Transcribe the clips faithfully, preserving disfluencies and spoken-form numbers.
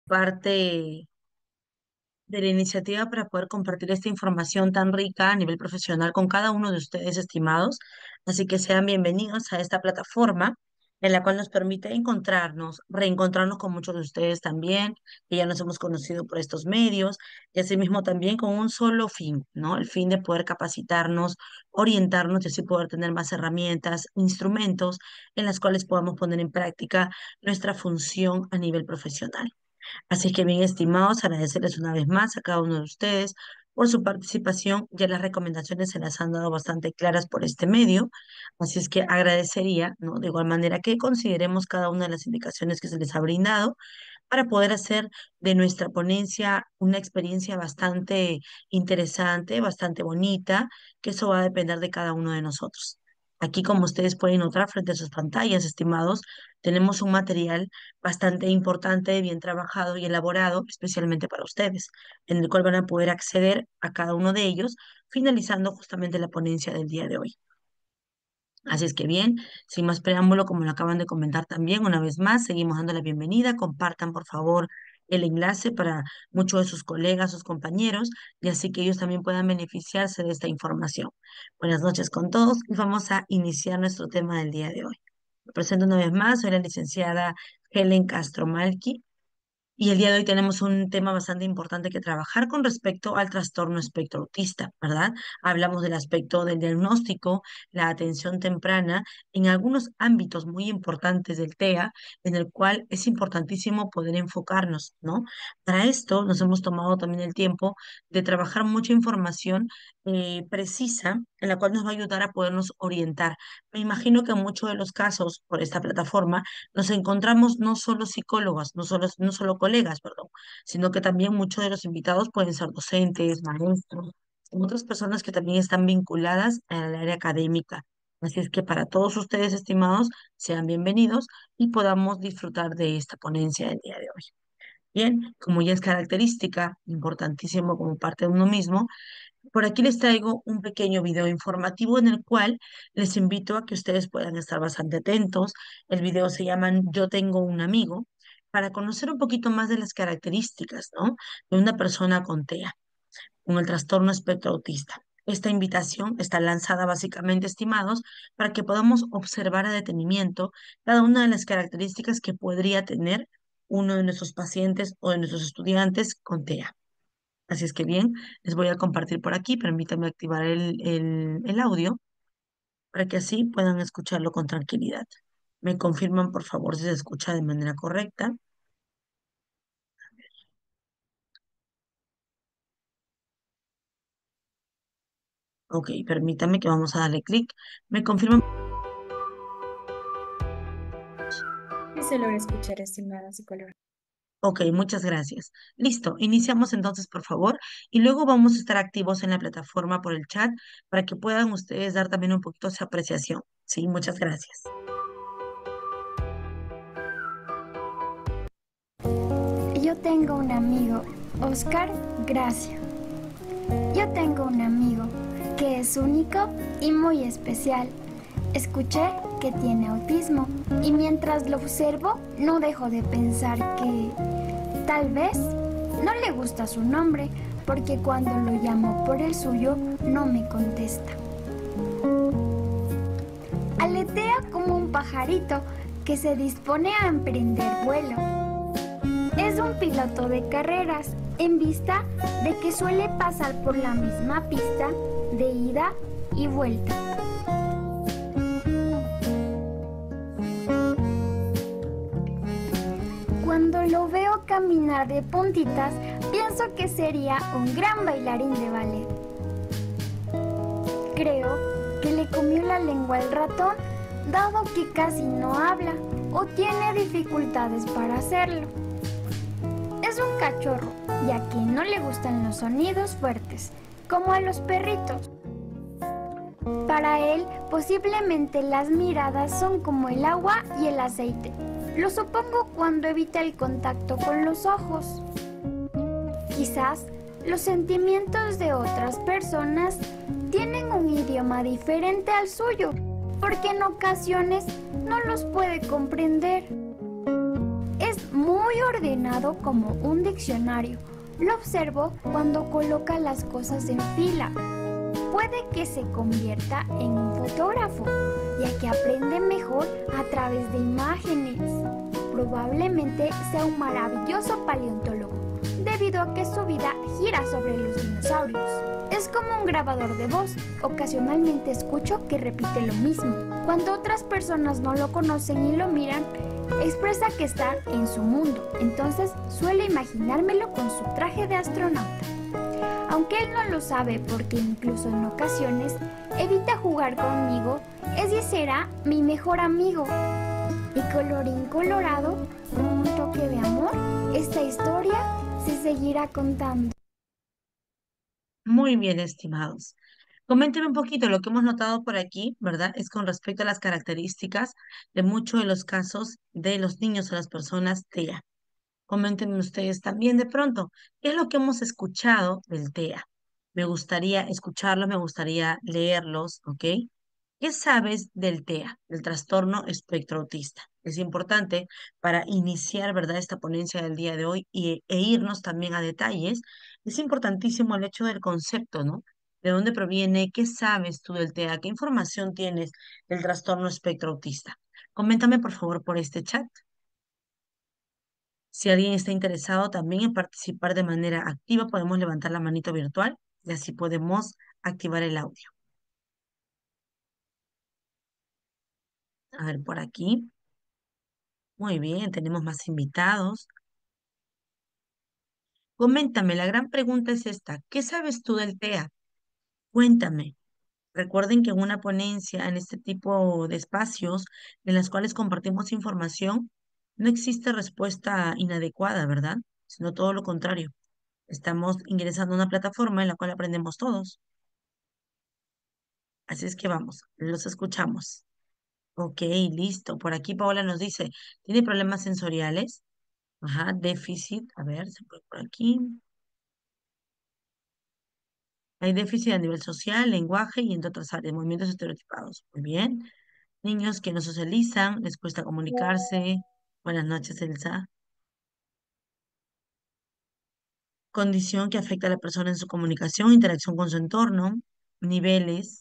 parte de la iniciativa para poder compartir esta información tan rica a nivel profesional con cada uno de ustedes, estimados. Así que sean bienvenidos a esta plataforma en la cual nos permite encontrarnos, reencontrarnos con muchos de ustedes también, que ya nos hemos conocido por estos medios, y asimismo también con un solo fin, ¿no? El fin de poder capacitarnos, orientarnos y así poder tener más herramientas, instrumentos en las cuales podamos poner en práctica nuestra función a nivel profesional. Así que bien, estimados, agradecerles una vez más a cada uno de ustedes por su participación. Ya las recomendaciones se las han dado bastante claras por este medio, así es que agradecería, ¿no? De igual manera que consideremos cada una de las indicaciones que se les ha brindado para poder hacer de nuestra ponencia una experiencia bastante interesante, bastante bonita, que eso va a depender de cada uno de nosotros. Aquí, como ustedes pueden notar frente a sus pantallas, estimados, tenemos un material bastante importante, bien trabajado y elaborado, especialmente para ustedes, en el cual van a poder acceder a cada uno de ellos, finalizando justamente la ponencia del día de hoy. Así es que bien, sin más preámbulo, como lo acaban de comentar también, una vez más, seguimos dando la bienvenida. Compartan, por favor, el enlace para muchos de sus colegas, sus compañeros, y así que ellos también puedan beneficiarse de esta información. Buenas noches con todos y vamos a iniciar nuestro tema del día de hoy. Me presento una vez más, soy la licenciada Helen Castro Malqui, y el día de hoy tenemos un tema bastante importante que trabajar con respecto al trastorno espectro autista, ¿verdad? Hablamos del aspecto del diagnóstico, la atención temprana, en algunos ámbitos muy importantes del T E A, en el cual es importantísimo poder enfocarnos, ¿no? Para esto nos hemos tomado también el tiempo de trabajar mucha información eh, precisa, en la cual nos va a ayudar a podernos orientar. Me imagino que en muchos de los casos por esta plataforma nos encontramos no solo psicólogas, no solo, no solo colegas, perdón, sino que también muchos de los invitados pueden ser docentes, maestros, otras personas que también están vinculadas al área académica. Así es que para todos ustedes, estimados, sean bienvenidos y podamos disfrutar de esta ponencia del día de hoy. Bien, como ya es característica, importantísimo como parte de uno mismo, por aquí les traigo un pequeño video informativo en el cual les invito a que ustedes puedan estar bastante atentos. El video se llama Yo tengo un amigo, para conocer un poquito más de las características, ¿no? De una persona con T E A, con el trastorno espectro autista. Esta invitación está lanzada básicamente, estimados, para que podamos observar a detenimiento cada una de las características que podría tener uno de nuestros pacientes o de nuestros estudiantes con T E A. Así es que bien, les voy a compartir por aquí. Permítanme activar el, el, el audio para que así puedan escucharlo con tranquilidad. Me confirman, por favor, si se escucha de manera correcta. Ok, permítame que vamos a darle clic. Me confirman. Y se logra escuchar, estimada psicóloga. Ok, muchas gracias. Listo, iniciamos entonces, por favor, y luego vamos a estar activos en la plataforma por el chat para que puedan ustedes dar también un poquito su apreciación. Sí, muchas gracias. Yo tengo un amigo, Oscar Gracia. Yo tengo un amigo que es único y muy especial. Escuché que tiene autismo y mientras lo observo no dejo de pensar que tal vez no le gusta su nombre porque cuando lo llamo por el suyo no me contesta. Aletea como un pajarito que se dispone a emprender vuelo. Es un piloto de carreras en vista de que suele pasar por la misma pista de ida y vuelta. Cuando lo veo caminar de puntitas, pienso que sería un gran bailarín de ballet. Creo que le comió la lengua al ratón, dado que casi no habla o tiene dificultades para hacerlo. Es un cachorro, ya que no le gustan los sonidos fuertes, como a los perritos. Para él, posiblemente las miradas son como el agua y el aceite. Lo supongo cuando evita el contacto con los ojos. Quizás los sentimientos de otras personas tienen un idioma diferente al suyo, porque en ocasiones no los puede comprender. Es muy muy ordenado como un diccionario. Lo observo cuando coloca las cosas en fila. Puede que se convierta en un fotógrafo, ya que aprende mejor a través de imágenes. Probablemente sea un maravilloso paleontólogo, debido a que su vida gira sobre los dinosaurios. Es como un grabador de voz. Ocasionalmente escucho que repite lo mismo. Cuando otras personas no lo conocen y lo miran, expresa que está en su mundo. Entonces suele imaginármelo con su traje de astronauta. Aunque él no lo sabe porque incluso en ocasiones evita jugar conmigo, ese será mi mejor amigo. Y colorín colorado, con un toque de amor, esta historia se seguirá contando. Muy bien, estimados. Coméntenme un poquito lo que hemos notado por aquí, ¿verdad? Es con respecto a las características de muchos de los casos de los niños o las personas TEA. Coméntenme ustedes también de pronto, ¿qué es lo que hemos escuchado del TEA? Me gustaría escucharlo, me gustaría leerlos, ¿ok? ¿Qué sabes del TEA, del trastorno espectro autista? Es importante para iniciar, ¿verdad?, esta ponencia del día de hoy y, e irnos también a detalles. Es importantísimo el hecho del concepto, ¿no? ¿De dónde proviene? ¿Qué sabes tú del TEA? ¿Qué información tienes del trastorno espectro autista? Coméntame, por favor, por este chat. Si alguien está interesado también en participar de manera activa, podemos levantar la manito virtual y así podemos activar el audio. A ver, por aquí. Muy bien, tenemos más invitados. Coméntame, la gran pregunta es esta. ¿Qué sabes tú del TEA? Cuéntame. Recuerden que en una ponencia, en este tipo de espacios en las cuales compartimos información, no existe respuesta inadecuada, ¿verdad? Sino todo lo contrario. Estamos ingresando a una plataforma en la cual aprendemos todos. Así es que vamos, los escuchamos. Ok, listo. Por aquí Paola nos dice, ¿tiene problemas sensoriales? Ajá, déficit. A ver, se puede por aquí. Hay déficit a nivel social, lenguaje y entre otras áreas, movimientos estereotipados. Muy bien. Niños que no socializan, les cuesta comunicarse. Buenas noches, Elsa. Condición que afecta a la persona en su comunicación, interacción con su entorno, niveles,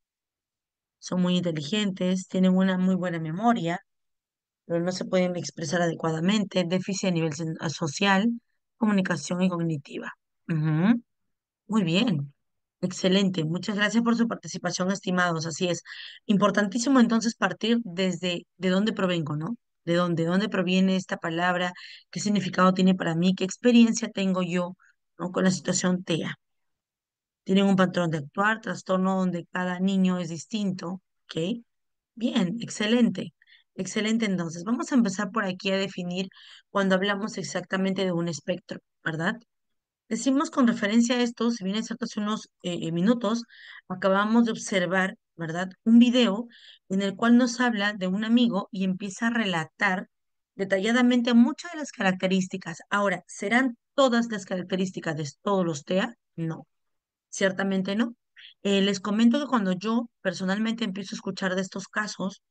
son muy inteligentes, tienen una muy buena memoria, pero no se pueden expresar adecuadamente, déficit a nivel sen- a social, comunicación y cognitiva. Ujú. Muy bien, excelente. Muchas gracias por su participación, estimados. Así es. Importantísimo entonces partir desde de dónde provengo, ¿no? ¿De dónde? ¿De dónde proviene esta palabra? ¿Qué significado tiene para mí? ¿Qué experiencia tengo yo, ¿no?, con la situación TEA? Tienen un patrón de actuar, trastorno donde cada niño es distinto, ¿ok? Bien, excelente. Excelente, entonces. Vamos a empezar por aquí a definir cuando hablamos exactamente de un espectro, ¿verdad? Decimos con referencia a esto, si bien es cierto, hace unos eh, eh, minutos acabamos de observar, ¿verdad?, un video en el cual nos habla de un amigo y empieza a relatar detalladamente muchas de las características. Ahora, ¿serán todas las características de todos los TEA? No, ciertamente no. Eh, les comento que cuando yo personalmente empiezo a escuchar de estos casos,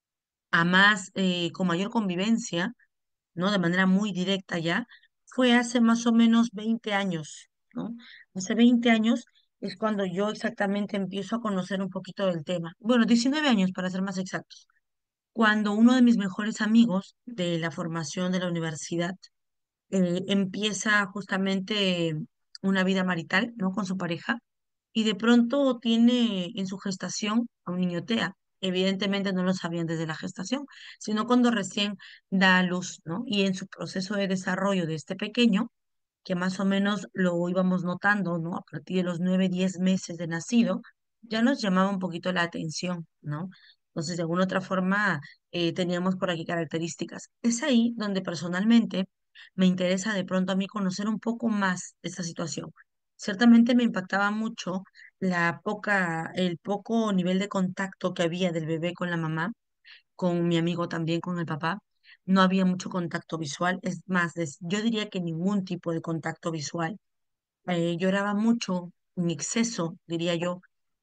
a más, eh, con mayor convivencia, ¿no?, de manera muy directa ya, fue hace más o menos veinte años, ¿no? Hace veinte años es cuando yo exactamente empiezo a conocer un poquito del tema. Bueno, diecinueve años para ser más exactos. Cuando uno de mis mejores amigos de la formación de la universidad eh, empieza justamente una vida marital, ¿no?, con su pareja y de pronto tiene en su gestación a un niño TEA. Evidentemente no lo sabían desde la gestación, sino cuando recién da a luz, ¿no? Y en su proceso de desarrollo de este pequeño, que más o menos lo íbamos notando, ¿no? A partir de los nueve, diez meses de nacido, ya nos llamaba un poquito la atención, ¿no? Entonces, de alguna otra forma, eh, teníamos por aquí características. Es ahí donde personalmente me interesa de pronto a mí conocer un poco más de esta situación. Ciertamente me impactaba mucho la poca, el poco nivel de contacto que había del bebé con la mamá, con mi amigo también, con el papá. No había mucho contacto visual, es más, des- yo diría que ningún tipo de contacto visual. Eh, lloraba mucho, en exceso, diría yo,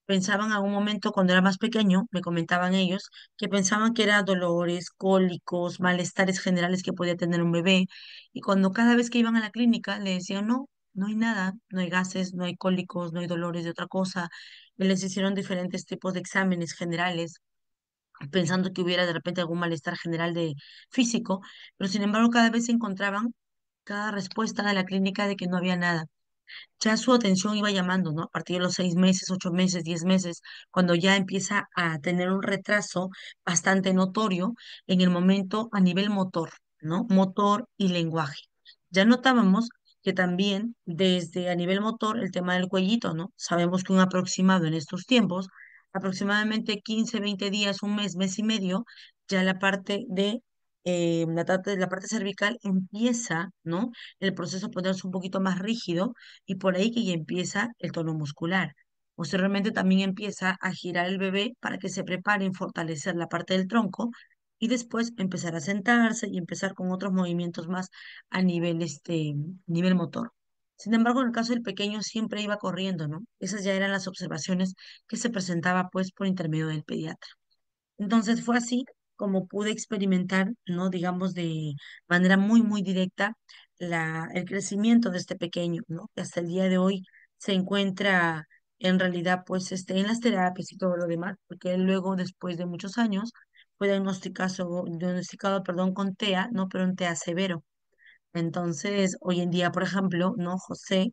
pensaban a un momento cuando era más pequeño, me comentaban ellos, que pensaban que eran dolores, cólicos, malestares generales que podía tener un bebé. Y cuando cada vez que iban a la clínica le decían, no, no hay nada, no hay gases, no hay cólicos, no hay dolores de otra cosa. Y les hicieron diferentes tipos de exámenes generales, pensando que hubiera de repente algún malestar general de físico, pero sin embargo cada vez se encontraban cada respuesta de la clínica de que no había nada. Ya su atención iba llamando, ¿no? A partir de los seis meses, ocho meses, diez meses, cuando ya empieza a tener un retraso bastante notorio en el momento a nivel motor, ¿no? Motor y lenguaje. Ya notábamos que también desde a nivel motor el tema del cuellito, ¿no? Sabemos que un aproximado en estos tiempos, aproximadamente quince veinte días, un mes, mes y medio, ya la parte de eh, la, parte- la parte cervical empieza, ¿no? El proceso a ponerse un poquito más rígido y por ahí que ya empieza el tono muscular. Posteriormente también empieza a girar el bebé para que se prepare en fortalecer la parte del tronco y después empezar a sentarse y empezar con otros movimientos más a nivel, este, nivel motor. Sin embargo, en el caso del pequeño siempre iba corriendo, ¿no? Esas ya eran las observaciones que se presentaba pues por intermedio del pediatra. Entonces fue así como pude experimentar, ¿no? Digamos, de manera muy, muy directa la, el crecimiento de este pequeño, ¿no? Que hasta el día de hoy se encuentra en realidad, pues, este, en las terapias y todo lo demás, porque él luego, después de muchos años, fue diagnosticado, diagnosticado, perdón, con T E A, ¿no? Pero un T E A severo. Entonces, hoy en día, por ejemplo, ¿no? José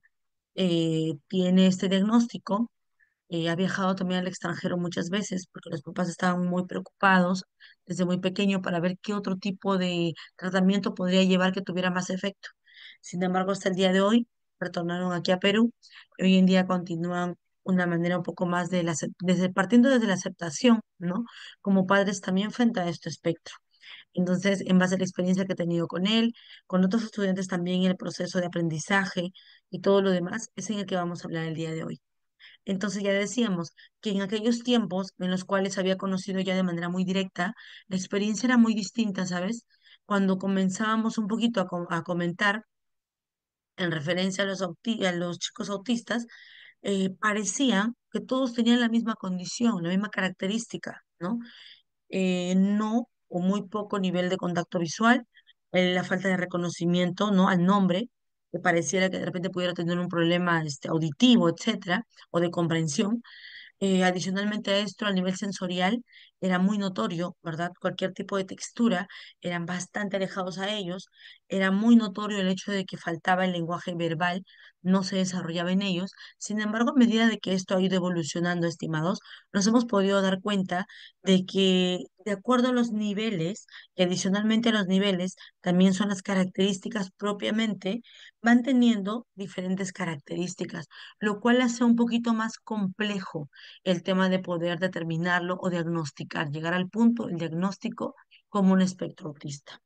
eh, tiene este diagnóstico, eh, ha viajado también al extranjero muchas veces porque los papás estaban muy preocupados desde muy pequeño para ver qué otro tipo de tratamiento podría llevar que tuviera más efecto. Sin embargo, hasta el día de hoy retornaron aquí a Perú y hoy en día continúan una manera un poco más de la, acep- desde, partiendo desde la aceptación, ¿no? Como padres también frente a este espectro. Entonces, en base a la experiencia que he tenido con él, con otros estudiantes también, el proceso de aprendizaje y todo lo demás, es en el que vamos a hablar el día de hoy. Entonces ya decíamos que en aquellos tiempos en los cuales había conocido ya de manera muy directa, la experiencia era muy distinta, ¿sabes? Cuando comenzábamos un poquito a, co- a comentar en referencia a los, auti- a los chicos autistas, eh, parecía que todos tenían la misma condición, la misma característica, ¿no? Eh, no o muy poco nivel de contacto visual, eh, la falta de reconocimiento, ¿no? Al nombre, que pareciera que de repente pudiera tener un problema este, auditivo, etcétera, o de comprensión. Eh, adicionalmente a esto, a nivel sensorial, era muy notorio, ¿verdad? Cualquier tipo de textura, eran bastante alejados a ellos. Era muy notorio el hecho de que faltaba el lenguaje verbal, no se desarrollaba en ellos. Sin embargo, a medida de que esto ha ido evolucionando, estimados, nos hemos podido dar cuenta de que, de acuerdo a los niveles, y adicionalmente a los niveles, también son las características propiamente, van teniendo diferentes características, lo cual hace un poquito más complejo el tema de poder determinarlo o diagnosticar, llegar al punto, el diagnóstico como un espectro autista.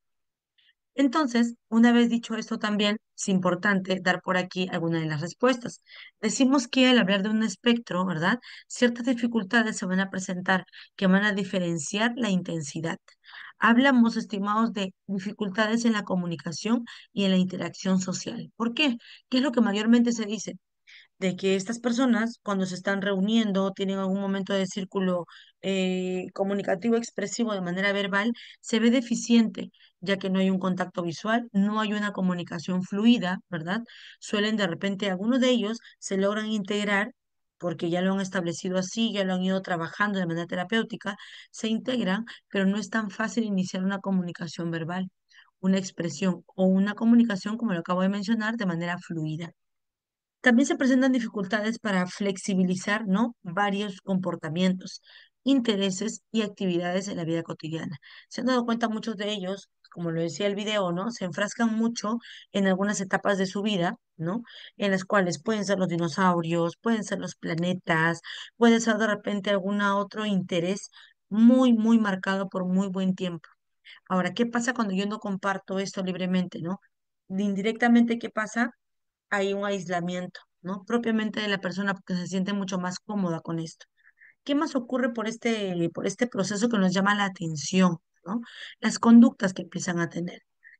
Entonces, una vez dicho esto también, es importante dar por aquí alguna de las respuestas. Decimos que al hablar de un espectro, ¿verdad? Ciertas dificultades se van a presentar que van a diferenciar la intensidad. Hablamos, estimados, de dificultades en la comunicación y en la interacción social. ¿Por qué? ¿Qué es lo que mayormente se dice? De que estas personas, cuando se están reuniendo, tienen algún momento de círculo eh, comunicativo expresivo de manera verbal, se ve deficiente, ya que no hay un contacto visual, no hay una comunicación fluida, ¿verdad? Suelen de repente, algunos de ellos se logran integrar porque ya lo han establecido así, ya lo han ido trabajando de manera terapéutica, se integran, pero no es tan fácil iniciar una comunicación verbal, una expresión o una comunicación, como lo acabo de mencionar, de manera fluida. También se presentan dificultades para flexibilizar, ¿no? Varios comportamientos, intereses y actividades en la vida cotidiana. Se han dado cuenta muchos de ellos, como lo decía el video, ¿no? Se enfrascan mucho en algunas etapas de su vida, ¿no? En las cuales pueden ser los dinosaurios, pueden ser los planetas, puede ser de repente algún otro interés muy, muy marcado por muy buen tiempo. Ahora, ¿qué pasa cuando yo no comparto esto libremente, ¿no? Indirectamente, ¿qué pasa? Hay un aislamiento, ¿no? Propiamente de la persona porque se siente mucho más cómoda con esto. ¿Qué más ocurre por este, por este proceso que nos llama la atención, ¿no? Las conductas que empiezan a tener.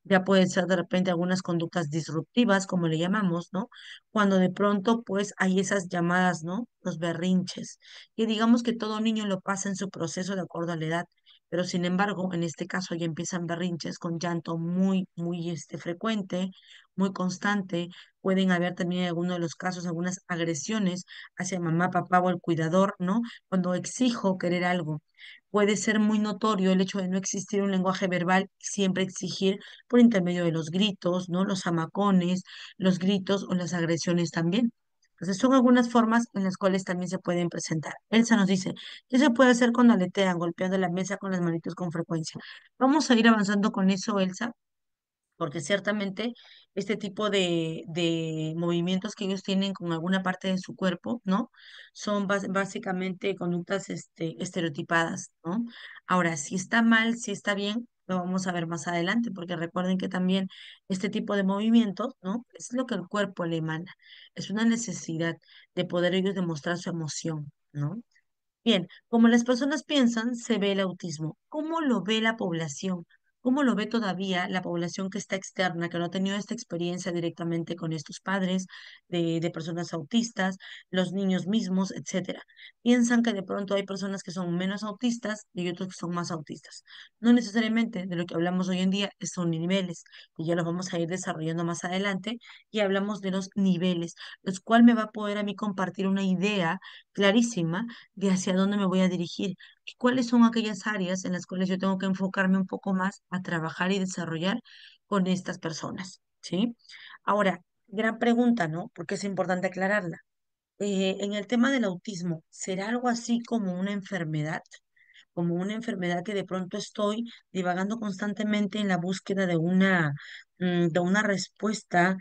Ya pueden ser de repente algunas conductas disruptivas, como le llamamos, ¿no? Cuando de pronto pues hay esas llamadas, ¿no? Los berrinches. Y digamos que todo niño lo pasa en su proceso de acuerdo a la edad, pero sin embargo, en este caso ya empiezan berrinches con llanto muy, muy este, frecuente, muy constante. Pueden haber también en algunos de los casos algunas agresiones hacia mamá, papá o el cuidador, ¿no? Cuando exijo querer algo. Puede ser muy notorio el hecho de no existir un lenguaje verbal, siempre exigir por intermedio de los gritos, ¿no? Los zamacones, los gritos o las agresiones también. Entonces, son algunas formas en las cuales también se pueden presentar. Elsa nos dice, ¿qué se puede hacer cuando aletean, golpeando la mesa con las manitos con frecuencia? Vamos a ir avanzando con eso, Elsa, porque ciertamente este tipo de, de movimientos que ellos tienen con alguna parte de su cuerpo, ¿no? Son bas- básicamente conductas este, estereotipadas, ¿no? Ahora, si está mal, si está bien, lo vamos a ver más adelante, porque recuerden que también este tipo de movimientos, ¿no? Es lo que el cuerpo le emana, es una necesidad de poder ellos demostrar su emoción, ¿no? Bien, como las personas piensan, se ve el autismo. ¿Cómo lo ve la población? ¿Cómo lo ve todavía la población que está externa, que no ha tenido esta experiencia directamente con estos padres de, de personas autistas, los niños mismos, etcétera? Piensan que de pronto hay personas que son menos autistas y otros que son más autistas. No necesariamente de lo que hablamos hoy en día son niveles, y ya los vamos a ir desarrollando más adelante, y hablamos de los niveles, los cuales me va a poder a mí compartir una idea clarísima de hacia dónde me voy a dirigir y cuáles son aquellas áreas en las cuales yo tengo que enfocarme un poco más a trabajar y desarrollar con estas personas, ¿sí? Ahora, gran pregunta, ¿no? Porque es importante aclararla. Eh, en el tema del autismo, ¿será algo así como una enfermedad? Como una enfermedad que de pronto estoy divagando constantemente en la búsqueda de una, mm, de una respuesta,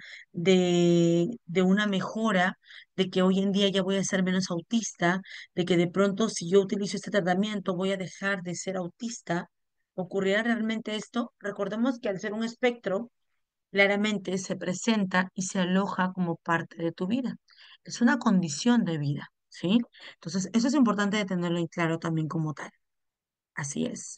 de, de una mejora, de que hoy en día ya voy a ser menos autista, de que de pronto si yo utilizo este tratamiento voy a dejar de ser autista. ¿Ocurrirá realmente esto? Recordemos que al ser un espectro, claramente se presenta y se aloja como parte de tu vida. Es una condición de vida, ¿sí? Entonces, eso es importante de tenerlo en claro también como tal. Así es.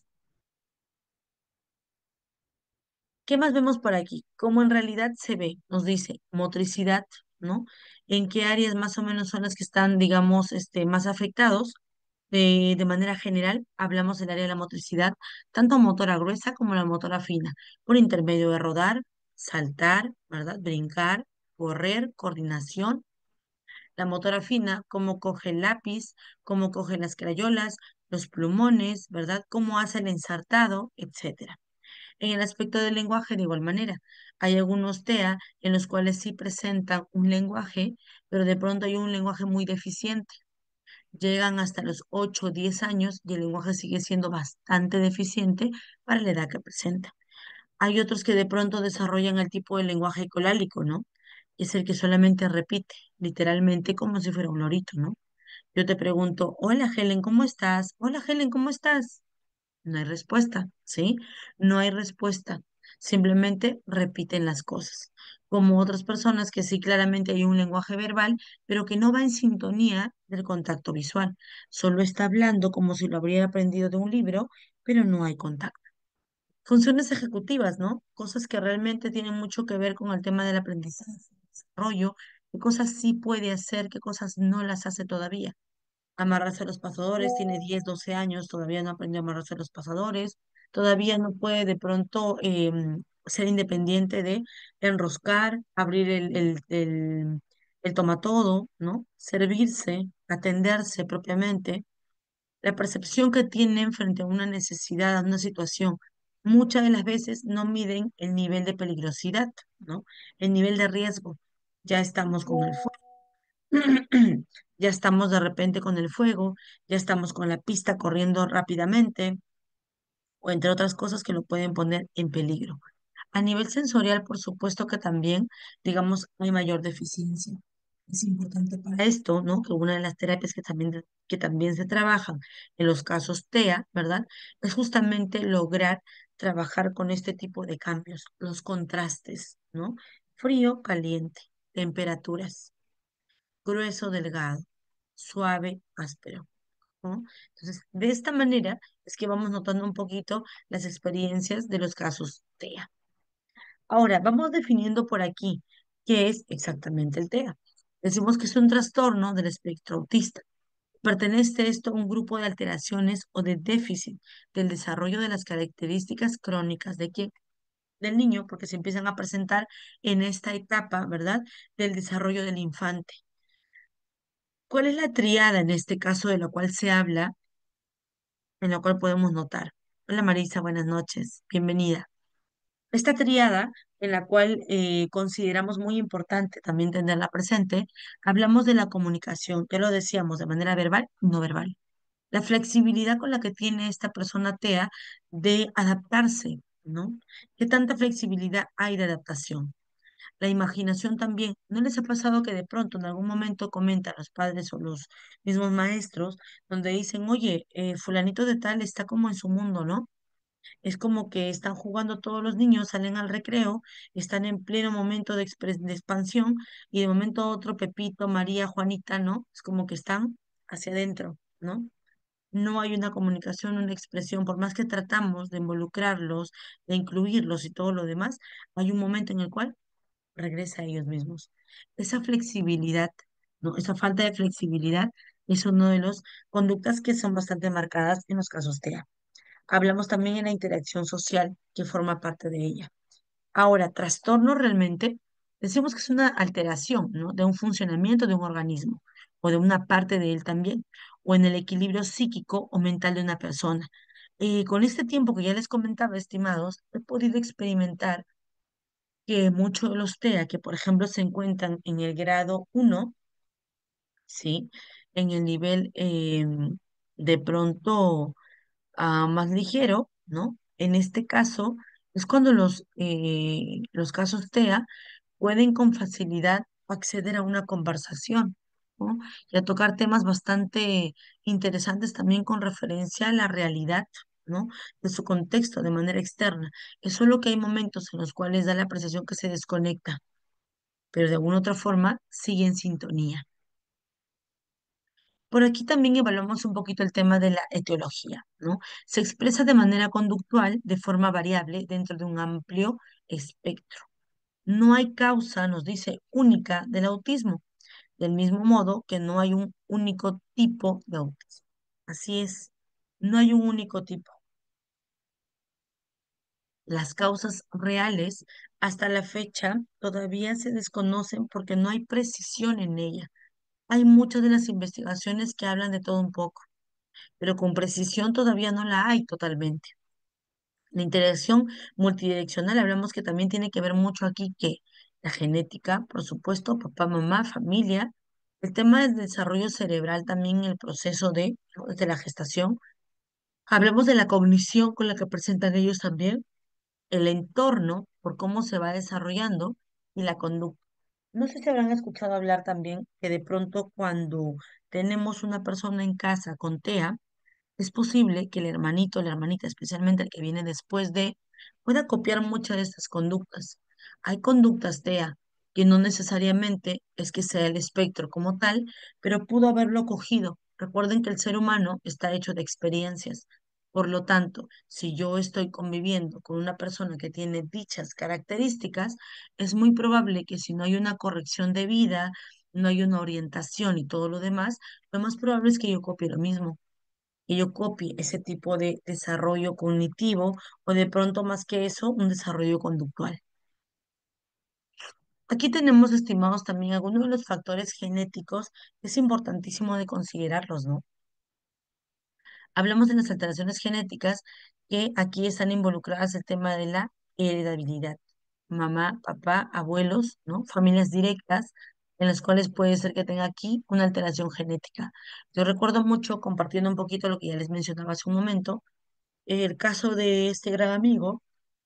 ¿Qué más vemos por aquí? ¿Cómo en realidad se ve? Nos dice motricidad, ¿no? ¿En qué áreas más o menos son las que están, digamos, este, más afectados? De, de manera general, hablamos del área de la motricidad, tanto motora gruesa como la motora fina, por intermedio de rodar, saltar, ¿verdad? Brincar, correr, coordinación. La motora fina, cómo coge el lápiz, cómo coge las crayolas, los plumones, ¿verdad? Cómo hace el ensartado, etcétera. En el aspecto del lenguaje, de igual manera, hay algunos T E A en los cuales sí presentan un lenguaje, pero de pronto hay un lenguaje muy deficiente. Llegan hasta los ocho o diez años y el lenguaje sigue siendo bastante deficiente para la edad que presenta. Hay otros que de pronto desarrollan el tipo de lenguaje colálico, ¿no? Es el que solamente repite, literalmente como si fuera un lorito, ¿no? Yo te pregunto, hola Helen, ¿cómo estás? Hola Helen, ¿cómo estás? No hay respuesta, ¿sí? No hay respuesta. Simplemente repiten las cosas. Como otras personas que sí claramente hay un lenguaje verbal, pero que no va en sintonía del contacto visual. Solo está hablando como si lo habría aprendido de un libro, pero no hay contacto. Funciones ejecutivas, ¿no? Cosas que realmente tienen mucho que ver con el tema del aprendizaje, desarrollo, qué cosas sí puede hacer, qué cosas no las hace todavía. Amarrarse a los pasadores, tiene diez doce años, todavía no aprendió a amarrarse a los pasadores, todavía no puede de pronto em, ser independiente de enroscar, abrir el, el, el, el tomatodo, ¿no? Servirse, atenderse propiamente, la percepción que tienen frente a una necesidad, a una situación. Muchas de las veces no miden el nivel de peligrosidad, ¿no? El nivel de riesgo. Ya estamos con el ya estamos de repente con el fuego, ya estamos con la pista corriendo rápidamente, o entre otras cosas que lo pueden poner en peligro. A nivel sensorial, por supuesto que también, digamos, hay mayor deficiencia. Es importante para esto, ¿no? Que una de las terapias que también, que también se trabajan en los casos T E A, ¿verdad? Es justamente lograr trabajar con este tipo de cambios, los contrastes, ¿no? Frío, caliente, temperaturas grueso, delgado, suave, áspero, ¿no? Entonces, de esta manera es que vamos notando un poquito las experiencias de los casos T E A. Ahora, vamos definiendo por aquí qué es exactamente el TEA. Decimos que es un trastorno del espectro autista. Pertenece esto a un grupo de alteraciones o de déficit del desarrollo de las características crónicas de quién, del niño, porque se empiezan a presentar en esta etapa, ¿verdad?, del desarrollo del infante. ¿Cuál es la triada en este caso de la cual se habla, en la cual podemos notar? Hola Marisa, buenas noches, bienvenida. Esta triada, en la cual eh, consideramos muy importante también tenerla presente, hablamos de la comunicación, que lo decíamos de manera verbal y no verbal. La flexibilidad con la que tiene esta persona TEA de adaptarse, ¿no? ¿Qué tanta flexibilidad hay de adaptación? La imaginación también. ¿No les ha pasado que de pronto en algún momento comentan los padres o los mismos maestros, donde dicen, oye, eh, fulanito de tal está como en su mundo, ¿no? Es como que están jugando todos los niños, salen al recreo, están en pleno momento de, expres- de expansión y de momento a otro, Pepito, María, Juanita, ¿no? Es como que están hacia adentro, ¿no? No hay una comunicación, una expresión, por más que tratamos de involucrarlos, de incluirlos y todo lo demás, hay un momento en el cual regresa a ellos mismos. Esa flexibilidad, ¿no? Esa falta de flexibilidad es uno de los conductas que son bastante marcadas en los casos TEA. Hablamos también en la interacción social que forma parte de ella. Ahora, trastorno realmente, decimos que es una alteración, ¿no?, de un funcionamiento de un organismo o de una parte de él también, o en el equilibrio psíquico o mental de una persona. Eh, con este tiempo que ya les comentaba, estimados, he podido experimentar que muchos de los TEA que, por ejemplo, se encuentran en el grado uno, ¿sí? En el nivel em, de pronto ah, más ligero, ¿no? En este caso, es cuando los, eh, los casos TEA pueden con facilidad acceder a una conversación, ¿no? Y a tocar temas bastante interesantes también con referencia a la realidad, ¿no? De su contexto de manera externa. Es solo que hay momentos en los cuales da la apreciación que se desconecta, pero de alguna otra forma sigue en sintonía. Por aquí también evaluamos un poquito el tema de la etiología, ¿no? Se expresa de manera conductual, de forma variable, dentro de un amplio espectro. No hay causa, nos dice, única del autismo, del mismo modo que no hay un único tipo de autismo. Así es, no hay un único tipo. Las causas reales, hasta la fecha, todavía se desconocen porque no hay precisión en ella. Hay muchas de las investigaciones que hablan de todo un poco, pero con precisión todavía no la hay totalmente. La interacción multidireccional, hablamos que también tiene que ver mucho aquí que la genética, por supuesto, papá, mamá, familia, el tema del desarrollo cerebral también en el proceso de, ¿no?, desde la gestación. Hablamos de la cognición con la que presentan ellos también, el entorno, por cómo se va desarrollando y la conducta. No sé si habrán escuchado hablar también que de pronto cuando tenemos una persona en casa con TEA, es posible que el hermanito, la hermanita, especialmente el que viene después de, pueda copiar muchas de estas conductas. Hay conductas TEA que no necesariamente es que sea el espectro como tal, pero pudo haberlo cogido. Recuerden que el ser humano está hecho de experiencias. Por lo tanto, si yo estoy conviviendo con una persona que tiene dichas características, es muy probable que si no hay una corrección de vida, no hay una orientación y todo lo demás, lo más probable es que yo copie lo mismo, que yo copie ese tipo de desarrollo cognitivo o de pronto más que eso, un desarrollo conductual. Aquí tenemos estimados también algunos de los factores genéticos que es importantísimo de considerarlos, ¿no? Hablamos de las alteraciones genéticas que aquí están involucradas el tema de la heredabilidad. Mamá, papá, abuelos, ¿no? Familias directas en las cuales puede ser que tenga aquí una alteración genética. Yo recuerdo mucho, compartiendo un poquito lo que ya les mencionaba hace un momento, el caso de este gran amigo,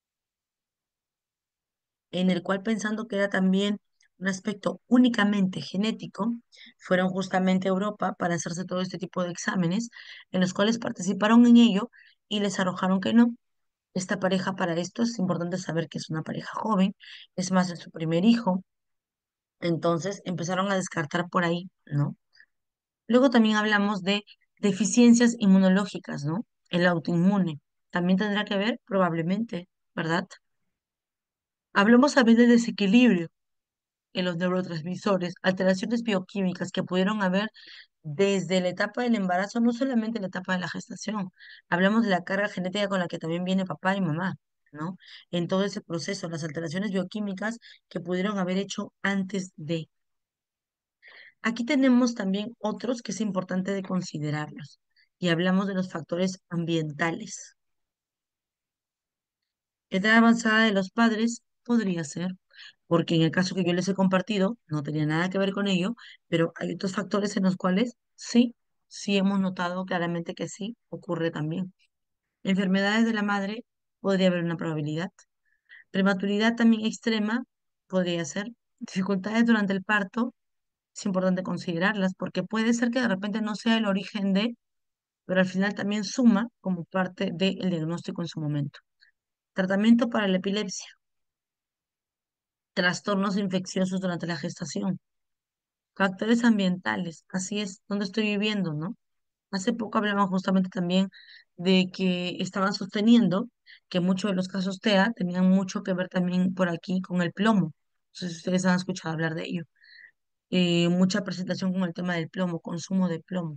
en el cual pensando que era también un aspecto únicamente genético, fueron justamente a Europa para hacerse todo este tipo de exámenes, en los cuales participaron en ello y les arrojaron que no. Esta pareja, para esto es importante saber que es una pareja joven, es más de su primer hijo, entonces empezaron a descartar por ahí, ¿no? Luego también hablamos de deficiencias inmunológicas, ¿no? El autoinmune también tendrá que ver, probablemente, ¿verdad? Hablamos también del desequilibrio en los neurotransmisores, alteraciones bioquímicas que pudieron haber desde la etapa del embarazo, no solamente la etapa de la gestación. Hablamos de la carga genética con la que también viene papá y mamá, ¿no? En todo ese proceso, las alteraciones bioquímicas que pudieron haber hecho antes de. Aquí tenemos también otros que es importante de considerarlos. Y hablamos de los factores ambientales. Edad avanzada de los padres podría ser, porque en el caso que yo les he compartido, no tenía nada que ver con ello, pero hay otros factores en los cuales sí, sí hemos notado claramente que sí ocurre también. Enfermedades de la madre, podría haber una probabilidad. Prematuridad también extrema, podría ser. Dificultades durante el parto, es importante considerarlas, porque puede ser que de repente no sea el origen de, pero al final también suma como parte del diagnóstico en su momento. Tratamiento para la epilepsia, trastornos infecciosos durante la gestación, factores ambientales, así es, donde estoy viviendo, ¿no? Hace poco hablamos justamente también de que estaban sosteniendo que muchos de los casos T E A tenían mucho que ver también por aquí con el plomo. No sé si ustedes han escuchado hablar de ello. Eh, mucha presentación con el tema del plomo, consumo de plomo.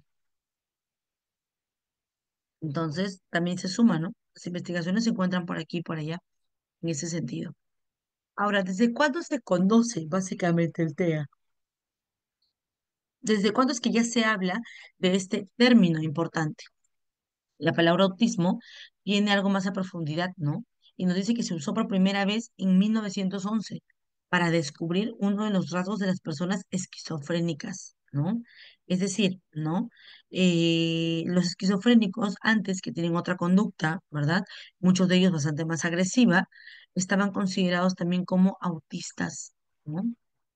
Entonces, también se suma, ¿no? Las investigaciones se encuentran por aquí y por allá, en ese sentido. Ahora, ¿desde cuándo se conoce básicamente el T E A? ¿Desde cuándo es que ya se habla de este término importante? La palabra autismo tiene algo más a profundidad, ¿no? Y nos dice que se usó por primera vez en mil novecientos once para descubrir uno de los rasgos de las personas esquizofrénicas, ¿no? Es decir, ¿no? Eh, los esquizofrénicos, antes que tienen otra conducta, ¿verdad? Muchos de ellos bastante más agresiva, estaban considerados también como autistas, ¿no?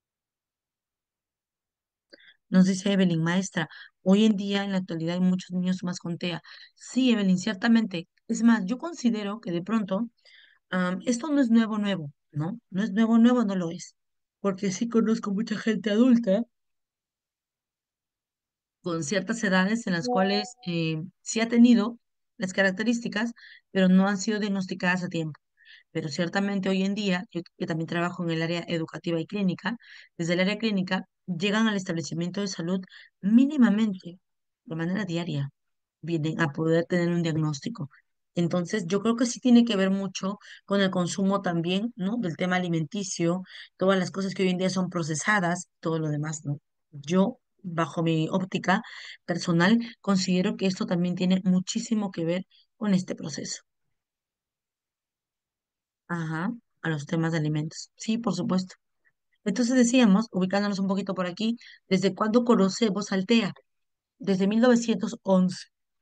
Nos dice Evelyn, maestra, hoy en día, en la actualidad, hay muchos niños más con T E A. Sí, Evelyn, ciertamente. Es más, yo considero que de pronto am, esto no es nuevo, nuevo, ¿no? No es nuevo, nuevo, no lo es. Porque sí conozco mucha gente adulta con ciertas edades en las cuales eh, sí ha tenido las características, pero no han sido diagnosticadas a tiempo. Pero ciertamente hoy en día, yo que también trabajo en el área educativa y clínica, desde el área clínica llegan al establecimiento de salud mínimamente, de manera diaria, vienen a poder tener un diagnóstico. Entonces, yo creo que sí tiene que ver mucho con el consumo también, ¿no? Del tema alimenticio, todas las cosas que hoy en día son procesadas, todo lo demás, ¿no? Yo, bajo mi óptica personal, considero que esto también tiene muchísimo que ver con este proceso. Ajá, a los temas de alimentos. Sí, por supuesto. Entonces decíamos, ubicándonos un poquito por aquí, ¿desde cuándo conocemos al T E A? Desde mil novecientos once,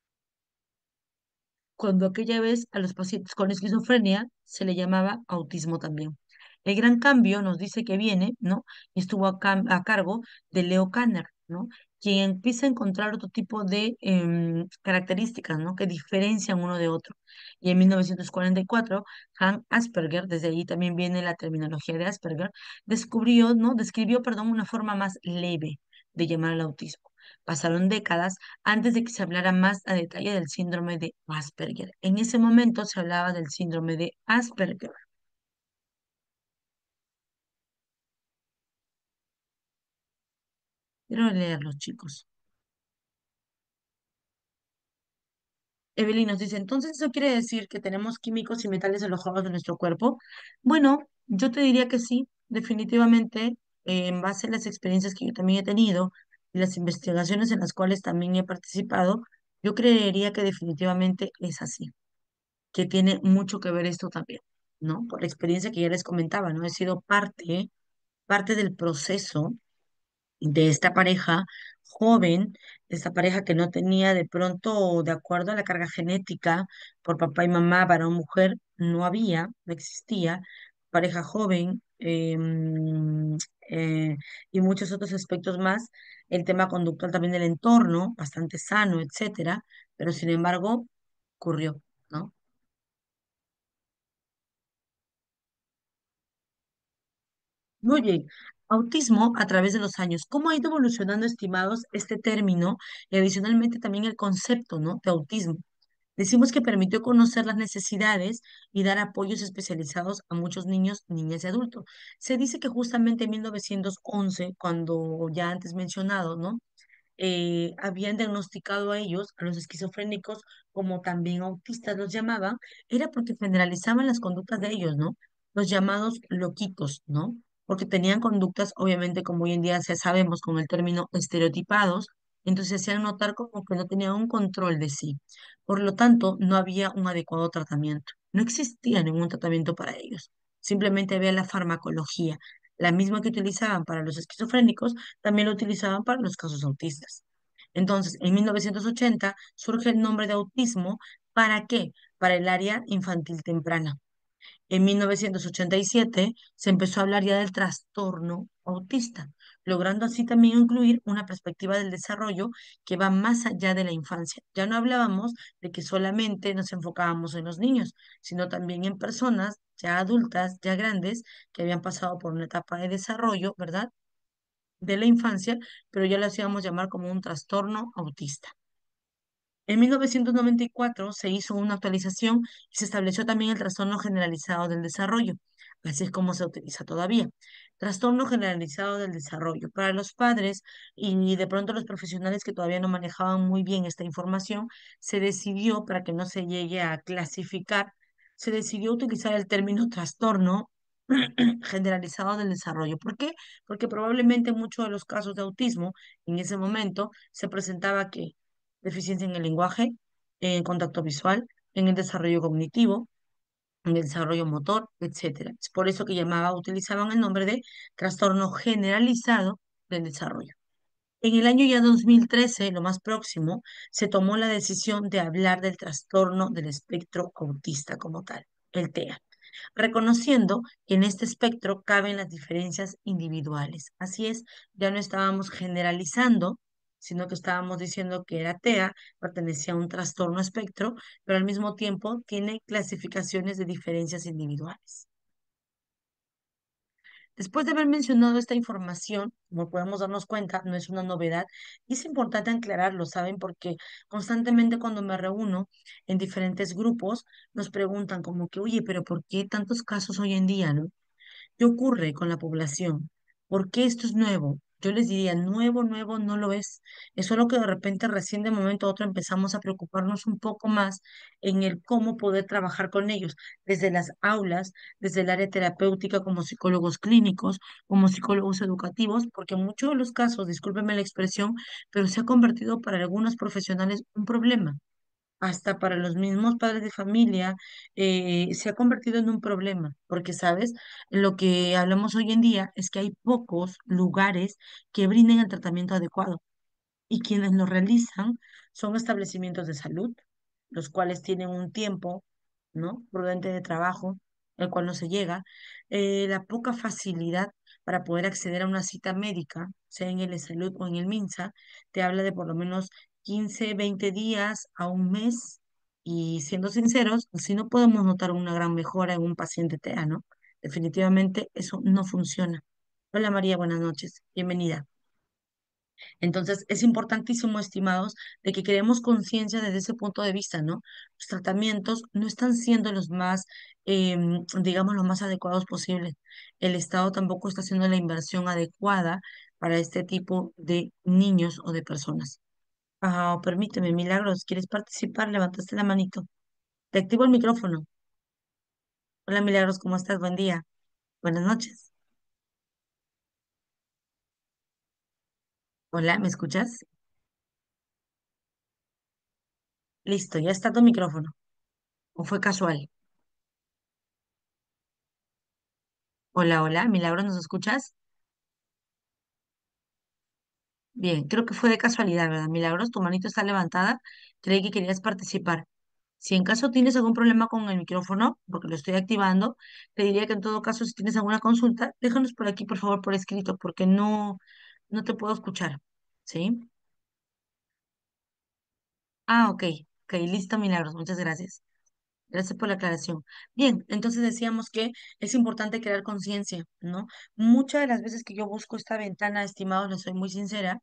cuando aquella vez a los pacientes con esquizofrenia se le llamaba autismo también. El gran cambio nos dice que viene, ¿no? Y estuvo a, cam- a cargo de Leo Kanner, ¿no? Quien empieza a encontrar otro tipo de em, características, ¿no? Que diferencian uno de otro. Y en mil novecientos cuarenta y cuatro, Hans Asperger, desde allí también viene la terminología de Asperger, descubrió, ¿no? Describió, perdón, una forma más leve de llamar al autismo. Pasaron décadas antes de que se hablara más a detalle del síndrome de Asperger. En ese momento se hablaba del síndrome de Asperger. Quiero leerlos, chicos. Evelyn nos dice, entonces eso quiere decir que tenemos químicos y metales alojados en nuestro cuerpo. Bueno, yo te diría que sí, definitivamente, eh, en base a las experiencias que yo también he tenido y las investigaciones en las cuales también he participado, yo creería que definitivamente es así, que tiene mucho que ver esto también, ¿no? Por la experiencia que ya les comentaba, ¿no? He sido parte, parte del proceso de esta pareja joven, de esta pareja que no tenía de pronto, de acuerdo a la carga genética, por papá y mamá, varón, mujer, no había, no existía, pareja joven, em, eh, y muchos otros aspectos más, el tema conductual también del entorno, bastante sano, etcétera, pero sin embargo, ocurrió, ¿no? Muy bien. Autismo a través de los años. ¿Cómo ha ido evolucionando, estimados, este término y adicionalmente también el concepto, ¿no? De autismo? Decimos que permitió conocer las necesidades y dar apoyos especializados a muchos niños, niñas y adultos. Se dice que justamente en mil novecientos once, cuando ya antes mencionado, ¿no? Eh, habían diagnosticado a ellos, a los esquizofrénicos, como también autistas los llamaban, era porque generalizaban las conductas de ellos, ¿no? Los llamados loquitos, ¿no? Porque tenían conductas, obviamente, como hoy en día ya sabemos con el término estereotipados, entonces se hacían notar como que no tenían un control de sí. Por lo tanto, no había un adecuado tratamiento. No existía ningún tratamiento para ellos. Simplemente había la farmacología, la misma que utilizaban para los esquizofrénicos, también lo utilizaban para los casos autistas. Entonces, en mil novecientos ochenta surge el nombre de autismo. ¿Para qué? Para el área infantil temprana. En mil novecientos ochenta y siete se empezó a hablar ya del trastorno autista, logrando así también incluir una perspectiva del desarrollo que va más allá de la infancia. Ya no hablábamos de que solamente nos enfocábamos en los niños, sino también en personas ya adultas, ya grandes, que habían pasado por una etapa de desarrollo, ¿verdad? De la infancia, pero ya lo hacíamos llamar como un trastorno autista. En mil novecientos noventa y cuatro se hizo una actualización y se estableció también el trastorno generalizado del desarrollo. Así es como se utiliza todavía. Trastorno generalizado del desarrollo. Para los padres y de pronto los profesionales que todavía no manejaban muy bien esta información, se decidió, para que no se llegue a clasificar, se decidió utilizar el término trastorno generalizado del desarrollo. ¿Por qué? Porque probablemente en muchos de los casos de autismo en ese momento se presentaba que deficiencia en el lenguaje, en contacto visual, en el desarrollo cognitivo, en el desarrollo motor, etcétera. Es por eso que llamaba, utilizaban el nombre de trastorno generalizado del desarrollo. En el año ya dos mil trece, lo más próximo, se tomó la decisión de hablar del trastorno del espectro autista como tal, el TEA, reconociendo que en este espectro caben las diferencias individuales. Así es, ya no estábamos generalizando, sino que estábamos diciendo que era TEA, pertenecía a un trastorno espectro, pero al mismo tiempo tiene clasificaciones de diferencias individuales. Después de haber mencionado esta información, como podemos darnos cuenta, no es una novedad y es importante aclararlo, ¿saben? Porque constantemente cuando me reúno en diferentes grupos, nos preguntan como que, oye, pero ¿por qué tantos casos hoy en día, no? ¿Qué ocurre con la población? ¿Por qué esto es nuevo? Yo les diría, nuevo, nuevo no lo es. Es solo que de repente recién de momento a otro empezamos a preocuparnos un poco más en el cómo poder trabajar con ellos, desde las aulas, desde el área terapéutica como psicólogos clínicos, como psicólogos educativos, porque en muchos de los casos, discúlpenme la expresión, pero se ha convertido para algunos profesionales un problema hasta para los mismos padres de familia, eh, se ha convertido en un problema, porque, ¿sabes? Lo que hablamos hoy en día es que hay pocos lugares que brinden el tratamiento adecuado y quienes lo realizan son establecimientos de salud, los cuales tienen un tiempo, ¿no? Prudente de trabajo, el cual no se llega, eh, la poca facilidad para poder acceder a una cita médica, sea en el salud o en el MINSA, te habla de por lo menos quince veinte días a un mes, y siendo sinceros, así no podemos notar una gran mejora en un paciente T E A, ¿no? Definitivamente eso no funciona. Hola María, buenas noches, bienvenida. Entonces, es importantísimo, estimados, de que creemos conciencia desde ese punto de vista, ¿no? Los tratamientos no están siendo los más, em, digamos, los más adecuados posibles. El Estado tampoco está haciendo la inversión adecuada para este tipo de niños o de personas. Ah, permíteme, Milagros, ¿quieres participar? Levantaste la manito. Te activo el micrófono. Hola, Milagros, ¿cómo estás? Buen día. Buenas noches. Hola, ¿me escuchas? Listo, ya está tu micrófono. ¿O fue casual? Hola, hola, Milagros, ¿nos escuchas? Bien, creo que fue de casualidad, ¿verdad? Milagros, tu manito está levantada. Creí que querías participar. Si en caso tienes algún problema con el micrófono, porque lo estoy activando, te diría que en todo caso, si tienes alguna consulta, déjanos por aquí, por favor, por escrito, porque no, no te puedo escuchar. ¿Sí? Ah, ok. Ok, listo, Milagros. Muchas gracias. Gracias por la aclaración. Bien, entonces decíamos que es importante crear conciencia, ¿no? Muchas de las veces que yo busco esta ventana, estimados, les soy muy sincera,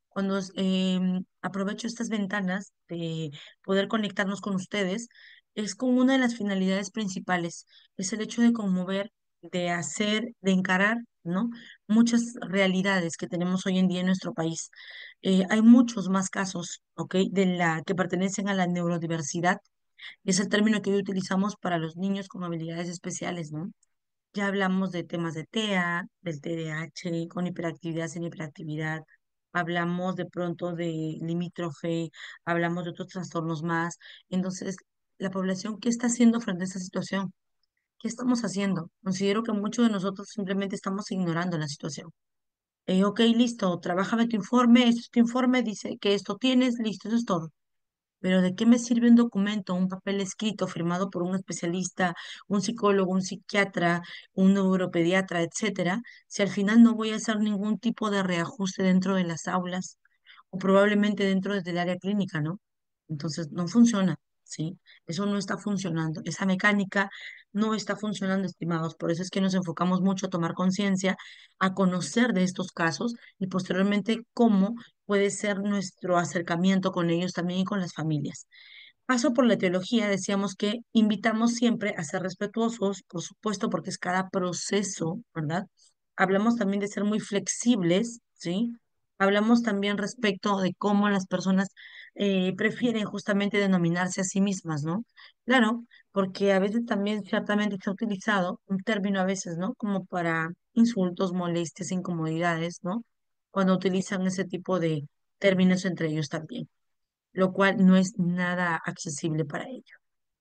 Cuando em, aprovecho estas ventanas de poder conectarnos con ustedes, es con una de las finalidades principales, es el hecho de conmover, de hacer, de encarar, ¿no? Muchas realidades que tenemos hoy en día en nuestro país. Eh, hay muchos más casos, ¿ok? De la que pertenecen a la neurodiversidad. Es el término que hoy utilizamos para los niños con habilidades especiales, ¿no? Ya hablamos de temas de T E A, del T D A H, con hiperactividad, sin hiperactividad. Hablamos de pronto de limítrofe, hablamos de otros trastornos más. Entonces, la población, ¿qué está haciendo frente a esta situación? ¿Qué estamos haciendo? Considero que muchos de nosotros simplemente estamos ignorando la situación. Eh, ok, listo, trabájame tu informe, esto es tu informe, dice que esto tienes, listo, eso es todo. Pero ¿de qué me sirve un documento, un papel escrito firmado por un especialista, un psicólogo, un psiquiatra, un neuropediatra, etcétera, si al final no voy a hacer ningún tipo de reajuste dentro de las aulas o probablemente dentro del área clínica, ¿no? Entonces no funciona, ¿sí? Eso no está funcionando. Esa mecánica no está funcionando, estimados. Por eso es que nos enfocamos mucho a tomar conciencia, a conocer de estos casos y posteriormente cómo puede ser nuestro acercamiento con ellos también y con las familias. Paso por la teología, decíamos que invitamos siempre a ser respetuosos, por supuesto, porque es cada proceso, ¿verdad? Hablamos también de ser muy flexibles, ¿sí? Hablamos también respecto de cómo las personas eh, prefieren justamente denominarse a sí mismas, ¿no? Claro, porque a veces también ciertamente se ha utilizado un término a veces, ¿no? Como para insultos, molestias, incomodidades, ¿no? Cuando utilizan ese tipo de términos entre ellos también, lo cual no es nada accesible para ellos.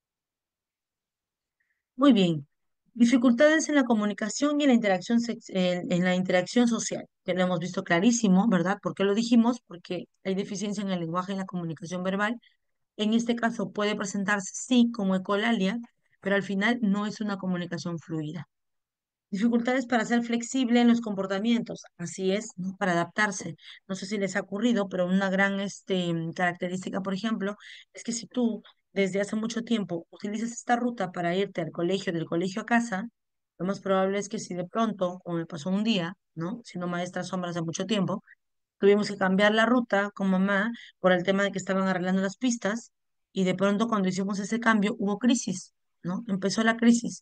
Muy bien. Dificultades en la comunicación y en la interacción, sex- en, en la interacción social, que lo hemos visto clarísimo, ¿verdad? ¿Por qué lo dijimos? Porque hay deficiencia en el lenguaje y en la comunicación verbal. En este caso puede presentarse, sí, como ecolalia, pero al final no es una comunicación fluida. Dificultades para ser flexible en los comportamientos, así es, ¿no? Para adaptarse. No sé si les ha ocurrido, pero una gran este, mm, característica, por ejemplo, es que si tú desde hace mucho tiempo utilizas esta ruta para irte al colegio, del colegio a casa, lo más probable es que si de pronto, como me pasó un día, ¿no? Siendo maestra sombra hace mucho tiempo, tuvimos que cambiar la ruta con mamá por el tema de que estaban arreglando las pistas y de pronto cuando hicimos ese cambio hubo crisis, ¿no? Empezó la crisis,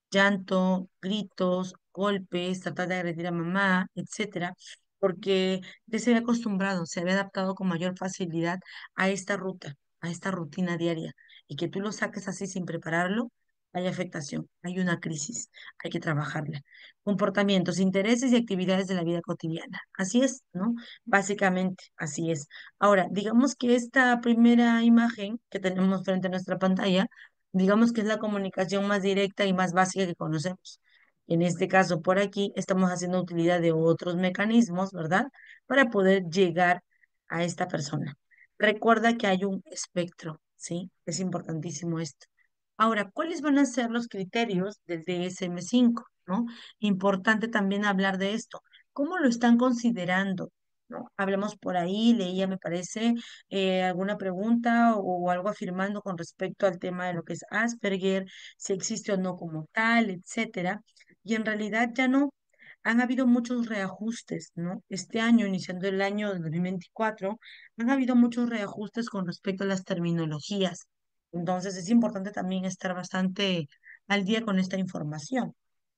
llanto, gritos, golpes, tratar de agredir a mamá, etcétera, porque ya se había acostumbrado, se había adaptado con mayor facilidad a esta ruta, a esta rutina diaria, y que tú lo saques así sin prepararlo, hay afectación, hay una crisis, hay que trabajarla. Comportamientos, intereses y actividades de la vida cotidiana. Así es, ¿no? Básicamente, así es. Ahora, digamos que esta primera imagen que tenemos frente a nuestra pantalla, digamos que es la comunicación más directa y más básica que conocemos. En este caso, por aquí, estamos haciendo utilidad de otros mecanismos, ¿verdad? Para poder llegar a esta persona. Recuerda que hay un espectro, ¿sí? Es importantísimo esto. Ahora, ¿cuáles van a ser los criterios del D S M cinco, ¿no? Importante también hablar de esto. ¿Cómo lo están considerando? ¿No? Hablamos por ahí, leía, me parece, eh, alguna pregunta o, o algo afirmando con respecto al tema de lo que es Asperger, si existe o no como tal, etcétera. Y en realidad ya no. Han habido muchos reajustes, ¿no? Este año, iniciando el año de dos mil veinticuatro, han habido muchos reajustes con respecto a las terminologías. Entonces es importante también estar bastante al día con esta información.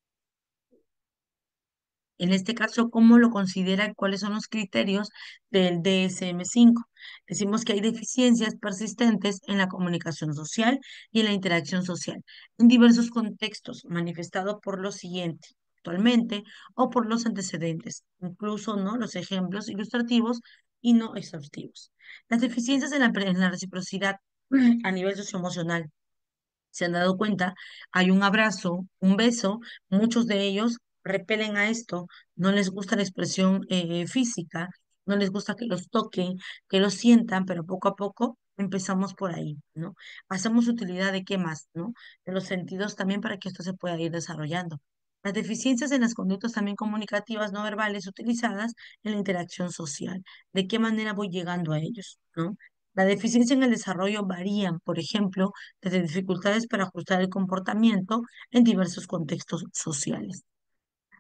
En este caso, ¿cómo lo considera y cuáles son los criterios del D S M cinco? Decimos que hay deficiencias persistentes en la comunicación social y en la interacción social, en diversos contextos, manifestado por lo siguiente, actualmente, o por los antecedentes, incluso, ¿no? Los ejemplos ilustrativos y no exhaustivos. Las deficiencias en la, pre- en la reciprocidad a nivel socioemocional se han dado cuenta, hay un abrazo, un beso, muchos de ellos repelen a esto, no les gusta la expresión eh, física, no les gusta que los toquen, que los sientan, pero poco a poco empezamos por ahí, ¿no? Hacemos utilidad de qué más, ¿no? De los sentidos también para que esto se pueda ir desarrollando. Las deficiencias en las conductas también comunicativas no verbales utilizadas en la interacción social. ¿De qué manera voy llegando a ellos, ¿no? La deficiencia en el desarrollo varían, por ejemplo, desde dificultades para ajustar el comportamiento en diversos contextos sociales.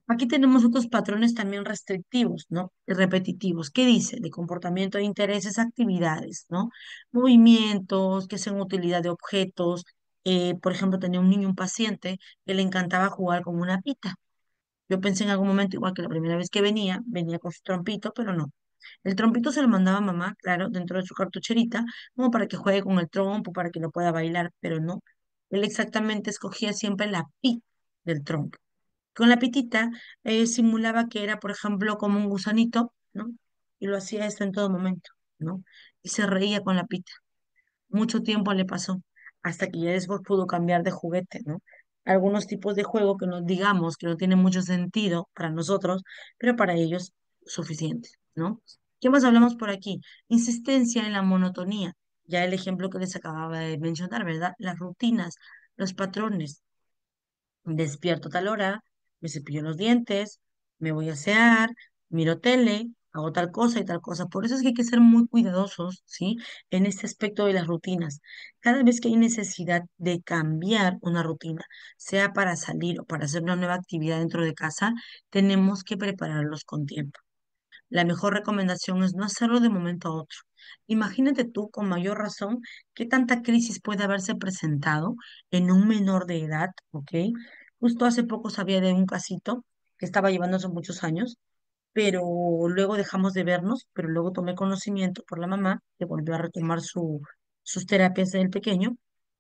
Aquí tenemos otros patrones también restrictivos, ¿no? Y repetitivos. ¿Qué dice? De comportamiento de intereses, actividades, ¿no? Movimientos, que sean utilidad de objetos. Eh, por ejemplo, tenía un niño, un paciente, que le encantaba jugar con una pita. Yo pensé en algún momento, igual que la primera vez que venía, venía con su trompito, pero no. El trompito se lo mandaba a mamá, claro, dentro de su cartucherita, como para que juegue con el trompo, para que lo pueda bailar, pero no. Él exactamente escogía siempre la pi del trompo. Con la pitita eh, simulaba que era, por ejemplo, como un gusanito, ¿no? Y lo hacía esto en todo momento, ¿no? Y se reía con la pita. Mucho tiempo le pasó, hasta que ya después pudo cambiar de juguete, ¿no? Algunos tipos de juego que nos digamos que no tienen mucho sentido para nosotros, pero para ellos suficiente, ¿no? ¿Qué más hablamos por aquí? Insistencia en la monotonía. Ya el ejemplo que les acababa de mencionar, ¿verdad? Las rutinas, los patrones. Despierto a tal hora, me cepillo los dientes, me voy a asear, miro tele, hago tal cosa y tal cosa. Por eso es que hay que ser muy cuidadosos, ¿sí? En este aspecto de las rutinas. Cada vez que hay necesidad de cambiar una rutina, sea para salir o para hacer una nueva actividad dentro de casa, tenemos que prepararlos con tiempo. La mejor recomendación es no hacerlo de momento a otro. Imagínate tú, con mayor razón, qué tanta crisis puede haberse presentado en un menor de edad, ¿ok? Justo hace poco sabía de un casito que estaba llevándose muchos años, pero luego dejamos de vernos, pero luego tomé conocimiento por la mamá, que volvió a retomar su, sus terapias del pequeño.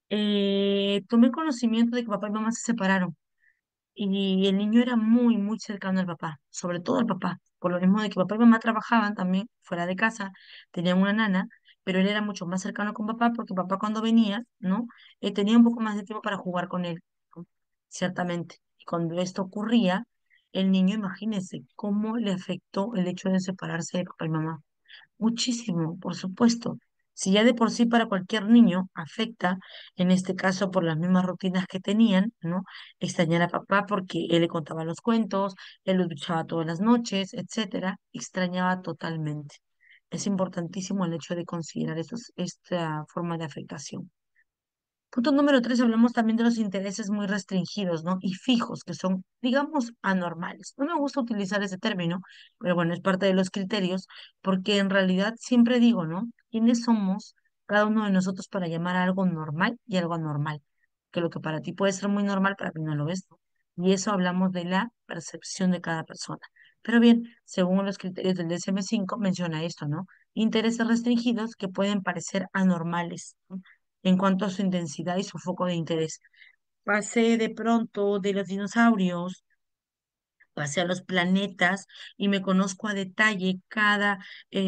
Eh, tomé conocimiento de que papá y mamá se separaron. Y el niño era muy, muy cercano al papá, sobre todo al papá, por lo mismo de que papá y mamá trabajaban también fuera de casa, tenían una nana, pero él era mucho más cercano con papá porque papá cuando venía, ¿no? Eh, tenía un poco más de tiempo para jugar con él, ¿no? Ciertamente. Y cuando esto ocurría, el niño, imagínese cómo le afectó el hecho de separarse de papá y mamá. Muchísimo, por supuesto. Si ya de por sí para cualquier niño afecta, en este caso por las mismas rutinas que tenían, ¿no? Extrañar a papá porque él le contaba los cuentos, él lo duchaba todas las noches, etcétera, extrañaba totalmente. Es importantísimo el hecho de considerar estos- esta forma de afectación. Punto número tres, hablamos también de los intereses muy restringidos, ¿no? Y fijos, que son, digamos, anormales. No me gusta utilizar ese término, pero bueno, es parte de los criterios, porque en realidad siempre digo, ¿no? ¿Quiénes somos cada uno de nosotros para llamar a algo normal y algo anormal? Que lo que para ti puede ser muy normal, para mí no lo es, ¿no? Y eso hablamos de la percepción de cada persona. Pero bien, según los criterios del D S M cinco, menciona esto, ¿no? Intereses restringidos que pueden parecer anormales, ¿no? En cuanto a su intensidad y su foco de interés. Pasé de pronto de los dinosaurios, pasé a los planetas y me conozco a detalle cada,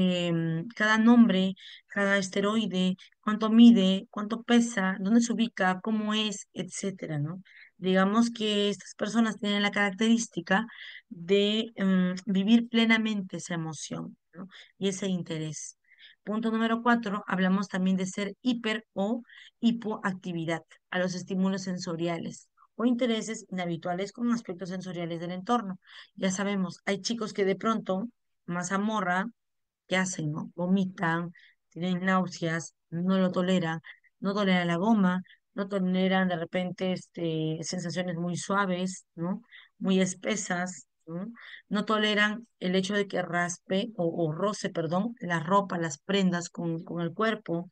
em, cada nombre, cada asteroide, cuánto mide, cuánto pesa, dónde se ubica, cómo es, etcétera, ¿no? Digamos que estas personas tienen la característica de em, vivir plenamente esa emoción, ¿no? Y ese interés. Punto número cuatro, hablamos también de ser hiper o hipoactividad a los estímulos sensoriales o intereses inhabituales con aspectos sensoriales del entorno. Ya sabemos, hay chicos que de pronto, mazamorra, ¿qué hacen, no? Vomitan, tienen náuseas, no lo toleran, no toleran la goma, no toleran de repente este, sensaciones muy suaves, ¿no? Muy espesas, ¿no? No toleran el hecho de que raspe o, o roce, perdón, la ropa, las prendas con, con el cuerpo,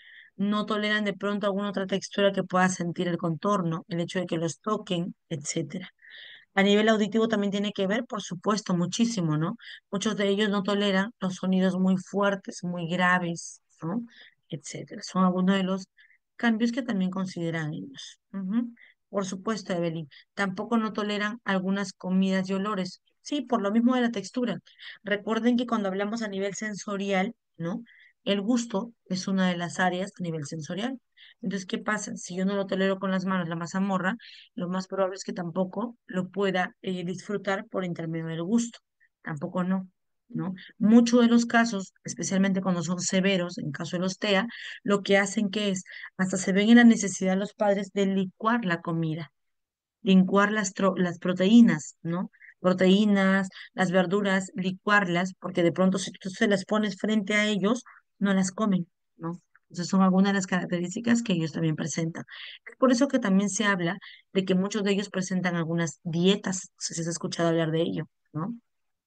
no toleran de pronto alguna otra textura que pueda sentir el contorno, el hecho de que los toquen, etcétera. A nivel auditivo también tiene que ver, por supuesto, muchísimo, ¿no? Muchos de ellos no toleran los sonidos muy fuertes, muy graves, ¿no? Etcétera. Son algunos de los cambios que también consideran ellos. Ujú. Por supuesto, Evelyn, tampoco no toleran algunas comidas y olores. Sí, por lo mismo de la textura. Recuerden que cuando hablamos a nivel sensorial, ¿no? El gusto es una de las áreas a nivel sensorial. Entonces, ¿qué pasa? Si yo no lo tolero con las manos, la mazamorra, lo más probable es que tampoco lo pueda eh, disfrutar por intermedio del gusto. Tampoco no, ¿no? Muchos de los casos, especialmente cuando son severos, en caso de los T E A, lo que hacen que es, hasta se ven en la necesidad los padres de licuar la comida, licuar las, tro- las proteínas, ¿no? Proteínas, las verduras, licuarlas, porque de pronto si tú se las pones frente a ellos, no las comen, ¿no? Entonces son algunas de las características que ellos también presentan. Es por eso que también se habla de que muchos de ellos presentan algunas dietas, no sé si has escuchado hablar de ello, ¿no?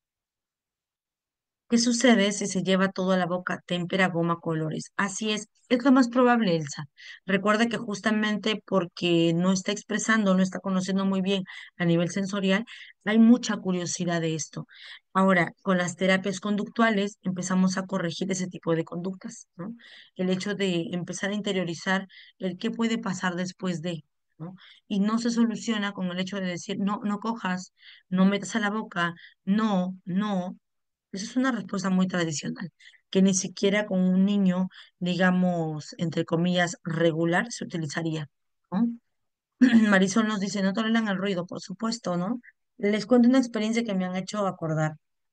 ¿Qué sucede si se lleva todo a la boca, témpera, goma, colores? Así es, es lo más probable, Elsa. Recuerda que justamente porque no está expresando, no está conociendo muy bien a nivel sensorial, hay mucha curiosidad de esto. Ahora, con las terapias conductuales empezamos a corregir ese tipo de conductas, ¿no? El hecho de empezar a interiorizar el qué puede pasar después de, ¿no? Y no se soluciona con el hecho de decir, no, no cojas, no metas a la boca, no, no. Esa es una respuesta muy tradicional, que ni siquiera con un niño, digamos, entre comillas, regular se utilizaría, ¿no? Marisol nos dice, no toleran el ruido, por supuesto, ¿no? Les cuento una experiencia que me han hecho acordar.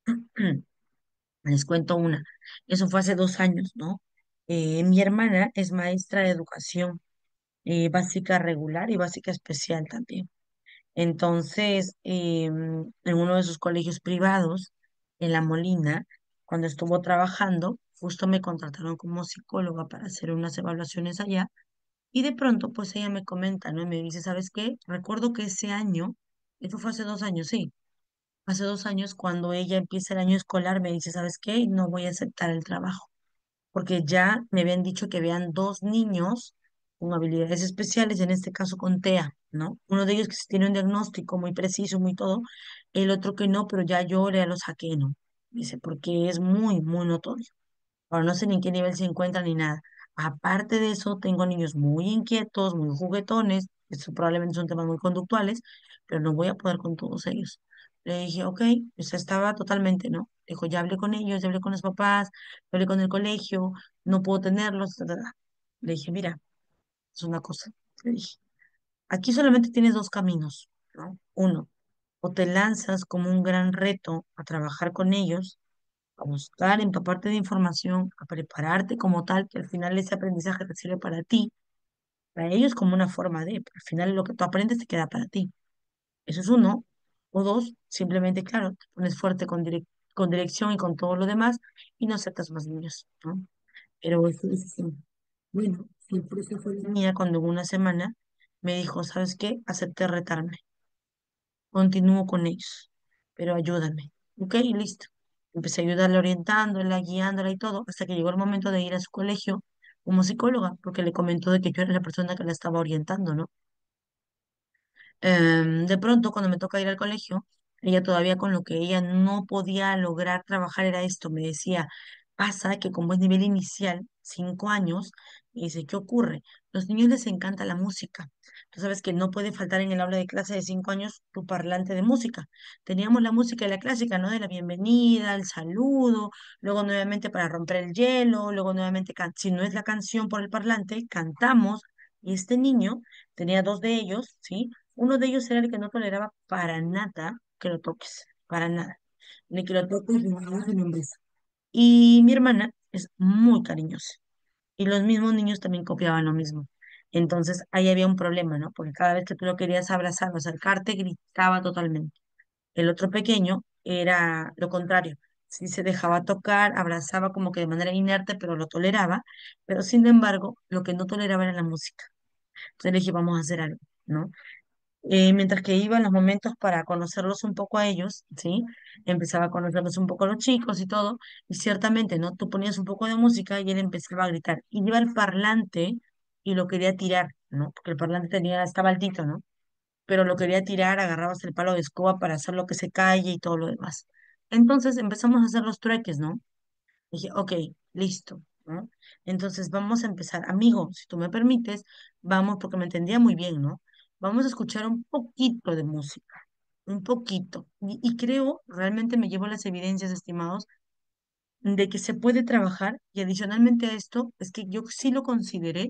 Les cuento una. Eso fue hace dos años, ¿no? Eh, mi hermana es maestra de educación eh, básica regular y básica especial también. Entonces, em, en uno de sus colegios privados, en La Molina, cuando estuvo trabajando, justo me contrataron como psicóloga para hacer unas evaluaciones allá. Y de pronto, pues ella me comenta, ¿no? Y me dice, ¿sabes qué? Recuerdo que ese año, esto fue hace dos años, sí, hace dos años cuando ella empieza el año escolar, me dice, ¿sabes qué? No voy a aceptar el trabajo porque ya me habían dicho que vean dos niños con habilidades especiales, en este caso con TEA, ¿no? Uno de ellos que sí tiene un diagnóstico muy preciso, muy todo, el otro que no, pero ya yo ya lo saqué, ¿no? Dice, porque es muy, muy notorio. Ahora no sé ni en qué nivel se encuentran ni nada. Aparte de eso, tengo niños muy inquietos, muy juguetones, eso probablemente son temas muy conductuales, pero no voy a poder con todos ellos. Le dije, ok, o sea, estaba totalmente, ¿no? Dijo, ya hablé con ellos, ya hablé con los papás, ya hablé con el colegio, no puedo tenerlos, ta, ta, ta. Le dije, mira, es una cosa. Le dije, aquí solamente tienes dos caminos, ¿no? Uno, o te lanzas como un gran reto a trabajar con ellos a buscar, empaparte de información, a prepararte como tal, que al final ese aprendizaje te sirve para ti, para ellos como una forma de, pero al final lo que tú aprendes te queda para ti. Eso es uno. O dos, simplemente, claro, te pones fuerte con, direc- con dirección y con todo lo demás y no aceptas más niños, ¿no? Pero eso es así. Bueno, siempre esa fue la mía cuando en una semana me dijo, ¿sabes qué? Acepté retarme. Continúo con ellos, pero ayúdame. Ok, y listo. Empecé a ayudarla orientándola, guiándola y todo, hasta que llegó el momento de ir a su colegio como psicóloga, porque le comentó de que yo era la persona que la estaba orientando, ¿no? Em, de pronto, cuando me toca ir al colegio, ella todavía con lo que ella no podía lograr trabajar era esto. Me decía, pasa que como es nivel inicial, cinco años, me dice, ¿qué ocurre? Los niños les encanta la música. Tú sabes que no puede faltar en el aula de clase de cinco años tu parlante de música. Teníamos la música de la clásica, ¿no? De la bienvenida, el saludo, luego nuevamente para romper el hielo, luego nuevamente, can- si no es la canción por el parlante, cantamos. Y este niño tenía dos de ellos, ¿sí? Uno de ellos era el que no toleraba para nada que lo toques, para nada. Ni que lo toques, ni nada, ni un beso. Y mi hermana es muy cariñosa. Y los mismos niños también copiaban lo mismo. Entonces ahí había un problema, ¿no? Porque cada vez que tú lo querías abrazar o acercarte, gritaba totalmente. El otro pequeño era lo contrario. Sí se dejaba tocar, abrazaba como que de manera inerte, pero lo toleraba. Pero sin embargo, lo que no toleraba era la música. Entonces le dije, vamos a hacer algo, ¿no? Eh, mientras que iba en los momentos para conocerlos un poco a ellos, ¿sí? Empezaba a conocerlos un poco a los chicos y todo, y ciertamente, ¿no? Tú ponías un poco de música y él empezaba a gritar, y iba al parlante y lo quería tirar, ¿no? Porque el parlante tenía, estaba altito, ¿no? Pero lo quería tirar, agarrabas el palo de escoba para hacer lo que se calle y todo lo demás. Entonces empezamos a hacer los trueques, ¿no? Dije, ok, listo, ¿no? Entonces vamos a empezar. Amigo, si tú me permites, vamos, porque me entendía muy bien, ¿no? Vamos a escuchar un poquito de música, un poquito. Y, y creo, realmente me llevo las evidencias, estimados, de que se puede trabajar y adicionalmente a esto, es que yo sí lo consideré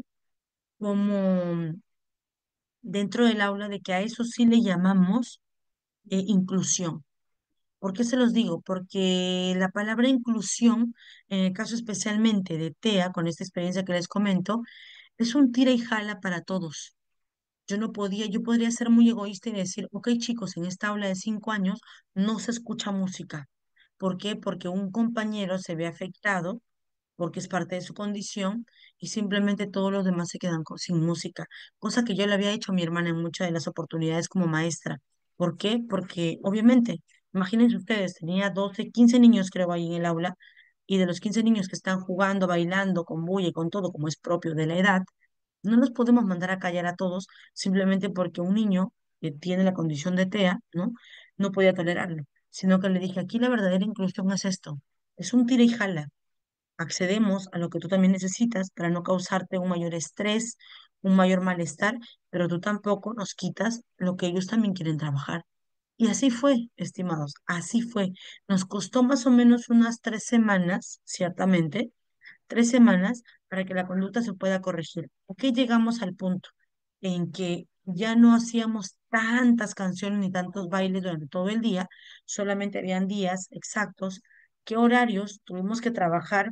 como dentro del aula de que a eso sí le llamamos eh, inclusión. ¿Por qué se los digo? Porque la palabra inclusión, en el caso especialmente de TEA, con esta experiencia que les comento, es un tira y jala para todos. Yo no podía, yo podría ser muy egoísta y decir, ok chicos, en esta aula de cinco años no se escucha música. ¿Por qué? Porque un compañero se ve afectado porque es parte de su condición y simplemente todos los demás se quedan co- sin música, cosa que yo le había hecho a mi hermana en muchas de las oportunidades como maestra. ¿Por qué? Porque obviamente, imagínense ustedes, tenía doce quince niños creo ahí en el aula y de los quince niños que están jugando, bailando, con bulla y con todo como es propio de la edad, no los podemos mandar a callar a todos simplemente porque un niño que tiene la condición de TEA, ¿no? No podía tolerarlo, sino que le dije, aquí la verdadera inclusión es esto, es un tira y jala. Accedemos a lo que tú también necesitas para no causarte un mayor estrés, un mayor malestar, pero tú tampoco nos quitas lo que ellos también quieren trabajar. Y así fue, estimados, así fue. Nos costó más o menos unas tres semanas, ciertamente, tres semanas para que la conducta se pueda corregir. Aquí llegamos al punto en que ya no hacíamos tantas canciones ni tantos bailes durante todo el día, solamente habían días exactos, qué horarios tuvimos que trabajar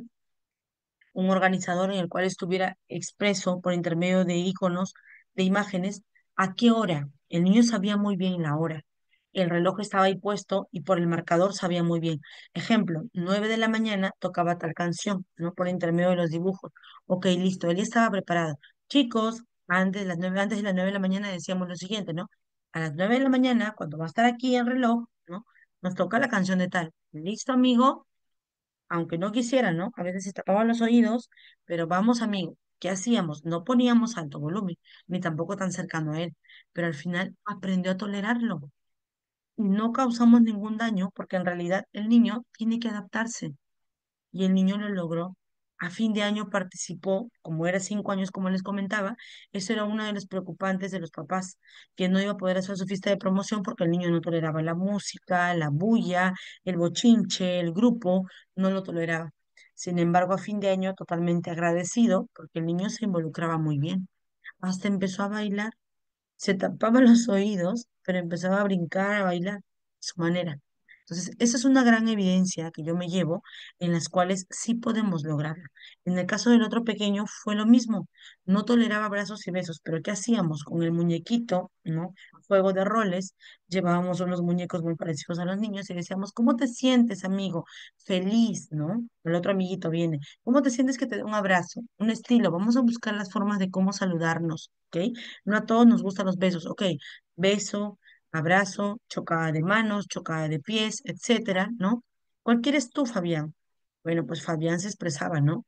un organizador en el cual estuviera expreso por intermedio de iconos, de imágenes, a qué hora. El niño sabía muy bien la hora. El reloj estaba ahí puesto y por el marcador sabía muy bien. Ejemplo, nueve de la mañana tocaba tal canción, ¿no? Por intermedio de los dibujos. Ok, listo, él ya estaba preparado. Chicos, antes de las nueve, antes de las nueve de la mañana decíamos lo siguiente, ¿no? A las nueve de la mañana, cuando va a estar aquí el reloj, ¿no? Nos toca la canción de tal. Listo, amigo, aunque no quisiera, ¿no? A veces se tapaban los oídos, pero vamos, amigo, ¿qué hacíamos? No poníamos alto volumen, ni tampoco tan cercano a él, pero al final aprendió a tolerarlo. Y no causamos ningún daño porque en realidad el niño tiene que adaptarse y el niño lo logró. A fin de año participó, como era cinco años, como les comentaba, eso era uno de los preocupantes de los papás, que no iba a poder hacer su fiesta de promoción porque el niño no toleraba la música, la bulla, el bochinche, el grupo, no lo toleraba. Sin embargo, a fin de año totalmente agradecido porque el niño se involucraba muy bien. Hasta empezó a bailar, se tapaba los oídos, pero empezaba a brincar, a bailar a su manera. Entonces, esa es una gran evidencia que yo me llevo en las cuales sí podemos lograrlo. En el caso del otro pequeño fue lo mismo. No toleraba abrazos y besos, pero ¿qué hacíamos con el muñequito, ¿no? Juego de roles, llevábamos unos muñecos muy parecidos a los niños y decíamos, ¿cómo te sientes, amigo? Feliz, ¿no? El otro amiguito viene. ¿Cómo te sientes que te dé un abrazo? Un estilo. Vamos a buscar las formas de cómo saludarnos, ¿ok? No a todos nos gustan los besos, ok. Beso, abrazo, chocada de manos, chocada de pies, etcétera, ¿no? ¿Cuál quieres tú, Fabián? Bueno, pues Fabián se expresaba, ¿no?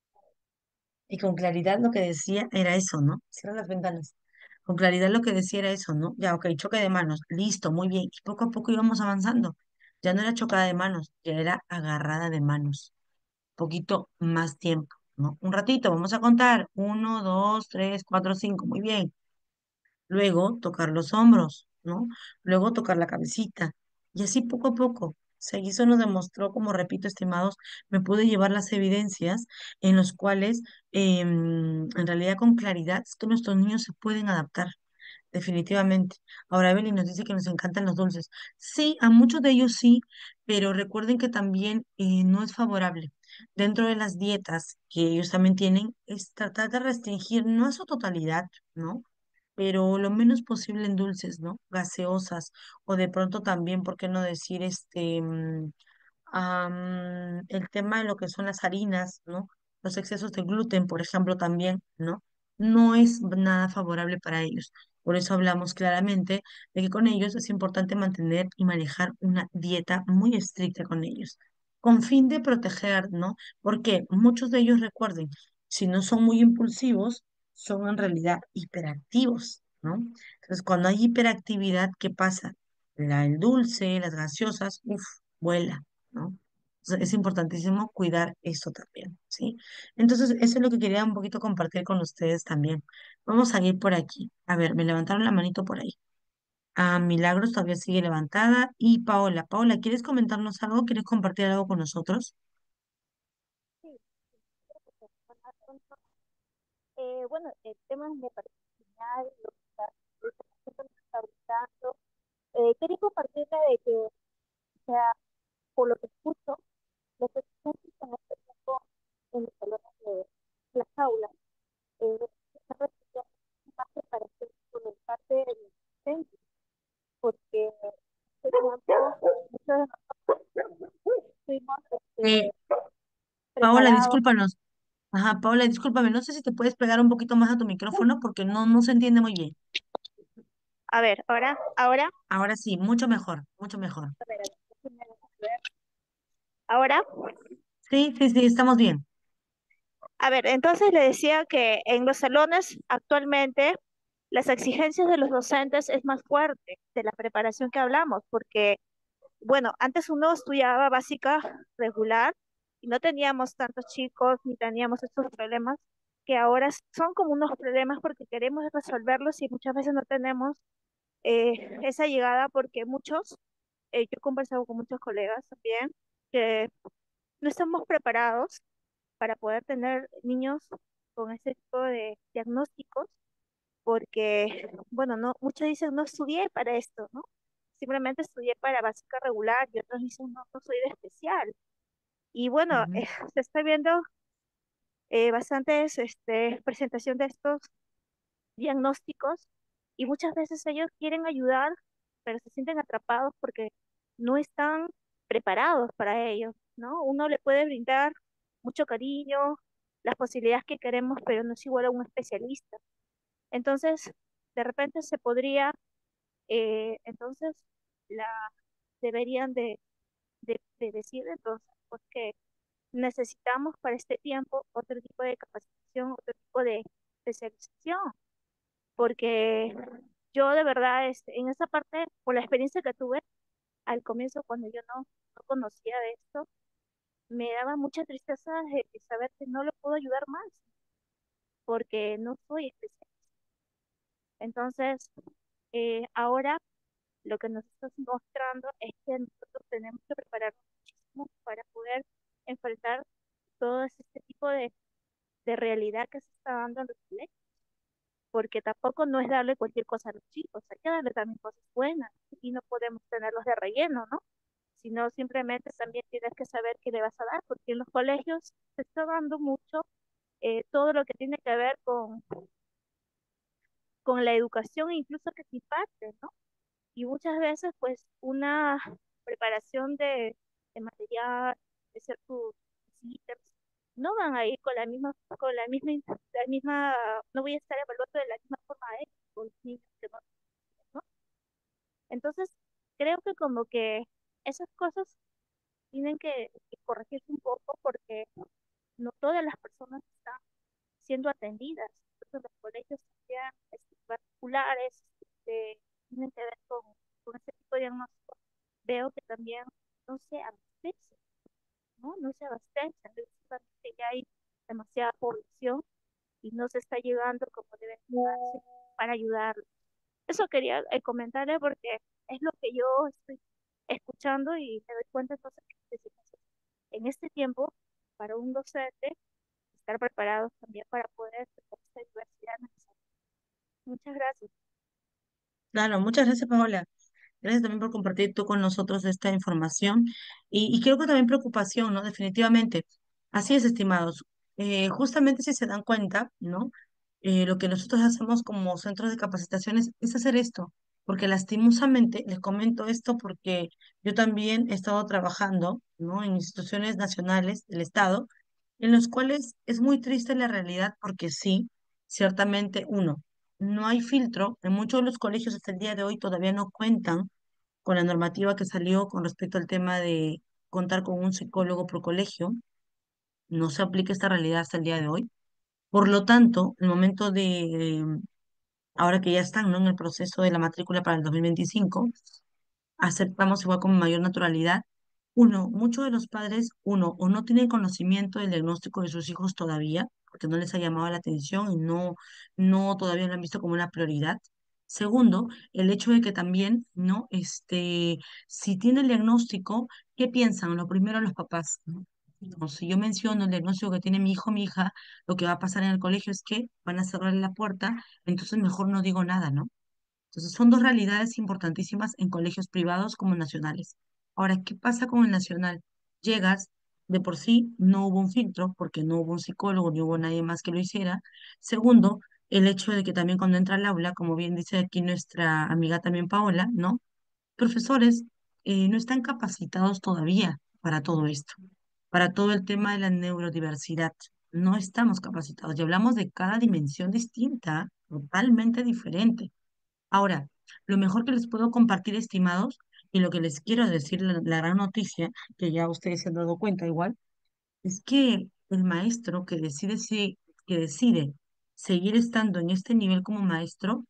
Y con claridad lo que decía era eso, ¿no? Cierra las ventanas. Con claridad lo que decía era eso, ¿no? Ya, ok, choque de manos, listo, muy bien. Y poco a poco íbamos avanzando. Ya no era chocada de manos, ya era agarrada de manos. Poquito más tiempo, ¿no? Un ratito, vamos a contar. Uno, dos, tres, cuatro, cinco, muy bien. Luego tocar los hombros, ¿no? Luego tocar la cabecita. Y así poco a poco. Se hizo, nos demostró, como repito, estimados, me pude llevar las evidencias en los cuales, em, en realidad, con claridad, es que nuestros niños se pueden adaptar, definitivamente. Ahora, Evelyn nos dice que nos encantan los dulces. Sí, a muchos de ellos sí, pero recuerden que también eh, no es favorable. Dentro de las dietas que ellos también tienen, es tratar de restringir, no a su totalidad, ¿no? Pero lo menos posible en dulces, ¿no? Gaseosas, o de pronto también, ¿por qué no decir este, mm, am, el tema de lo que son las harinas, ¿no? Los excesos de gluten, por ejemplo, también, ¿no? No es nada favorable para ellos. Por eso hablamos claramente de que con ellos es importante mantener y manejar una dieta muy estricta con ellos, con fin de proteger, ¿no? Porque muchos de ellos, recuerden, si no son muy impulsivos, son en realidad hiperactivos, ¿no? Entonces, cuando hay hiperactividad, ¿qué pasa? La, el dulce, las gaseosas, uff, vuela, ¿no? Entonces, es importantísimo cuidar esto también, ¿sí? Entonces, eso es lo que quería un poquito compartir con ustedes también. Vamos a ir por aquí. A ver, me levantaron la manito por ahí. Ah, Milagros todavía sigue levantada. Y Paola, Paola, ¿quieres comentarnos algo? ¿Quieres compartir algo con nosotros? Sí, eh, bueno, el tema me parece genial, lo que está, lo que está está gustando. Eh, quería compartirle de que, o sea, por lo que escucho, los estudiantes en este tiempo en los salones de las aulas eh, están recibiendo más preparación por el parte del docente, porque este tiempo muchos de nosotros fuimos Eh, este, Paola, preparados. discúlpanos. Ajá, Paola, discúlpame, no sé si te puedes pegar un poquito más a tu micrófono porque no, no se entiende muy bien. A ver, ahora, ahora, Ahora sí, mucho mejor, mucho mejor. a ver, déjenme ver. Ahora, Sí, sí, sí, estamos bien. a ver, entonces le decía que en los salones actualmente las exigencias de los docentes es más fuerte de la preparación que hablamos, porque, bueno, antes uno estudiaba básica regular y no teníamos tantos chicos ni teníamos estos problemas que ahora son como unos problemas porque queremos resolverlos y muchas veces no tenemos eh, esa llegada porque muchos, eh, yo he conversado con muchos colegas también, que no estamos preparados para poder tener niños con ese tipo de diagnósticos porque, bueno, no, muchos dicen no estudié para esto, ¿no? Simplemente estudié para básica regular y otros dicen no, no soy de especial. Y bueno, Ujú, eh, se está viendo eh, bastantes este, presentación de estos diagnósticos y muchas veces ellos quieren ayudar, pero se sienten atrapados porque no están preparados para ello, ¿no? Uno le puede brindar mucho cariño, las posibilidades que queremos, pero no es igual a un especialista. Entonces, de repente se podría, eh, entonces, la deberían de, de, de decir entonces, pues que necesitamos para este tiempo otro tipo de capacitación, otro tipo de especialización porque yo de verdad este, en esa parte, por la experiencia que tuve al comienzo cuando yo no, no conocía de esto, me daba mucha tristeza de, de saber que no lo puedo ayudar más, porque no soy especial. Entonces, eh, ahora lo que nos estás mostrando es que nosotros tenemos que prepararnos muchísimo para poder enfrentar todo este tipo de, de realidad que se está dando en los colegios, porque tampoco no es darle cualquier cosa a los chicos, hay que darle también cosas buenas y no podemos tenerlos de relleno, ¿no? Sino simplemente también tienes que saber qué le vas a dar, porque en los colegios se está dando mucho eh, todo lo que tiene que ver con, con la educación incluso que se imparte, ¿no? Y muchas veces pues una preparación de, de material, de ser tus ítems, no van a ir con la misma, con la misma, la misma, no voy a estar evaluando de la misma forma a ellos, con los niños que no, ¿no? Entonces, creo que como que esas cosas tienen que, que corregirse un poco porque no todas las personas están siendo atendidas. Entonces, los colegios también este, particulares este, tienen que ver con, con este tipo de diagnóstico. Veo que también no se abastece, ¿no? No se abastece. Principalmente ya hay demasiada población y no se está llegando como debe llegarse para ayudarlos. Eso quería eh, comentarle porque es lo que yo estoy escuchando y me doy cuenta entonces que necesitamos en este tiempo para un docente estar preparados también para poder tener esta diversidad necesaria. Muchas gracias. claro, muchas gracias, Paola. Gracias también por compartir tú con nosotros esta información y, y creo que también preocupación, ¿no? Definitivamente. Así es, estimados. Eh, justamente si se dan cuenta, ¿no? Eh, lo que nosotros hacemos como centros de capacitaciones es hacer esto, porque lastimosamente, les comento esto porque yo también he estado trabajando, ¿no? En instituciones nacionales del Estado, en los cuales es muy triste la realidad porque sí, ciertamente, uno, no hay filtro. En muchos de los colegios hasta el día de hoy todavía no cuentan con la normativa que salió con respecto al tema de contar con un psicólogo por colegio. No se aplica esta realidad hasta el día de hoy. Por lo tanto, el momento de, ahora que ya están, ¿no? En el proceso de la matrícula para el dos mil veinticinco, aceptamos igual con mayor naturalidad. Uno, muchos de los padres, uno, o no tienen conocimiento del diagnóstico de sus hijos todavía, porque no les ha llamado la atención y no, no todavía lo han visto como una prioridad. Segundo, el hecho de que también, ¿no? Este, si tiene el diagnóstico, ¿qué piensan? Lo primero los papás, ¿no? No, si yo menciono el diagnóstico que tiene mi hijo o mi hija, lo que va a pasar en el colegio es que van a cerrarle la puerta, entonces mejor no digo nada, ¿no? Entonces, son dos realidades importantísimas en colegios privados como nacionales. Ahora, ¿qué pasa con el nacional? Llegas, de por sí no hubo un filtro, porque no hubo un psicólogo, ni hubo nadie más que lo hiciera. Segundo, el hecho de que también cuando entra al aula, como bien dice aquí nuestra amiga también Paola, ¿no? Profesores eh, no están capacitados todavía para todo esto. para todo el tema de la neurodiversidad. No estamos capacitados y hablamos de cada dimensión distinta, totalmente diferente. Ahora, lo mejor que les puedo compartir, estimados, y lo que les quiero decir, la, la gran noticia, que ya ustedes se han dado cuenta igual, es que el maestro que decide, si, que decide seguir estando en este nivel como maestro,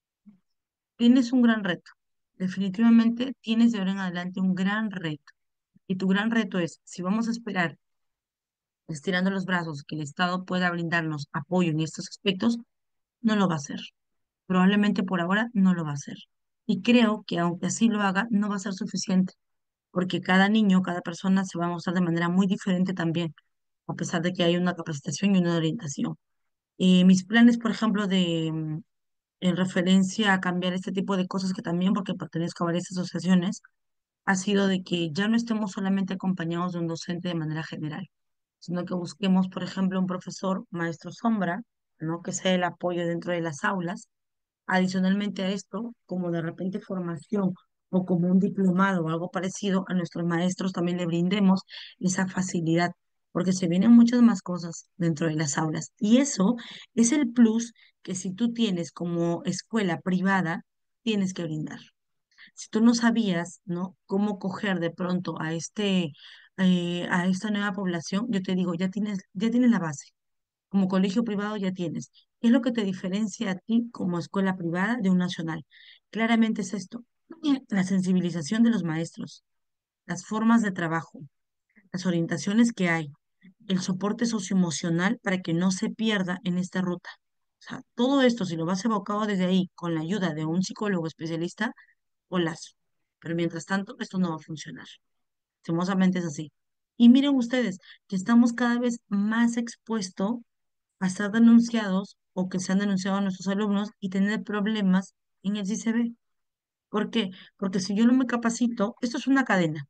tienes un gran reto. Definitivamente tienes de ahora en adelante un gran reto. Y tu gran reto es, si vamos a esperar estirando los brazos que el Estado pueda brindarnos apoyo en estos aspectos, no lo va a hacer. Probablemente por ahora no lo va a hacer. Y creo que aunque así lo haga, no va a ser suficiente, porque cada niño, cada persona se va a mostrar de manera muy diferente también, a pesar de que hay una capacitación y una orientación. Eh, mis planes, por ejemplo, de mm, en referencia a cambiar este tipo de cosas, que también porque pertenezco a varias asociaciones, ha sido de que ya no estemos solamente acompañados de un docente de manera general, sino que busquemos, por ejemplo, un profesor, maestro sombra, ¿no? Que sea el apoyo dentro de las aulas. Adicionalmente a esto, como de repente formación o como un diplomado o algo parecido, a nuestros maestros también le brindemos esa facilidad, porque se vienen muchas más cosas dentro de las aulas. Y eso es el plus que si tú tienes como escuela privada, tienes que brindar. Si tú no sabías, ¿no? Cómo coger de pronto a este, eh, a esta nueva población, yo te digo, ya tienes, ya tienes la base. Como colegio privado ya tienes. ¿Qué es lo que te diferencia a ti como escuela privada de un nacional? Claramente es esto, la sensibilización de los maestros, las formas de trabajo, las orientaciones que hay, el soporte socioemocional para que no se pierda en esta ruta. O sea, todo esto, si lo vas evocado desde ahí, con la ayuda de un psicólogo especialista, golazo. Pero mientras tanto, esto no va a funcionar. Famosamente es así. Y miren ustedes que estamos cada vez más expuestos a ser denunciados o que se han denunciado a nuestros alumnos y tener problemas en el C I C B. ¿Por qué? Porque si yo no me capacito, esto es una cadena.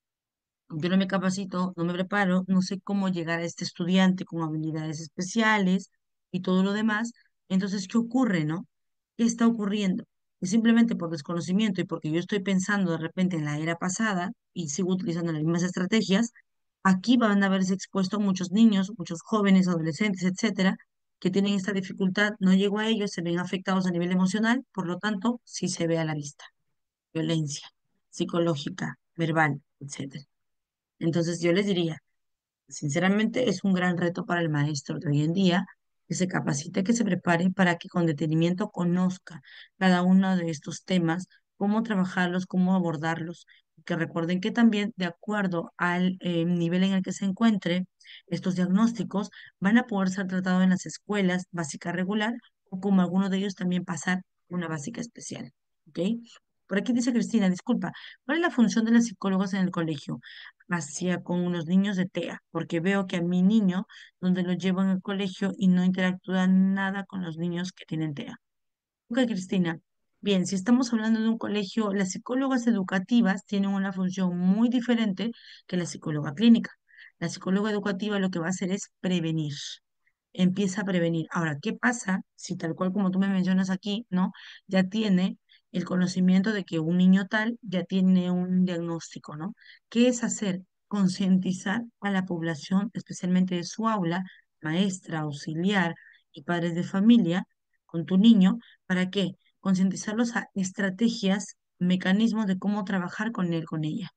Yo no me capacito, no me preparo, no sé cómo llegar a este estudiante con habilidades especiales y todo lo demás. Entonces, ¿qué ocurre, no? ¿Qué está ocurriendo? Y simplemente por desconocimiento y porque yo estoy pensando de repente en la era pasada y sigo utilizando las mismas estrategias, aquí van a verse expuestos muchos niños, muchos jóvenes, adolescentes, etcétera, que tienen esta dificultad, no llego a ellos, se ven afectados a nivel emocional, por lo tanto, sí se ve a la vista, violencia psicológica, verbal, etcétera. Entonces yo les diría, sinceramente es un gran reto para el maestro de hoy en día que se capacite, que se prepare para que con detenimiento conozca cada uno de estos temas, cómo trabajarlos, cómo abordarlos. Que recuerden que también, de acuerdo al eh, nivel en el que se encuentre, estos diagnósticos van a poder ser tratados en las escuelas básica regular o como algunos de ellos también pasar una básica especial. ¿Ok? Por aquí dice Cristina, disculpa, ¿cuál es la función de las psicólogas en el colegio? Hacia con los niños de TEA, porque veo que a mi niño, donde lo llevo en el colegio y no interactúa nada con los niños que tienen TEA. Ok, Cristina. Bien, si estamos hablando de un colegio, las psicólogas educativas tienen una función muy diferente que la psicóloga clínica. La psicóloga educativa lo que va a hacer es prevenir, empieza a prevenir. Ahora, ¿qué pasa si tal cual como tú me mencionas aquí, ¿no? Ya tiene el conocimiento de que un niño tal ya tiene un diagnóstico, ¿no? ¿Qué es hacer? Concientizar a la población, especialmente de su aula, maestra, auxiliar y padres de familia, con tu niño, ¿para qué? Concientizarlos a estrategias, mecanismos de cómo trabajar con él, con ella.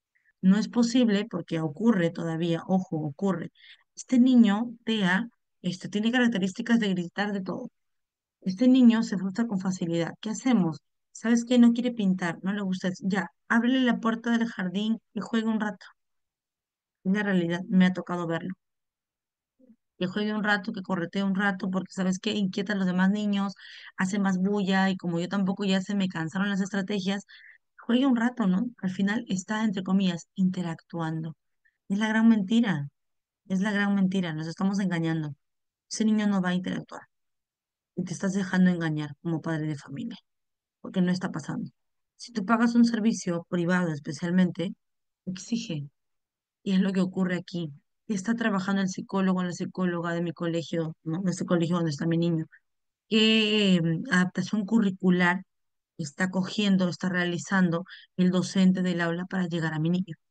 No es posible porque ocurre todavía, ojo, ocurre. Este niño, TEA, este, tiene características de gritar de todo. Este niño se frustra con facilidad. ¿Qué hacemos? ¿Sabes qué? No quiere pintar, no le gusta eso. Ya, ábrele la puerta del jardín y juegue un rato. Es la realidad, me ha tocado verlo. Que juegue un rato, que corretee un rato, porque ¿sabes qué? Inquieta a los demás niños, hace más bulla y como yo tampoco ya se me cansaron las estrategias, juegue un rato, ¿no? Al final está, entre comillas, interactuando. Es la gran mentira. Es la gran mentira, nos estamos engañando. Ese niño no va a interactuar y te estás dejando engañar como padre de familia, porque no está pasando. Si tú pagas un servicio privado especialmente, exige, y es lo que ocurre aquí. Está trabajando el psicólogo, la psicóloga de mi colegio, ¿no? De este colegio donde está mi niño. ¿Qué mm, adaptación curricular está cogiendo, está realizando el docente del aula para llegar a mi niño?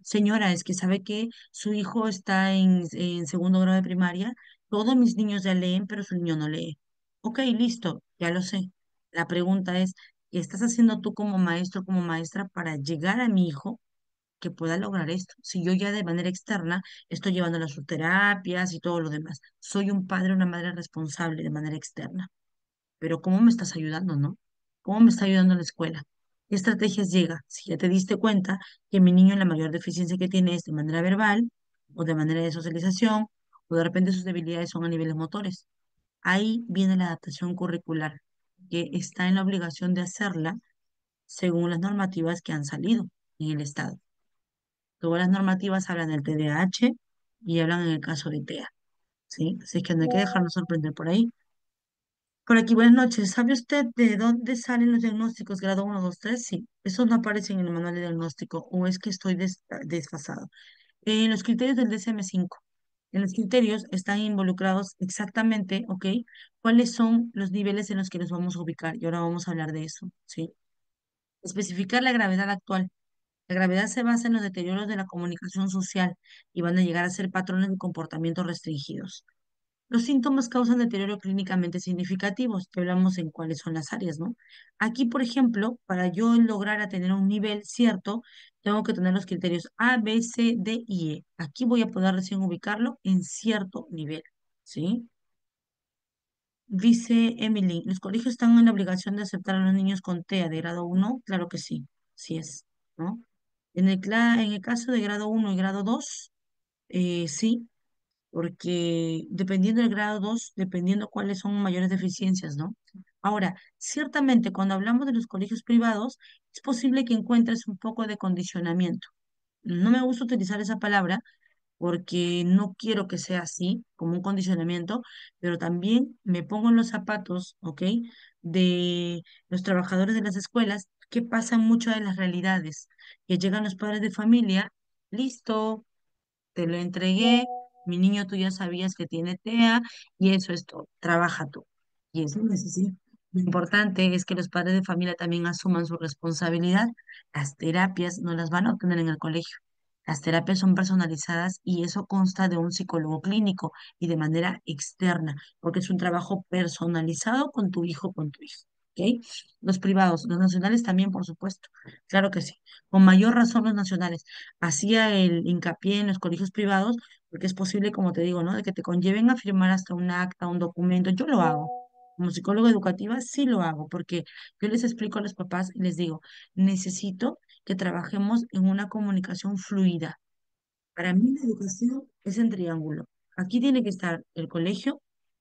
señora, es que sabe que su hijo está en, en segundo grado de primaria, todos mis niños ya leen, pero su niño no lee. Ok, listo, ya lo sé. La pregunta es, ¿qué estás haciendo tú como maestro, como maestra para llegar a mi hijo que pueda lograr esto? Si yo ya de manera externa estoy llevándolo a sus terapias y todo lo demás, soy un padre o una madre responsable de manera externa, pero ¿cómo me estás ayudando, no? ¿Cómo me está ayudando la escuela? ¿Qué estrategias llega? Si ya te diste cuenta que mi niño la mayor deficiencia que tiene es de manera verbal o de manera de socialización o de repente sus debilidades son a niveles motores. Ahí viene la adaptación curricular, que está en la obligación de hacerla según las normativas que han salido en el Estado. Todas las normativas hablan del T D A H y hablan en el caso de T E A, ¿sí? Así que no hay que dejarnos sorprender por ahí. Por aquí, buenas noches. ¿Sabe usted de dónde salen los diagnósticos grado uno, dos, tres? Sí, esos no aparecen en el manual de diagnóstico o es que estoy des- desfasado. En los criterios del D S M cinco, en los criterios están involucrados exactamente, ¿ok? ¿Cuáles son los niveles en los que nos vamos a ubicar? Y ahora vamos a hablar de eso, ¿sí? Especificar la gravedad actual. La gravedad se basa en los deterioros de la comunicación social y van a llegar a ser patrones de comportamiento restringidos. Los síntomas causan deterioro clínicamente significativos, que hablamos en cuáles son las áreas, ¿no? Aquí, por ejemplo, para yo lograr a tener un nivel cierto, tengo que tener los criterios A, B, C, D y E. Aquí voy a poder recién ubicarlo en cierto nivel, ¿sí? Dice Emily, ¿los colegios están en la obligación de aceptar a los niños con TEA de grado uno? Claro que sí, sí es, ¿no? En el, cla- en el caso de grado uno y grado dos, eh, sí, porque dependiendo del grado dos, dependiendo cuáles son mayores deficiencias, ¿no? Ahora, ciertamente cuando hablamos de los colegios privados, es posible que encuentres un poco de condicionamiento. No me gusta utilizar esa palabra porque no quiero que sea así, como un condicionamiento, pero también me pongo en los zapatos, ¿ok? De los trabajadores de las escuelas, que pasan muchas de las realidades, que llegan los padres de familia, listo, te lo entregué, mi niño tú ya sabías que tiene TEA y eso es todo, trabaja tú. Y eso no es así. Lo importante es que los padres de familia también asuman su responsabilidad. Las terapias no las van a obtener en el colegio. Las terapias son personalizadas y eso consta de un psicólogo clínico y de manera externa, porque es un trabajo personalizado con tu hijo, con tu hijo. ¿Ok? Los privados, los nacionales también, por supuesto. Claro que sí. Con mayor razón los nacionales. Hacía el hincapié en los colegios privados, porque es posible, como te digo, ¿no? De que te conlleven a firmar hasta un acta, un documento. Yo lo hago. Como psicóloga educativa, sí lo hago, porque yo les explico a los papás y les digo, necesito que trabajemos en una comunicación fluida. Para mí la educación es en triángulo. Aquí tiene que estar el colegio,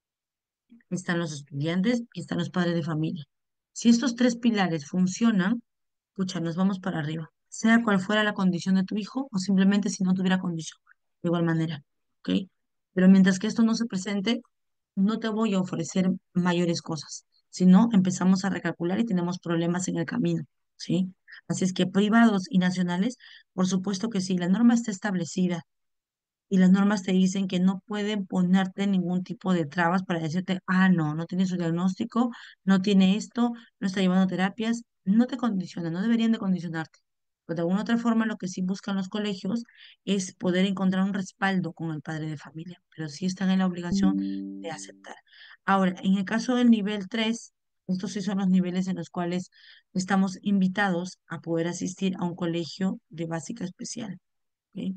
están los estudiantes y están los padres de familia. Si estos tres pilares funcionan, pucha, nos vamos para arriba, sea cual fuera la condición de tu hijo o simplemente si no tuviera condición, de igual manera, ¿ok? Pero mientras que esto no se presente, no te voy a ofrecer mayores cosas, si no empezamos a recalcular y tenemos problemas en el camino, ¿sí? Así es que privados y nacionales, por supuesto que sí, la norma está establecida, y las normas te dicen que no pueden ponerte ningún tipo de trabas para decirte, ah, no, no tiene su diagnóstico, no tiene esto, no está llevando terapias, no te condicionan, no deberían de condicionarte. Pero de alguna otra forma lo que sí buscan los colegios es poder encontrar un respaldo con el padre de familia, pero sí están en la obligación de aceptar. Ahora, en el caso del nivel tres, estos sí son los niveles en los cuales estamos invitados a poder asistir a un colegio de básica especial. ¿Ok?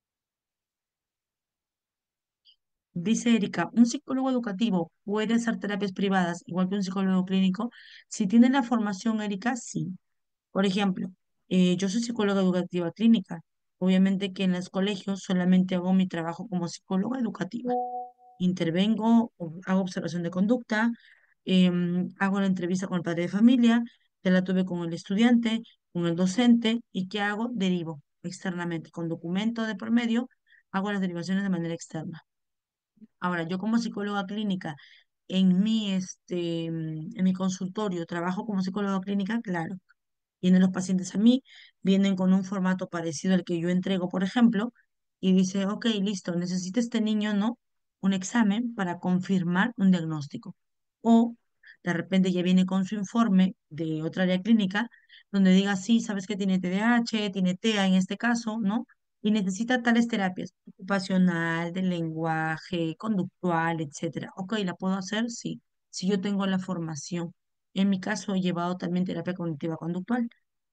Dice Erika, un psicólogo educativo puede hacer terapias privadas, igual que un psicólogo clínico. Si tiene la formación, Erika, sí. Por ejemplo, eh, yo soy psicóloga educativa clínica. Obviamente que en los colegios solamente hago mi trabajo como psicóloga educativa. Intervengo, o- hago observación de conducta, em, hago la entrevista con el padre de familia, ya la tuve con el estudiante, con el docente, y ¿qué hago? Derivo externamente, con documento de por medio, hago las derivaciones de manera externa. Ahora, yo como psicóloga clínica, en mi, este, mm, en mi consultorio, trabajo como psicóloga clínica, claro. Vienen los pacientes a mí, vienen con un formato parecido al que yo entrego, por ejemplo, y dice, ok, listo, necesita este niño, ¿no? Un examen para confirmar un diagnóstico. O de repente ya viene con su informe de otra área clínica, donde diga, sí, sabes que tiene T D A H, tiene TEA en este caso, ¿no? y necesita tales terapias, ocupacional, del lenguaje, conductual, etcétera. Ok, ¿la puedo hacer? Sí, si yo tengo la formación. En mi caso, he llevado también terapia cognitiva conductual.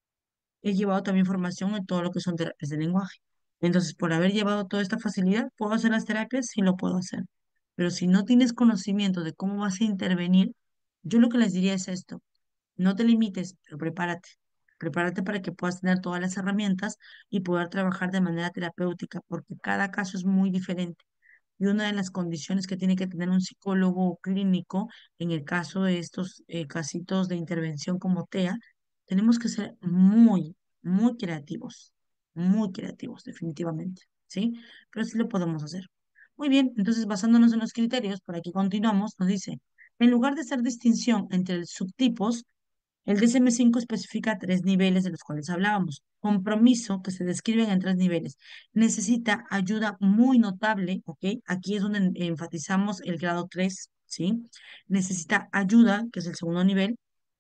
He llevado también formación en todo lo que son terapias de lenguaje. Entonces, por haber llevado toda esta facilidad, ¿puedo hacer las terapias? Sí, lo puedo hacer. Pero si no tienes conocimiento de cómo vas a intervenir, yo lo que les diría es esto: no te limites, pero prepárate. Prepárate para que puedas tener todas las herramientas y poder trabajar de manera terapéutica, porque cada caso es muy diferente. Y una de las condiciones que tiene que tener un psicólogo clínico, en el caso de estos eh, casitos de intervención como TEA, tenemos que ser muy, muy creativos, muy creativos, definitivamente, ¿sí? Pero sí lo podemos hacer. Muy bien, entonces basándonos en los criterios, por aquí continuamos, nos dice, en lugar de hacer distinción entre subtipos, el D S M cinco especifica tres niveles de los cuales hablábamos. Compromiso, que se describen en tres niveles. Necesita ayuda muy notable, ¿ok? Aquí es donde en- enfatizamos el grado tres, ¿sí? Necesita ayuda, que es el segundo nivel,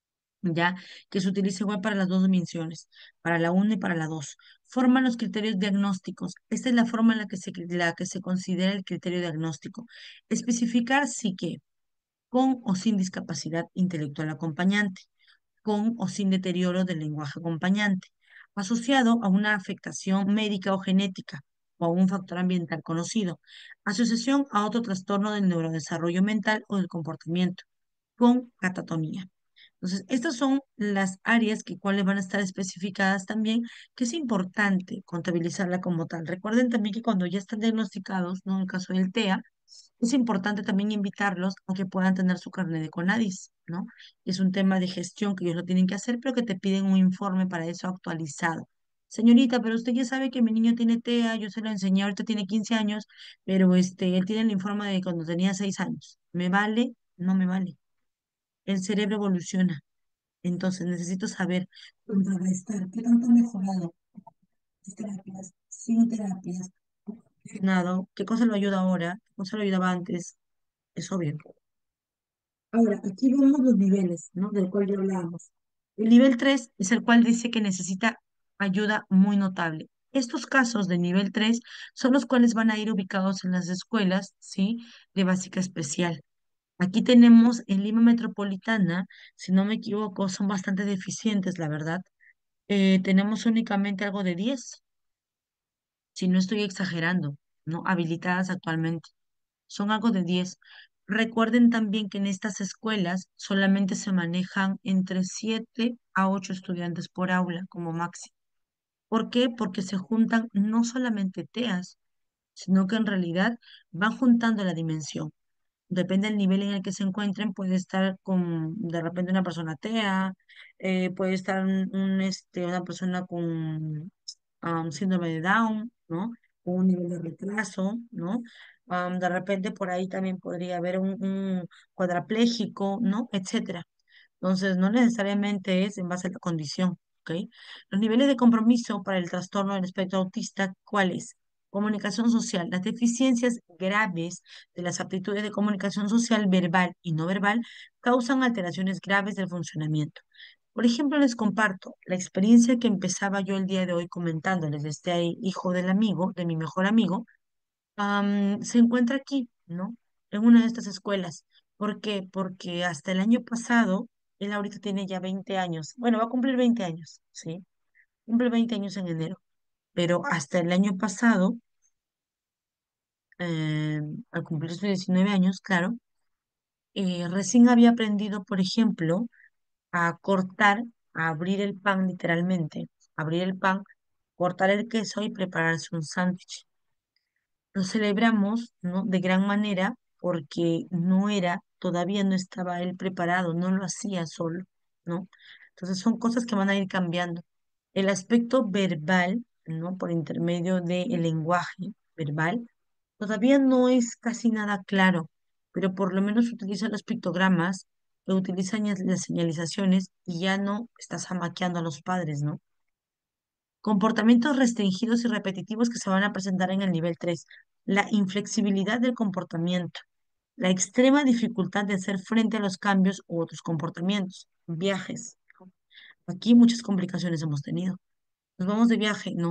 ya, que se utiliza igual para las dos dimensiones, para la uno y para la dos. Forman los criterios diagnósticos. Esta es la forma en la que se, la que se considera el criterio diagnóstico. Especificar sí que con o sin discapacidad intelectual acompañante, con o sin deterioro del lenguaje acompañante, asociado a una afectación médica o genética o a un factor ambiental conocido, asociación a otro trastorno del neurodesarrollo mental o del comportamiento, con catatonía. Entonces, estas son las áreas que cuáles van a estar especificadas también, que es importante contabilizarla como tal. Recuerden también que cuando ya están diagnosticados, ¿no? En el caso del TEA, es importante también invitarlos a que puedan tener su carnet de CONADIS, ¿no? Es un tema de gestión que ellos lo tienen que hacer, pero que te piden un informe para eso actualizado. Señorita, pero usted ya sabe que mi niño tiene TEA, yo se lo enseñé, ahorita tiene quince años, pero este, él tiene el informe de cuando tenía seis años. ¿Me vale? No me vale. El cerebro evoluciona. Entonces necesito saber contrarrestar qué tanto ha mejorado las terapias, sin terapias, nada, qué cosa lo ayuda ahora, qué cosa lo ayudaba antes. Es obvio. Ahora, aquí vemos los niveles, ¿no? Del cual ya hablábamos. El nivel tres es el cual dice que necesita ayuda muy notable. Estos casos de nivel tres son los cuales van a ir ubicados en las escuelas, ¿sí? De básica especial. Aquí tenemos en Lima Metropolitana, si no me equivoco, son bastante deficientes, la verdad. Eh, tenemos únicamente algo de diez, si no estoy exagerando, ¿no? Habilitadas actualmente. Son algo de diez. Recuerden también que en estas escuelas solamente se manejan entre siete a ocho estudiantes por aula como máximo. ¿Por qué? Porque se juntan no solamente TEAs, sino que en realidad van juntando la dimensión. Depende del nivel en el que se encuentren, puede estar con de repente una persona TEA, eh, puede estar un, un, este, una persona con am, síndrome de Down, ¿no? Con un nivel de retraso, ¿no? Am, de repente por ahí también podría haber un, un cuadrapléjico, ¿no? Etcétera. Entonces, no necesariamente es en base a la condición, ¿ok? Los niveles de compromiso para el trastorno del espectro autista, ¿cuáles? Comunicación social. Las deficiencias graves de las aptitudes de comunicación social verbal y no verbal causan alteraciones graves del funcionamiento. Por ejemplo, les comparto la experiencia que empezaba yo el día de hoy comentándoles de este hijo del amigo, de mi mejor amigo, am, se encuentra aquí, ¿no? En una de estas escuelas. ¿Por qué? Porque hasta el año pasado, él ahorita tiene ya veinte años, bueno, va a cumplir veinte años, ¿sí? Cumple veinte años en enero, pero hasta el año pasado, eh, al cumplir sus diecinueve años, claro, eh, recién había aprendido, por ejemplo, a cortar, a abrir el pan literalmente, abrir el pan, cortar el queso y prepararse un sándwich. Lo celebramos, ¿no? De gran manera porque no era, todavía no estaba él preparado, no lo hacía solo, ¿no? Entonces son cosas que van a ir cambiando. El aspecto verbal, ¿no? Por intermedio del lenguaje verbal, todavía no es casi nada claro, pero por lo menos utiliza los pictogramas, utiliza ña- las señalizaciones y ya no estás amaqueando a los padres, ¿no? Comportamientos restringidos y repetitivos que se van a presentar en el nivel tres. La inflexibilidad del comportamiento. La extrema dificultad de hacer frente a los cambios u otros comportamientos. Viajes. Aquí muchas complicaciones hemos tenido. Nos vamos de viaje, ¿no?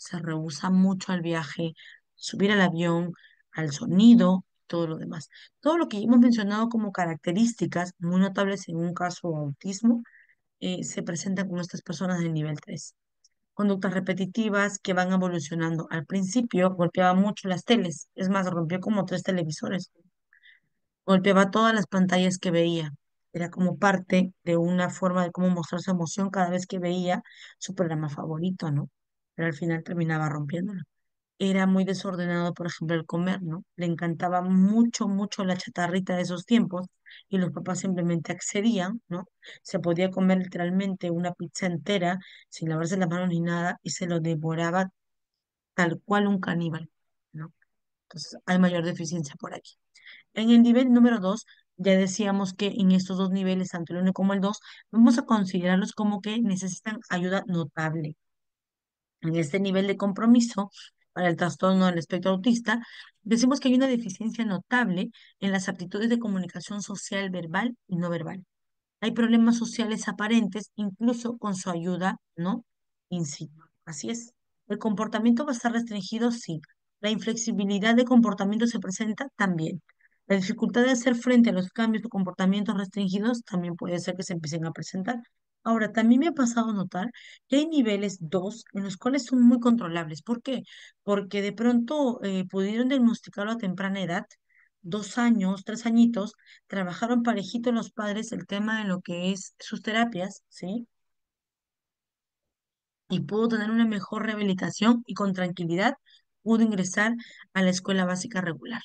se rehúsa mucho al viaje, subir al avión, al sonido, todo lo demás. Todo lo que hemos mencionado como características muy notables en un caso de autismo eh, se presentan con estas personas del nivel tres. Conductas repetitivas que van evolucionando. Al principio golpeaba mucho las teles, es más, rompió como tres televisores, golpeaba todas las pantallas que veía. Era como parte de una forma de cómo mostrar su emoción cada vez que veía su programa favorito, ¿no? Pero al final terminaba rompiéndolo. Era muy desordenado, por ejemplo, el comer, ¿no? Le encantaba mucho, mucho la chatarrita de esos tiempos y los papás simplemente accedían, ¿no? Se podía comer literalmente una pizza entera sin lavarse las manos ni nada y se lo devoraba tal cual un caníbal, ¿no? Entonces hay mayor deficiencia por aquí. En el nivel número dos, ya decíamos que en estos dos niveles, tanto el uno como el dos, vamos a considerarlos como que necesitan ayuda notable. En este nivel de compromiso para el trastorno del espectro autista, decimos que hay una deficiencia notable en las aptitudes de comunicación social verbal y no verbal. Hay problemas sociales aparentes, incluso con su ayuda, ¿no? In situ. Así es. ¿El comportamiento va a estar restringido? Sí. La inflexibilidad de comportamiento se presenta también. La dificultad de hacer frente a los cambios de comportamientos restringidos también puede ser que se empiecen a presentar. Ahora, también me ha pasado a notar que hay niveles dos en los cuales son muy controlables. ¿Por qué? Porque de pronto eh, pudieron diagnosticarlo a temprana edad, dos años, tres añitos, trabajaron parejito los padres el tema de lo que es sus terapias, ¿sí? Y pudo tener una mejor rehabilitación y con tranquilidad pudo ingresar a la escuela básica regular.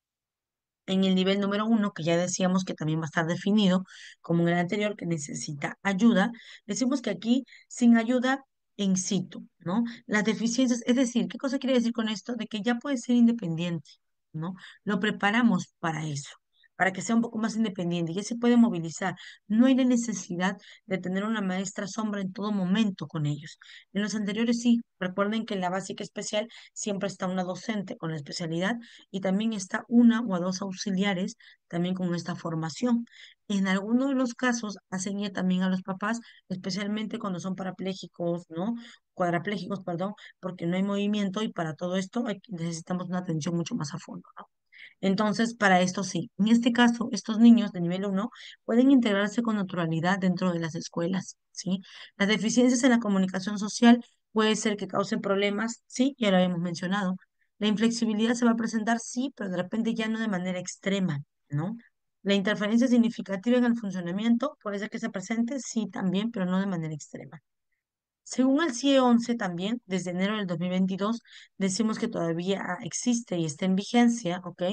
En el nivel número uno, que ya decíamos que también va a estar definido, como en el anterior, que necesita ayuda, decimos que aquí sin ayuda in situ, ¿no? Las deficiencias, es decir, ¿qué cosa quiere decir con esto? De que ya puede ser independiente, ¿no? Lo preparamos para eso, para que sea un poco más independiente, ya se puede movilizar. No hay la necesidad de tener una maestra sombra en todo momento con ellos. En los anteriores sí, recuerden que en la básica especial siempre está una docente con la especialidad y también está una o dos auxiliares también con esta formación. En algunos de los casos hacen ir también a los papás, especialmente cuando son parapléjicos, ¿no? Cuadraplégicos, perdón, porque no hay movimiento y para todo esto hay- necesitamos una atención mucho más a fondo, ¿no? Entonces, para esto sí. En este caso, estos niños de nivel uno pueden integrarse con naturalidad dentro de las escuelas, ¿sí? Las deficiencias en la comunicación social puede ser que causen problemas, sí, ya lo habíamos mencionado. La inflexibilidad se va a presentar, sí, pero de repente ya no de manera extrema, ¿no? La interferencia significativa en el funcionamiento puede ser que se presente, sí, también, pero no de manera extrema. Según el C I E once también, desde enero del dos mil veintidós, decimos que todavía existe y está en vigencia, ¿ok?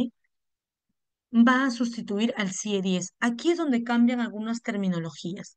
Va a sustituir al C I E diez. Aquí es donde cambian algunas terminologías,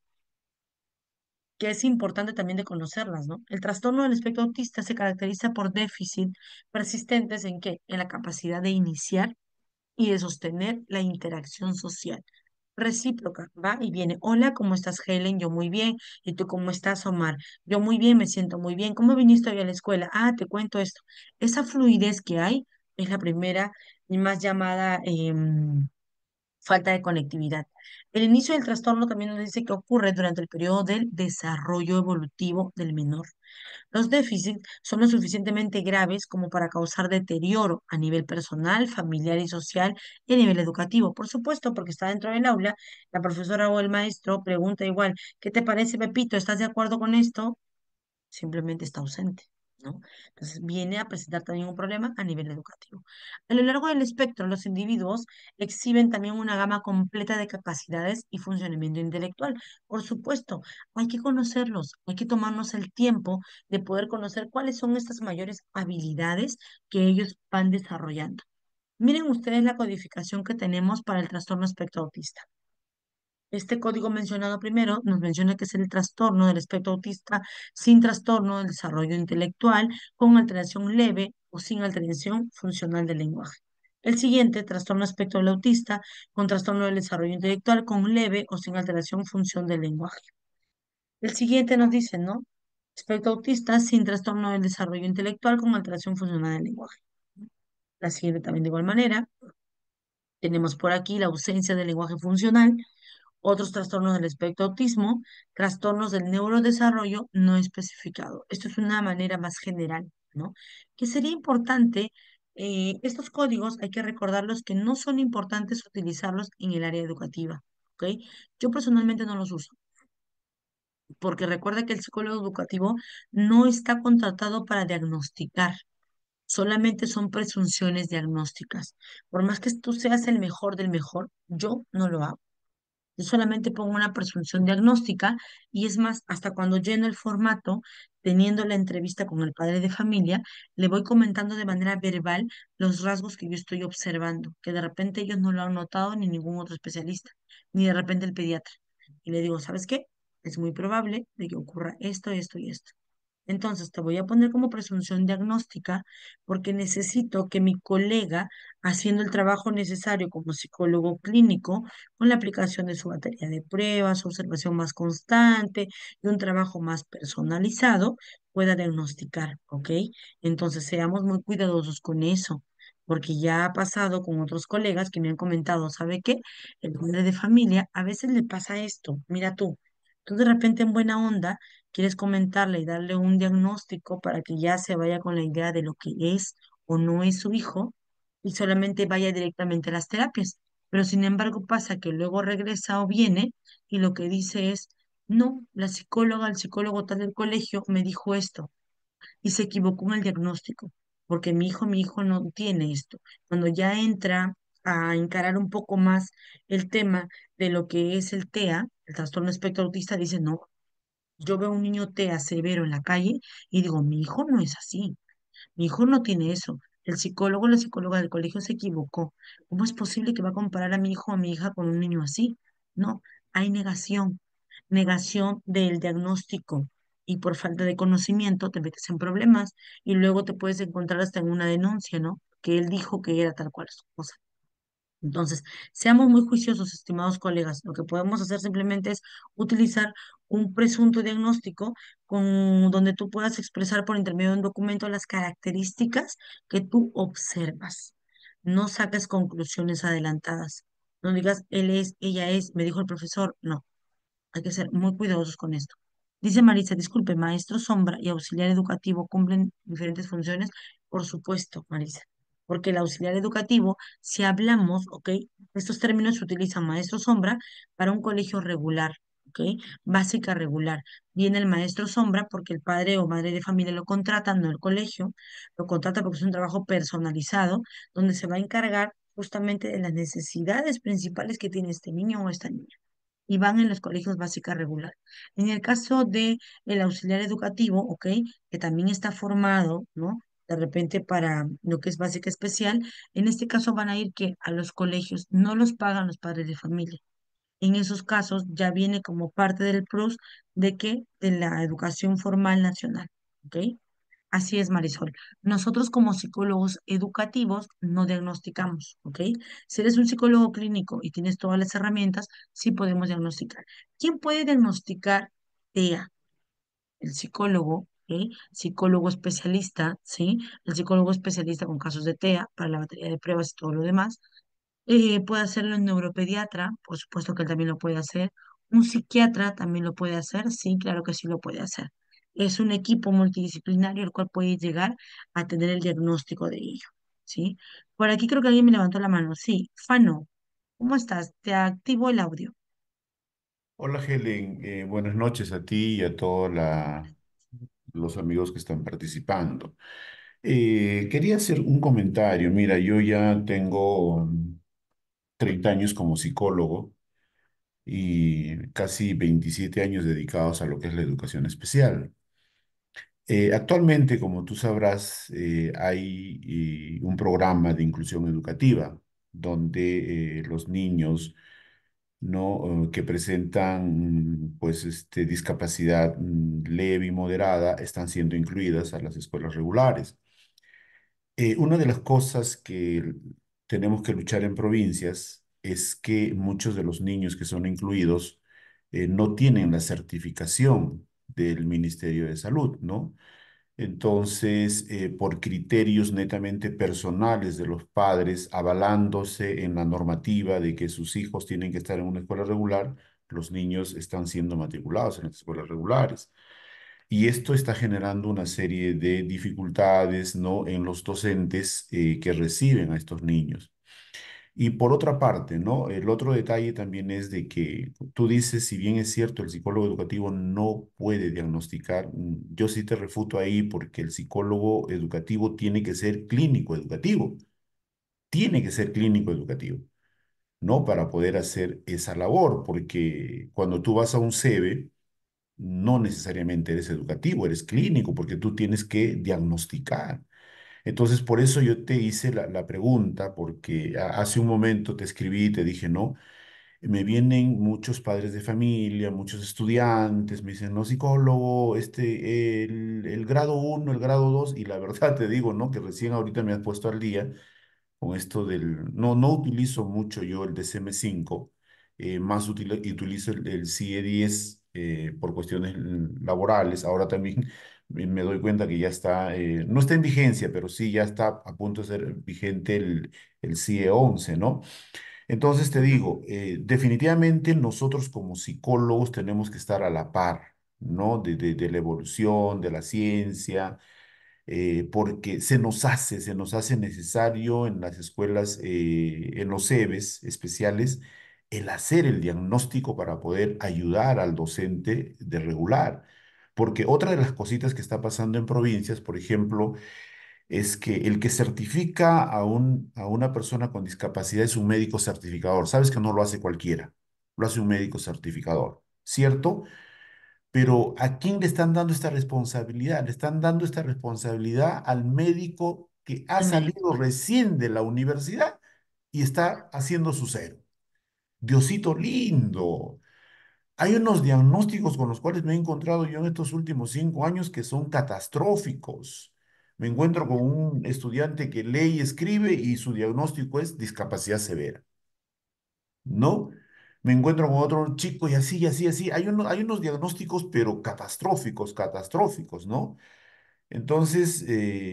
que es importante también de conocerlas, ¿no? El trastorno del espectro autista se caracteriza por déficit persistentes en qué? En la capacidad de iniciar y de sostener la interacción social. Recíproca, va y viene. Hola, ¿cómo estás, Helen? Yo muy bien. ¿Y tú cómo estás, Omar? Yo muy bien, me siento muy bien. ¿Cómo viniste hoy a la escuela? Ah, te cuento esto. Esa fluidez que hay es la primera y más llamada em, falta de conectividad. El inicio del trastorno también nos dice que ocurre durante el periodo del desarrollo evolutivo del menor. Los déficits son lo suficientemente graves como para causar deterioro a nivel personal, familiar y social y a nivel educativo. Por supuesto, porque está dentro del aula, la profesora o el maestro pregunta igual, ¿qué te parece, Pepito? ¿Estás de acuerdo con esto? Simplemente está ausente, ¿no? Entonces viene a presentar también un problema a nivel educativo. A lo largo del espectro, los individuos exhiben también una gama completa de capacidades y funcionamiento intelectual. Por supuesto, hay que conocerlos, hay que tomarnos el tiempo de poder conocer cuáles son estas mayores habilidades que ellos van desarrollando. Miren ustedes la codificación que tenemos para el trastorno espectro autista. Este código mencionado primero nos menciona que es el trastorno del espectro autista sin trastorno del desarrollo intelectual, con alteración leve o sin alteración funcional del lenguaje. El siguiente, trastorno espectro del autista con trastorno del desarrollo intelectual con leve o sin alteración función del lenguaje. El siguiente nos dice, ¿no? Espectro autista sin trastorno del desarrollo intelectual con alteración funcional del lenguaje. La siguiente también de igual manera. Tenemos por aquí la ausencia del lenguaje funcional, otros trastornos del espectro autismo, trastornos del neurodesarrollo no especificado. Esto es una manera más general. ¿no? Que sería importante, eh, estos códigos hay que recordarlos que no son importantes utilizarlos en el área educativa, ¿ok? Yo personalmente no los uso, porque recuerda que el psicólogo educativo no está contratado para diagnosticar, solamente son presunciones diagnósticas. Por más que tú seas el mejor del mejor, yo no lo hago. Yo solamente pongo una presunción diagnóstica y es más, hasta cuando lleno el formato, teniendo la entrevista con el padre de familia, le voy comentando de manera verbal los rasgos que yo estoy observando, que de repente ellos no lo han notado ni ningún otro especialista, ni de repente el pediatra. Y le digo, ¿sabes qué? Es muy probable de que ocurra esto, esto y esto. Entonces, te voy a poner como presunción diagnóstica porque necesito que mi colega, haciendo el trabajo necesario como psicólogo clínico, con la aplicación de su batería de pruebas, observación más constante y un trabajo más personalizado, pueda diagnosticar, ¿ok? Entonces, seamos muy cuidadosos con eso, porque ya ha pasado con otros colegas que me han comentado, ¿sabe qué? El padre de familia a veces le pasa esto, mira tú. Tú de repente en buena onda quieres comentarle y darle un diagnóstico para que ya se vaya con la idea de lo que es o no es su hijo y solamente vaya directamente a las terapias. Pero sin embargo pasa que luego regresa o viene y lo que dice es, no, la psicóloga, el psicólogo tal del colegio me dijo esto y se equivocó en el diagnóstico, porque mi hijo, mi hijo no tiene esto. Cuando ya entra a encarar un poco más el tema de lo que es el T E A, el trastorno espectro autista, dice, no, yo veo un niño T E A severo en la calle y digo, mi hijo no es así, mi hijo no tiene eso. El psicólogo, la psicóloga del colegio se equivocó. ¿Cómo es posible que va a comparar a mi hijo o a mi hija con un niño así? No, hay negación, negación del diagnóstico y por falta de conocimiento te metes en problemas y luego te puedes encontrar hasta en una denuncia, ¿no? Que él dijo que era tal cual cosa. Entonces, seamos muy juiciosos, estimados colegas. Lo que podemos hacer simplemente es utilizar un presunto diagnóstico con, donde tú puedas expresar por intermedio de un documento las características que tú observas. No saques conclusiones adelantadas. No digas, él es, ella es, me dijo el profesor. No, hay que ser muy cuidadosos con esto. Dice Marisa, disculpe, maestro sombra y auxiliar educativo cumplen diferentes funciones. Por supuesto, Marisa, porque el auxiliar educativo, si hablamos, ¿ok? Estos términos se utilizan maestro sombra para un colegio regular, ¿ok? Básica regular. Viene el maestro sombra porque el padre o madre de familia lo contrata, no el colegio, lo contrata porque es un trabajo personalizado, donde se va a encargar justamente de las necesidades principales que tiene este niño o esta niña y van en los colegios básica regular. En el caso de el auxiliar educativo, ¿ok? Que también está formado, ¿no? De repente para lo que es básica especial, en este caso van a ir que a los colegios, no los pagan los padres de familia. En esos casos ya viene como parte del plus de que de la educación formal nacional, ¿ok? Así es, Marisol. Nosotros como psicólogos educativos no diagnosticamos, ¿ok? Si eres un psicólogo clínico y tienes todas las herramientas, sí podemos diagnosticar. ¿Quién puede diagnosticar T E A? El psicólogo, ¿ok? Psicólogo especialista, ¿sí? El psicólogo especialista con casos de T E A para la batería de pruebas y todo lo demás. Eh, puede hacerlo un neuropediatra, por supuesto que él también lo puede hacer. Un psiquiatra también lo puede hacer, sí, claro que sí lo puede hacer. Es un equipo multidisciplinario el cual puede llegar a tener el diagnóstico de ello, ¿sí? Por aquí creo que alguien me levantó la mano. Sí, Fano, ¿cómo estás? Te activo el audio. Hola Helen, eh, buenas noches a ti y a todos la- los amigos que están participando. Eh, quería hacer un comentario. Mira, yo ya tengo mm, treinta años como psicólogo y casi veintisiete años dedicados a lo que es la educación especial. Eh, actualmente, como tú sabrás, eh, hay eh, un programa de inclusión educativa donde eh, los niños ¿no? Eh, que presentan mm, pues este, discapacidad mm, leve y moderada están siendo incluidas a las escuelas regulares. Eh, una de las cosas que tenemos que luchar en provincias es que muchos de los niños que son incluidos eh, no tienen la certificación del Ministerio de Salud, ¿no? Entonces, eh, por criterios netamente personales de los padres, avalándose en la normativa de que sus hijos tienen que estar en una escuela regular, los niños están siendo matriculados en las escuelas regulares. y esto está generando una serie de dificultades, ¿no? En los docentes eh, que reciben a estos niños. Y por otra parte, ¿no? El otro detalle también es de que tú dices, si bien es cierto, el psicólogo educativo no puede diagnosticar, mm, yo sí te refuto ahí porque el psicólogo educativo tiene que ser clínico educativo, tiene que ser clínico educativo, ¿no? Para poder hacer esa labor, porque cuando tú vas a un C E B E, no necesariamente eres educativo, eres clínico, porque tú tienes que diagnosticar. Entonces, por eso yo te hice la, la pregunta, porque a- hace un momento te escribí y te dije, no, me vienen muchos padres de familia, muchos estudiantes, me dicen, no, psicólogo, este, el, el grado uno, el grado dos, y la verdad te digo, ¿no? Que recién ahorita me has puesto al día con esto del, no, no utilizo mucho yo el D C M cinco, eh, más utili- utilizo el, el C I E diez eh, por cuestiones mm, laborales. Ahora también me me doy cuenta que ya está, eh, no está en vigencia, pero sí ya está a punto de ser vigente el, el C I E once, ¿no? Entonces te Ujú. digo, eh, definitivamente nosotros como psicólogos tenemos que estar a la par, ¿no? De, de de la evolución, de la ciencia, eh, porque se nos hace, se nos hace necesario en las escuelas, eh, en los C E B E S especiales, el hacer el diagnóstico para poder ayudar al docente de regular. Porque otra de las cositas que está pasando en provincias, por ejemplo, es que el que certifica a un, a una persona con discapacidad es un médico certificador. Sabes que no lo hace cualquiera, lo hace un médico certificador, ¿cierto? Pero ¿a quién le están dando esta responsabilidad? Le están dando esta responsabilidad al médico que ha El médico. salido recién de la universidad y está haciendo su cero. Diosito lindo. Hay unos diagnósticos con los cuales me he encontrado yo en estos últimos cinco años que son catastróficos. Me encuentro con un estudiante que lee y escribe y su diagnóstico es discapacidad severa. ¿No? Me encuentro con otro chico y así, y así, así. Hay uno- hay unos diagnósticos, pero catastróficos, catastróficos, ¿no? Entonces,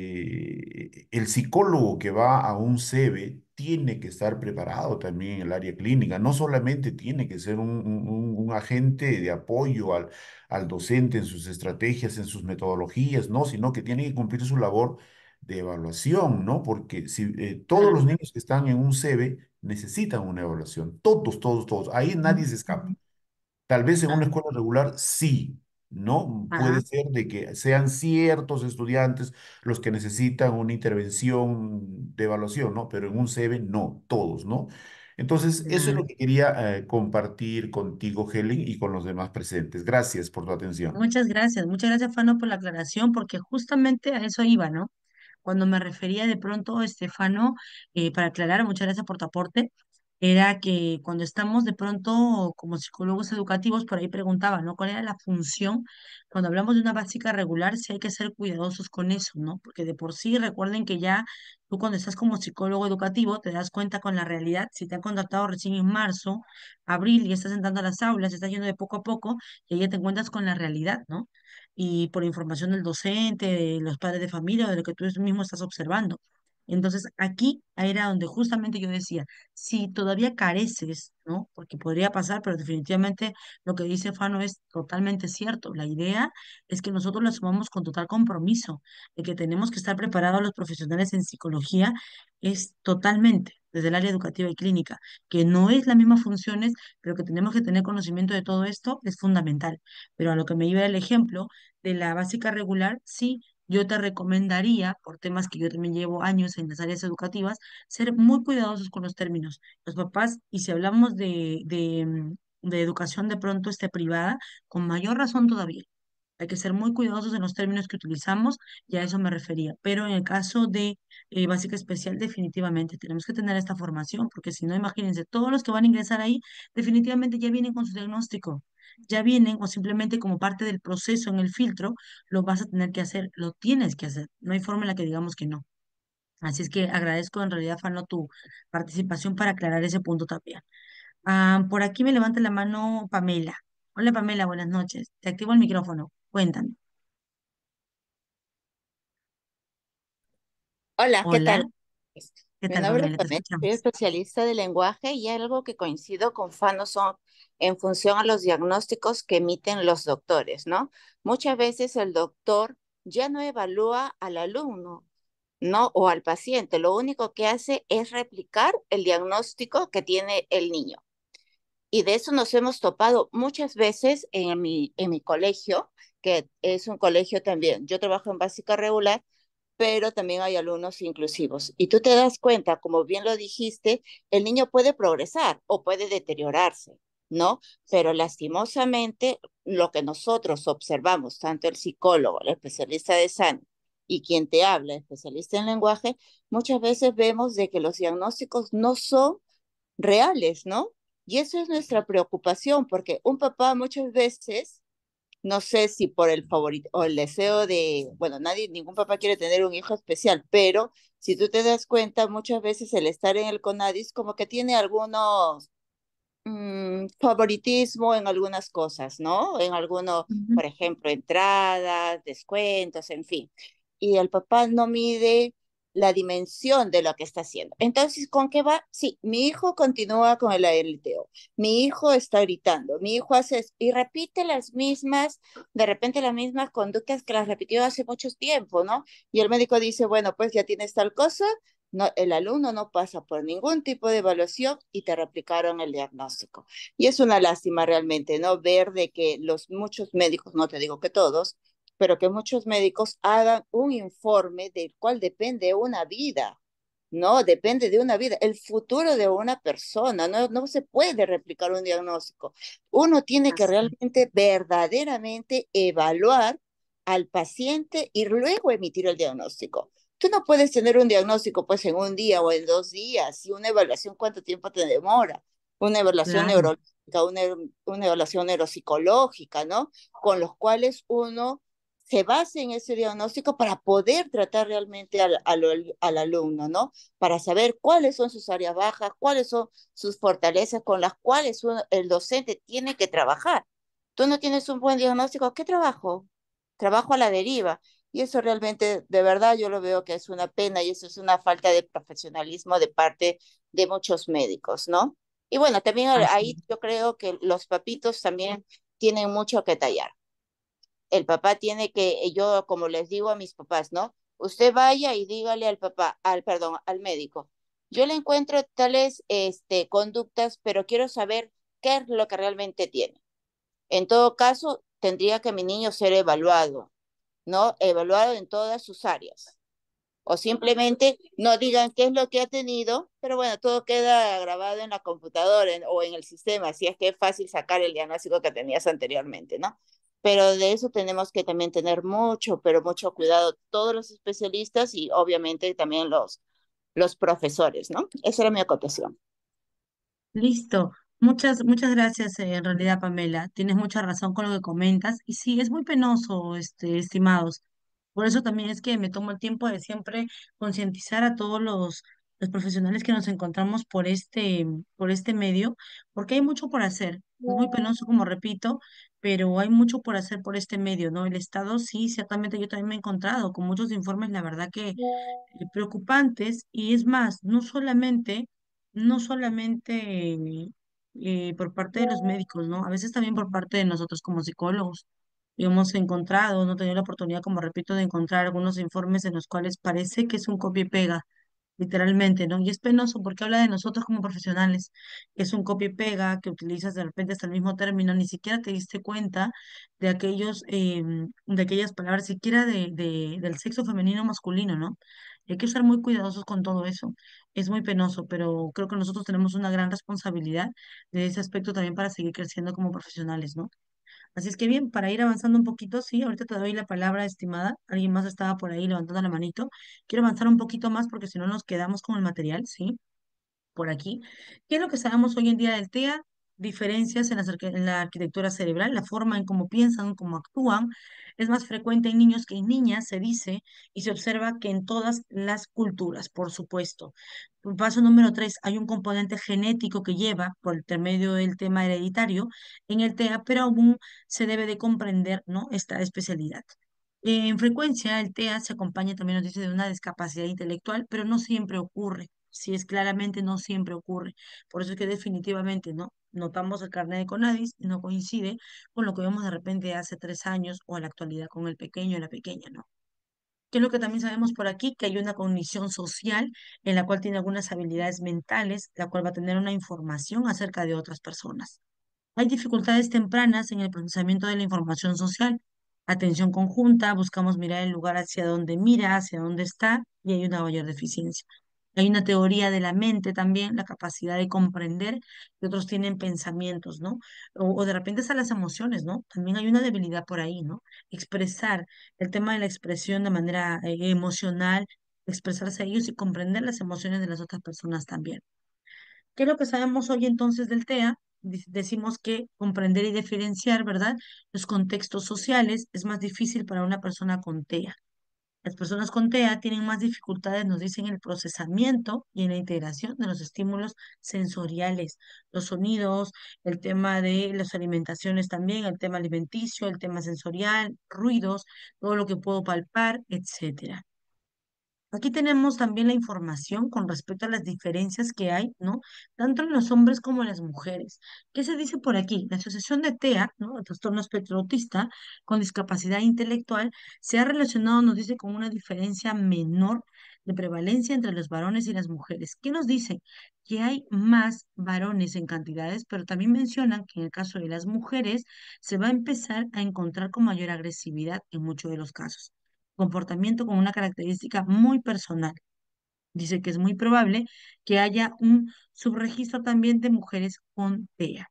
eh, el psicólogo que va a un C E B E tiene que estar preparado también en el área clínica. No solamente tiene que ser un, un- un- un agente de apoyo al, al docente en sus estrategias, en sus metodologías, no, sino que tiene que cumplir su labor de evaluación, ¿no? Porque si eh, todos los Claro. niños que están en un C E B E necesitan una evaluación, todos, todos, todos. Ahí nadie se escapa. Ujú. Tal vez en una Ah, escuela regular sí, ¿no? ajá. Puede ser de que sean ciertos estudiantes los que necesitan una intervención de evaluación, ¿no? Pero en un C E B E no, todos, ¿no? Entonces, eso es lo Claro. que quería eh, compartir contigo, Helen, y con los demás presentes. Gracias por tu atención. Muchas gracias, muchas gracias, Fano, por la aclaración, porque justamente a eso iba, ¿no? Cuando me refería de pronto, Estefano, eh, para aclarar, muchas gracias por tu aporte, era que cuando estamos de pronto como psicólogos educativos, por ahí preguntaba, ¿no? ¿Cuál era la función? Cuando hablamos de una básica regular, sí hay que ser cuidadosos con eso, ¿no? Porque de por sí, recuerden que ya tú cuando estás como psicólogo educativo, te das cuenta con la realidad, si te han contactado recién en marzo, abril, y estás entrando a las aulas, estás yendo de poco a poco, y ahí ya te encuentras con la realidad, ¿no? Y por información del docente, de los padres de familia, o de lo que tú mismo estás observando. Entonces, aquí era donde justamente yo decía, si todavía careces, ¿no? Porque podría pasar, pero definitivamente lo que dice Fano es totalmente cierto. La idea es que nosotros lo asumamos con total compromiso, de que tenemos que estar preparados los profesionales en psicología, es totalmente desde el área educativa y clínica, que no es las mismas funciones, pero que tenemos que tener conocimiento de todo esto es fundamental. Pero a lo que me iba el ejemplo de la básica regular, sí, yo te recomendaría, por temas que yo también llevo años en las áreas educativas, ser muy cuidadosos con los términos. Los papás, y si hablamos de, de, mm, de educación de pronto este, privada, con mayor razón todavía. Hay que ser muy cuidadosos en los términos que utilizamos y a eso me refería. Pero en el caso de eh, básica especial, definitivamente tenemos que tener esta formación, porque si no, imagínense, todos los que van a ingresar ahí, definitivamente ya vienen con su diagnóstico, ya vienen o simplemente como parte del proceso en el filtro, lo vas a tener que hacer, lo tienes que hacer. No hay forma en la que digamos que no. Así es que agradezco en realidad, Fano, tu participación para aclarar ese punto también. Ah, por aquí me levanta la mano Pamela. Hola Pamela, buenas noches. Te activo el micrófono. Cuéntame. Hola, ¿qué Hola. tal? ¿Qué Mi tal, nombre es Pamela? Te Pamela, soy escuchamos. especialista de lenguaje y algo que coincido con Fano son en función a los diagnósticos que emiten los doctores, ¿no? Muchas veces el doctor ya no evalúa al alumno, ¿no? O al paciente, lo único que hace es replicar el diagnóstico que tiene el niño. Y de eso nos hemos topado muchas veces en mi, en mi colegio, que es un colegio también. Yo trabajo en básica regular, pero también hay alumnos inclusivos. Y tú te das cuenta, como bien lo dijiste, el niño puede progresar o puede deteriorarse, ¿no? Pero lastimosamente, lo que nosotros observamos, tanto el psicólogo, el especialista de S A N y quien te habla, el especialista en lenguaje, muchas veces vemos de que los diagnósticos no son reales, ¿no? Y eso es nuestra preocupación, porque un papá muchas veces, no sé si por el favorito o el deseo de, bueno, nadie, ningún papá quiere tener un hijo especial, pero si tú te das cuenta, muchas veces el estar en el CONADIS como que tiene algunos mm, favoritismo en algunas cosas, ¿no? En algunos, Ujú. por ejemplo, entradas, descuentos, en fin. Y el papá no mide la dimensión de lo que está haciendo. Entonces, ¿con qué va? Sí, mi hijo continúa con el aleteo, mi hijo está gritando, mi hijo hace es- y repite las mismas, de repente las mismas conductas que las repitió hace mucho tiempo, ¿no? Y el médico dice, bueno, pues ya tienes tal cosa, no, el alumno no pasa por ningún tipo de evaluación y te replicaron el diagnóstico. Y es una lástima realmente, ¿no? Ver de que los muchos médicos, no te digo que todos, pero que muchos médicos hagan un informe del cual depende una vida, ¿no? Depende de una vida, el futuro de una persona, no, no se puede replicar un diagnóstico. Uno tiene que Así. realmente, verdaderamente evaluar al paciente y luego emitir el diagnóstico. Tú no puedes tener un diagnóstico pues en un día o en dos días y una evaluación, ¿cuánto tiempo te demora? Una evaluación Claro. neurológica, una, una evaluación neuropsicológica, ¿no? Con los cuales uno se base en ese diagnóstico para poder tratar realmente al, al, al alumno, ¿no? Para saber cuáles son sus áreas bajas, cuáles son sus fortalezas con las cuales uno, el docente tiene que trabajar. Tú no tienes un buen diagnóstico, ¿qué trabajo? Trabajo a la deriva. Y eso realmente, de verdad, yo lo veo que es una pena y eso es una falta de profesionalismo de parte de muchos médicos, ¿no? Y bueno, también ahí Así. yo creo que los papitos también tienen mucho que tallar. El papá tiene que, yo como les digo a mis papás, ¿no? Usted vaya y dígale al papá, al, perdón, al médico. Yo le encuentro tales este, conductas, pero quiero saber qué es lo que realmente tiene. En todo caso, tendría que mi niño ser evaluado, ¿no? Evaluado en todas sus áreas. O simplemente no digan qué es lo que ha tenido, pero bueno, todo queda grabado en la computadora en- o en el sistema, así es que es fácil sacar el diagnóstico que tenías anteriormente, ¿no? Pero de eso tenemos que también tener mucho, pero mucho cuidado todos los especialistas y obviamente también los, los profesores, ¿no? Esa era mi acotación. Listo. Muchas, muchas gracias, eh, en realidad, Pamela. Tienes mucha razón con lo que comentas. Y sí, es muy penoso, este, estimados. Por eso también es que me tomo el tiempo de siempre concientizar a todos los, los profesionales que nos encontramos por este, por este medio, porque hay mucho por hacer. Es muy penoso, como repito, pero hay mucho por hacer por este medio, ¿no? El Estado, sí, ciertamente yo también me he encontrado con muchos informes, la verdad que eh, preocupantes, y es más, no solamente, no solamente eh, por parte de los médicos, ¿no? A veces también por parte de nosotros como psicólogos. Y hemos encontrado, no he tenido la oportunidad, como repito, de encontrar algunos informes en los cuales parece que es un copia y pega, literalmente, ¿no? Y es penoso porque habla de nosotros como profesionales, que es un copia y pega, que utilizas de repente hasta el mismo término, ni siquiera te diste cuenta de aquellos, em, de aquellas palabras, siquiera de, de, del sexo femenino o masculino, ¿no? Hay que ser muy cuidadosos con todo eso. Es muy penoso, pero creo que nosotros tenemos una gran responsabilidad de ese aspecto también para seguir creciendo como profesionales, ¿no? Así es que bien, para ir avanzando un poquito, sí, ahorita te doy la palabra, estimada. Alguien más estaba por ahí levantando la manito. Quiero avanzar un poquito más porque si no nos quedamos con el material, ¿sí? Por aquí. ¿Qué es lo que sabemos hoy en día del T E A? Diferencias en la, arque- en la arquitectura cerebral, la forma en cómo piensan, cómo actúan. Es más frecuente en niños que en niñas, se dice, y se observa que en todas las culturas, por supuesto. Paso número tres, hay un componente genético que lleva, por intermedio del tema hereditario, en el T E A, pero aún se debe de comprender, ¿no? Esta especialidad. En frecuencia, el T E A se acompaña, también nos dice, de una discapacidad intelectual, pero no siempre ocurre. Si es claramente no siempre ocurre. Por eso es que definitivamente no notamos el carnet de Conadis y no coincide con lo que vemos de repente hace tres años o en la actualidad con el pequeño o la pequeña, ¿no? Que es lo que también sabemos por aquí, que hay una cognición social en la cual tiene algunas habilidades mentales, la cual va a tener una información acerca de otras personas. Hay dificultades tempranas en el procesamiento de la información social. Atención conjunta, buscamos mirar el lugar hacia donde mira, hacia dónde está, y hay una mayor deficiencia. Hay una teoría de la mente también, la capacidad de comprender que otros tienen pensamientos, ¿no? O, o de repente hasta las emociones, ¿no? También hay una debilidad por ahí, ¿no? Expresar el tema de la expresión de manera eh, emocional, expresarse a ellos y comprender las emociones de las otras personas también. ¿Qué es lo que sabemos hoy entonces del TEA? Di- Decimos que comprender y diferenciar, ¿verdad? Los contextos sociales es más difícil para una persona con TEA. Las personas con TEA tienen más dificultades, nos dicen, en el procesamiento y en la integración de los estímulos sensoriales, los sonidos, el tema de las alimentaciones también, el tema alimenticio, el tema sensorial, ruidos, todo lo que puedo palpar, etcétera. Aquí tenemos también la información con respecto a las diferencias que hay, ¿no? Tanto en los hombres como en las mujeres. ¿Qué se dice por aquí? La asociación de TEA, ¿no? El trastorno espectro autista con discapacidad intelectual, se ha relacionado, nos dice, con una diferencia menor de prevalencia entre los varones y las mujeres. ¿Qué nos dice? Que hay más varones en cantidades, pero también mencionan que en el caso de las mujeres se va a empezar a encontrar con mayor agresividad en muchos de los casos comportamiento con una característica muy personal. Dice que es muy probable que haya un subregistro también de mujeres con TEA.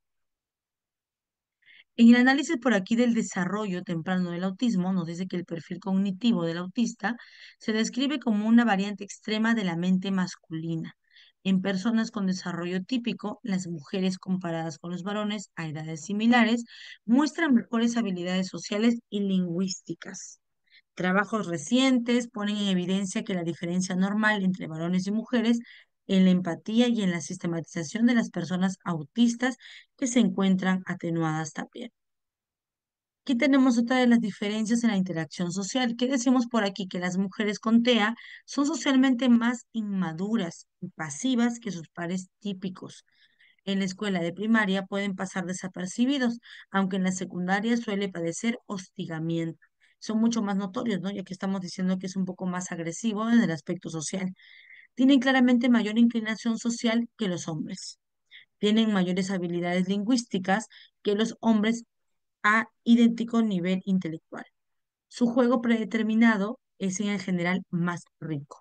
En el análisis por aquí del desarrollo temprano del autismo, nos dice que el perfil cognitivo del autista se describe como una variante extrema de la mente masculina. En personas con desarrollo típico, las mujeres comparadas con los varones a edades similares muestran mejores habilidades sociales y lingüísticas. Trabajos recientes ponen en evidencia que la diferencia normal entre varones y mujeres en la empatía y en la sistematización de las personas autistas que se encuentran atenuadas también. Aquí tenemos otra de las diferencias en la interacción social. ¿Qué decimos por aquí? Que las mujeres con TEA son socialmente más inmaduras y pasivas que sus pares típicos. En la escuela de primaria pueden pasar desapercibidos, aunque en la secundaria suele padecer hostigamiento. Son mucho más notorios, ¿no? Ya que estamos diciendo que es un poco más agresivo en el aspecto social. Tienen claramente mayor inclinación social que los hombres. Tienen mayores habilidades lingüísticas que los hombres a idéntico nivel intelectual. Su juego predeterminado es en el general más rico.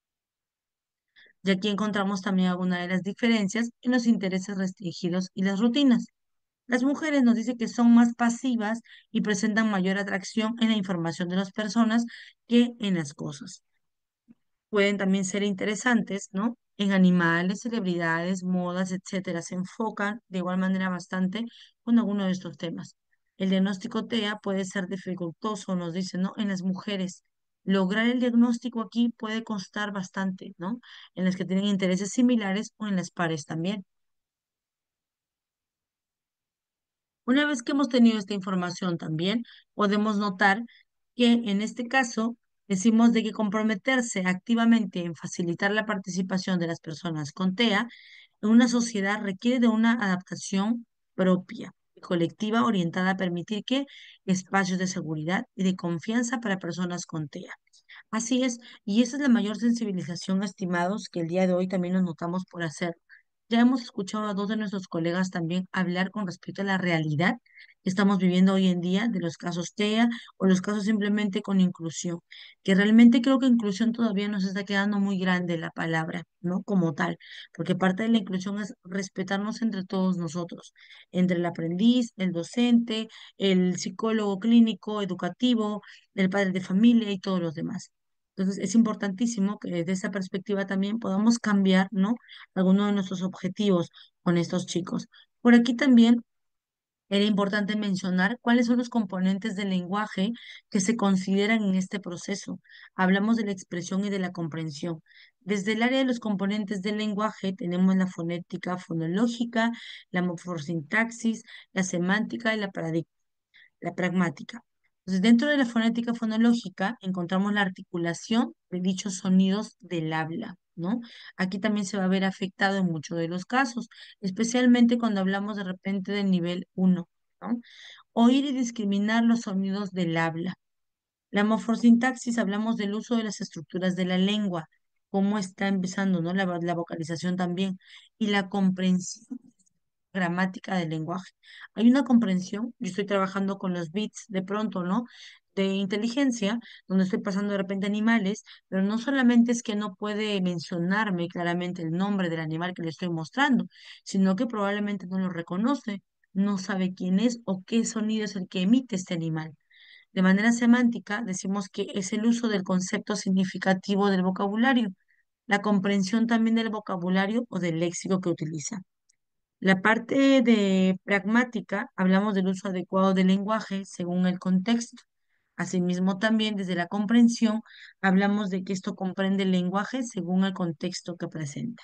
Y aquí encontramos también alguna de las diferencias en los intereses restringidos y las rutinas. Las mujeres nos dice que son más pasivas y presentan mayor atracción en la información de las personas que en las cosas. Pueden también ser interesantes, ¿no? En animales, celebridades, modas, etcétera. Se enfocan de igual manera bastante con alguno de estos temas. El diagnóstico TEA puede ser dificultoso, nos dice, ¿no? En las mujeres. Lograr el diagnóstico aquí puede costar bastante, ¿no? En las que tienen intereses similares o en las pares también. Una vez que hemos tenido esta información también, podemos notar que en este caso decimos de que comprometerse activamente en facilitar la participación de las personas con TEA en una sociedad requiere de una adaptación propia y colectiva orientada a permitir que espacios de seguridad y de confianza para personas con TEA. Así es, y esa es la mayor sensibilización, estimados, que el día de hoy también nos notamos por hacer. Ya hemos escuchado a dos de nuestros colegas también hablar con respecto a la realidad que estamos viviendo hoy en día de los casos TEA o los casos simplemente con inclusión, que realmente creo que inclusión todavía nos está quedando muy grande la palabra, ¿no? Como tal, porque parte de la inclusión es respetarnos entre todos nosotros, entre el aprendiz, el docente, el psicólogo clínico, educativo, el padre de familia y todos los demás. Entonces, es importantísimo que desde esa perspectiva también podamos cambiar, ¿no? Algunos de nuestros objetivos con estos chicos. Por aquí también era importante mencionar cuáles son los componentes del lenguaje que se consideran en este proceso. Hablamos de la expresión y de la comprensión. Desde el área de los componentes del lenguaje tenemos la fonética fonológica, la morfosintaxis, la semántica y la paradigma la pragmática. Entonces, dentro de la fonética fonológica encontramos la articulación de dichos sonidos del habla. ¿no? Aquí también se va a ver afectado en muchos de los casos, especialmente cuando hablamos de repente del nivel uno, ¿no? Oír y discriminar los sonidos del habla. La morfosintaxis, hablamos del uso de las estructuras de la lengua, cómo está empezando, ¿no? La, la vocalización también, y la comprensión gramática del lenguaje. Hay una comprensión, yo estoy trabajando con los bits de pronto, ¿no? De inteligencia, donde estoy pasando de repente animales, pero no solamente es que no puede mencionarme claramente el nombre del animal que le estoy mostrando, sino que probablemente no lo reconoce, no sabe quién es o qué sonido es el que emite este animal. De manera semántica, decimos que es el uso del concepto significativo del vocabulario, la comprensión también del vocabulario o del léxico que utiliza. La parte de pragmática, hablamos del uso adecuado del lenguaje según el contexto. Asimismo, también desde la comprensión, hablamos de que esto comprende el lenguaje según el contexto que presenta.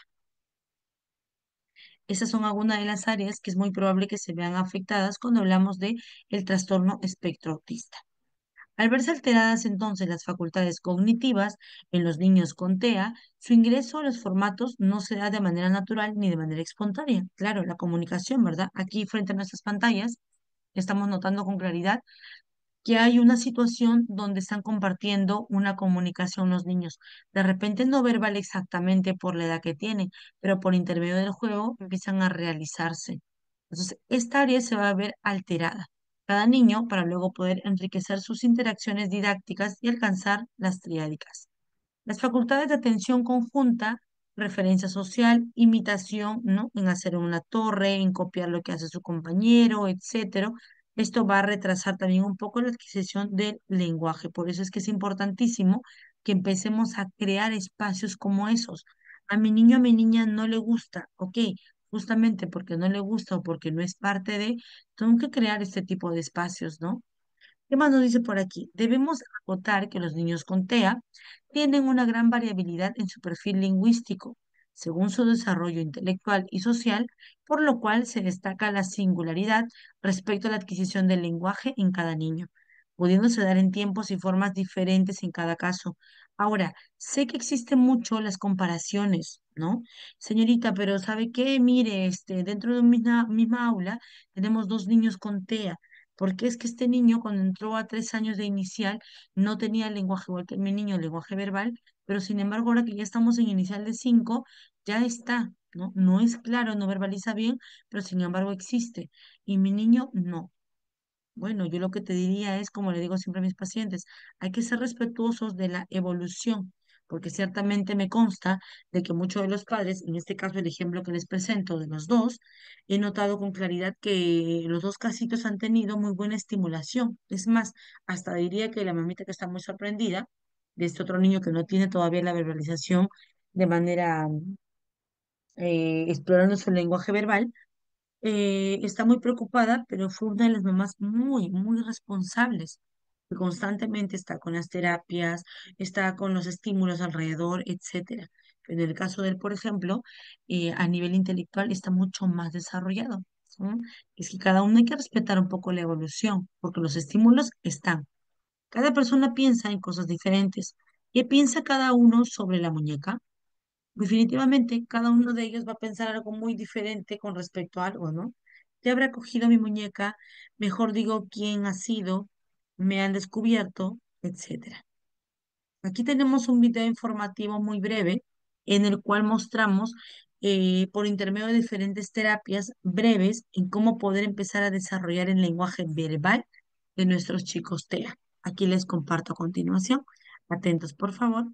Esas son algunas de las áreas que es muy probable que se vean afectadas cuando hablamos de el trastorno espectro autista. Al verse alteradas entonces las facultades cognitivas en los niños con T E A, su ingreso a los formatos no se da de manera natural ni de manera espontánea. Claro, la comunicación, ¿verdad? Aquí frente a nuestras pantallas estamos notando con claridad que hay una situación donde están compartiendo una comunicación los niños. De repente no verbal exactamente por la edad que tienen, pero por intermedio del juego empiezan a realizarse. Entonces, esta área se va a ver alterada. Cada niño para luego poder enriquecer sus interacciones didácticas y alcanzar las triádicas. Las facultades de atención conjunta, referencia social, imitación, ¿no? En hacer una torre, en copiar lo que hace su compañero, etcétera. Esto va a retrasar también un poco la adquisición del lenguaje. Por eso es que es importantísimo que empecemos a crear espacios como esos. A mi niño, a mi niña no le gusta, ok, justamente porque no le gusta o porque no es parte de, tengo que crear este tipo de espacios, ¿no? ¿Qué más nos dice por aquí? Debemos acotar que los niños con T E A tienen una gran variabilidad en su perfil lingüístico, según su desarrollo intelectual y social, por lo cual se destaca la singularidad respecto a la adquisición del lenguaje en cada niño, pudiéndose dar en tiempos y formas diferentes en cada caso. Ahora, sé que existen mucho las comparaciones, ¿no? Señorita, pero ¿sabe qué? Mire, este, dentro de una misma, misma aula tenemos dos niños con T E A. Porque es que este niño, cuando entró a tres años de inicial, no tenía el lenguaje igual que mi niño, el lenguaje verbal, pero sin embargo, ahora que ya estamos en inicial de cinco, ya está, ¿no? No es claro, no verbaliza bien, pero sin embargo existe. Y mi niño no. Bueno, yo lo que te diría es, como le digo siempre a mis pacientes, hay que ser respetuosos de la evolución, porque ciertamente me consta de que muchos de los padres, en este caso el ejemplo que les presento de los dos, he notado con claridad que los dos casitos han tenido muy buena estimulación. Es más, hasta diría que la mamita que está muy sorprendida de este otro niño que no tiene todavía la verbalización de manera eh, explorando su lenguaje verbal, eh, está muy preocupada, pero fue una de las mamás muy, muy responsables, que constantemente está con las terapias, está con los estímulos alrededor, etcétera. En el caso de él, por ejemplo, eh, a nivel intelectual está mucho más desarrollado. ¿No? Es que cada uno hay que respetar un poco la evolución, porque los estímulos están. Cada persona piensa en cosas diferentes. ¿Qué piensa cada uno sobre la muñeca? Definitivamente, cada uno de ellos va a pensar algo muy diferente con respecto a algo, ¿no? ¿Te habrá cogido mi muñeca? Mejor digo, ¿quién ha sido? ¿Me han descubierto? Etcétera. Aquí tenemos un video informativo muy breve en el cual mostramos eh, por intermedio de diferentes terapias breves en cómo poder empezar a desarrollar el lenguaje verbal de nuestros chicos T E A. Aquí les comparto a continuación. Atentos, por favor.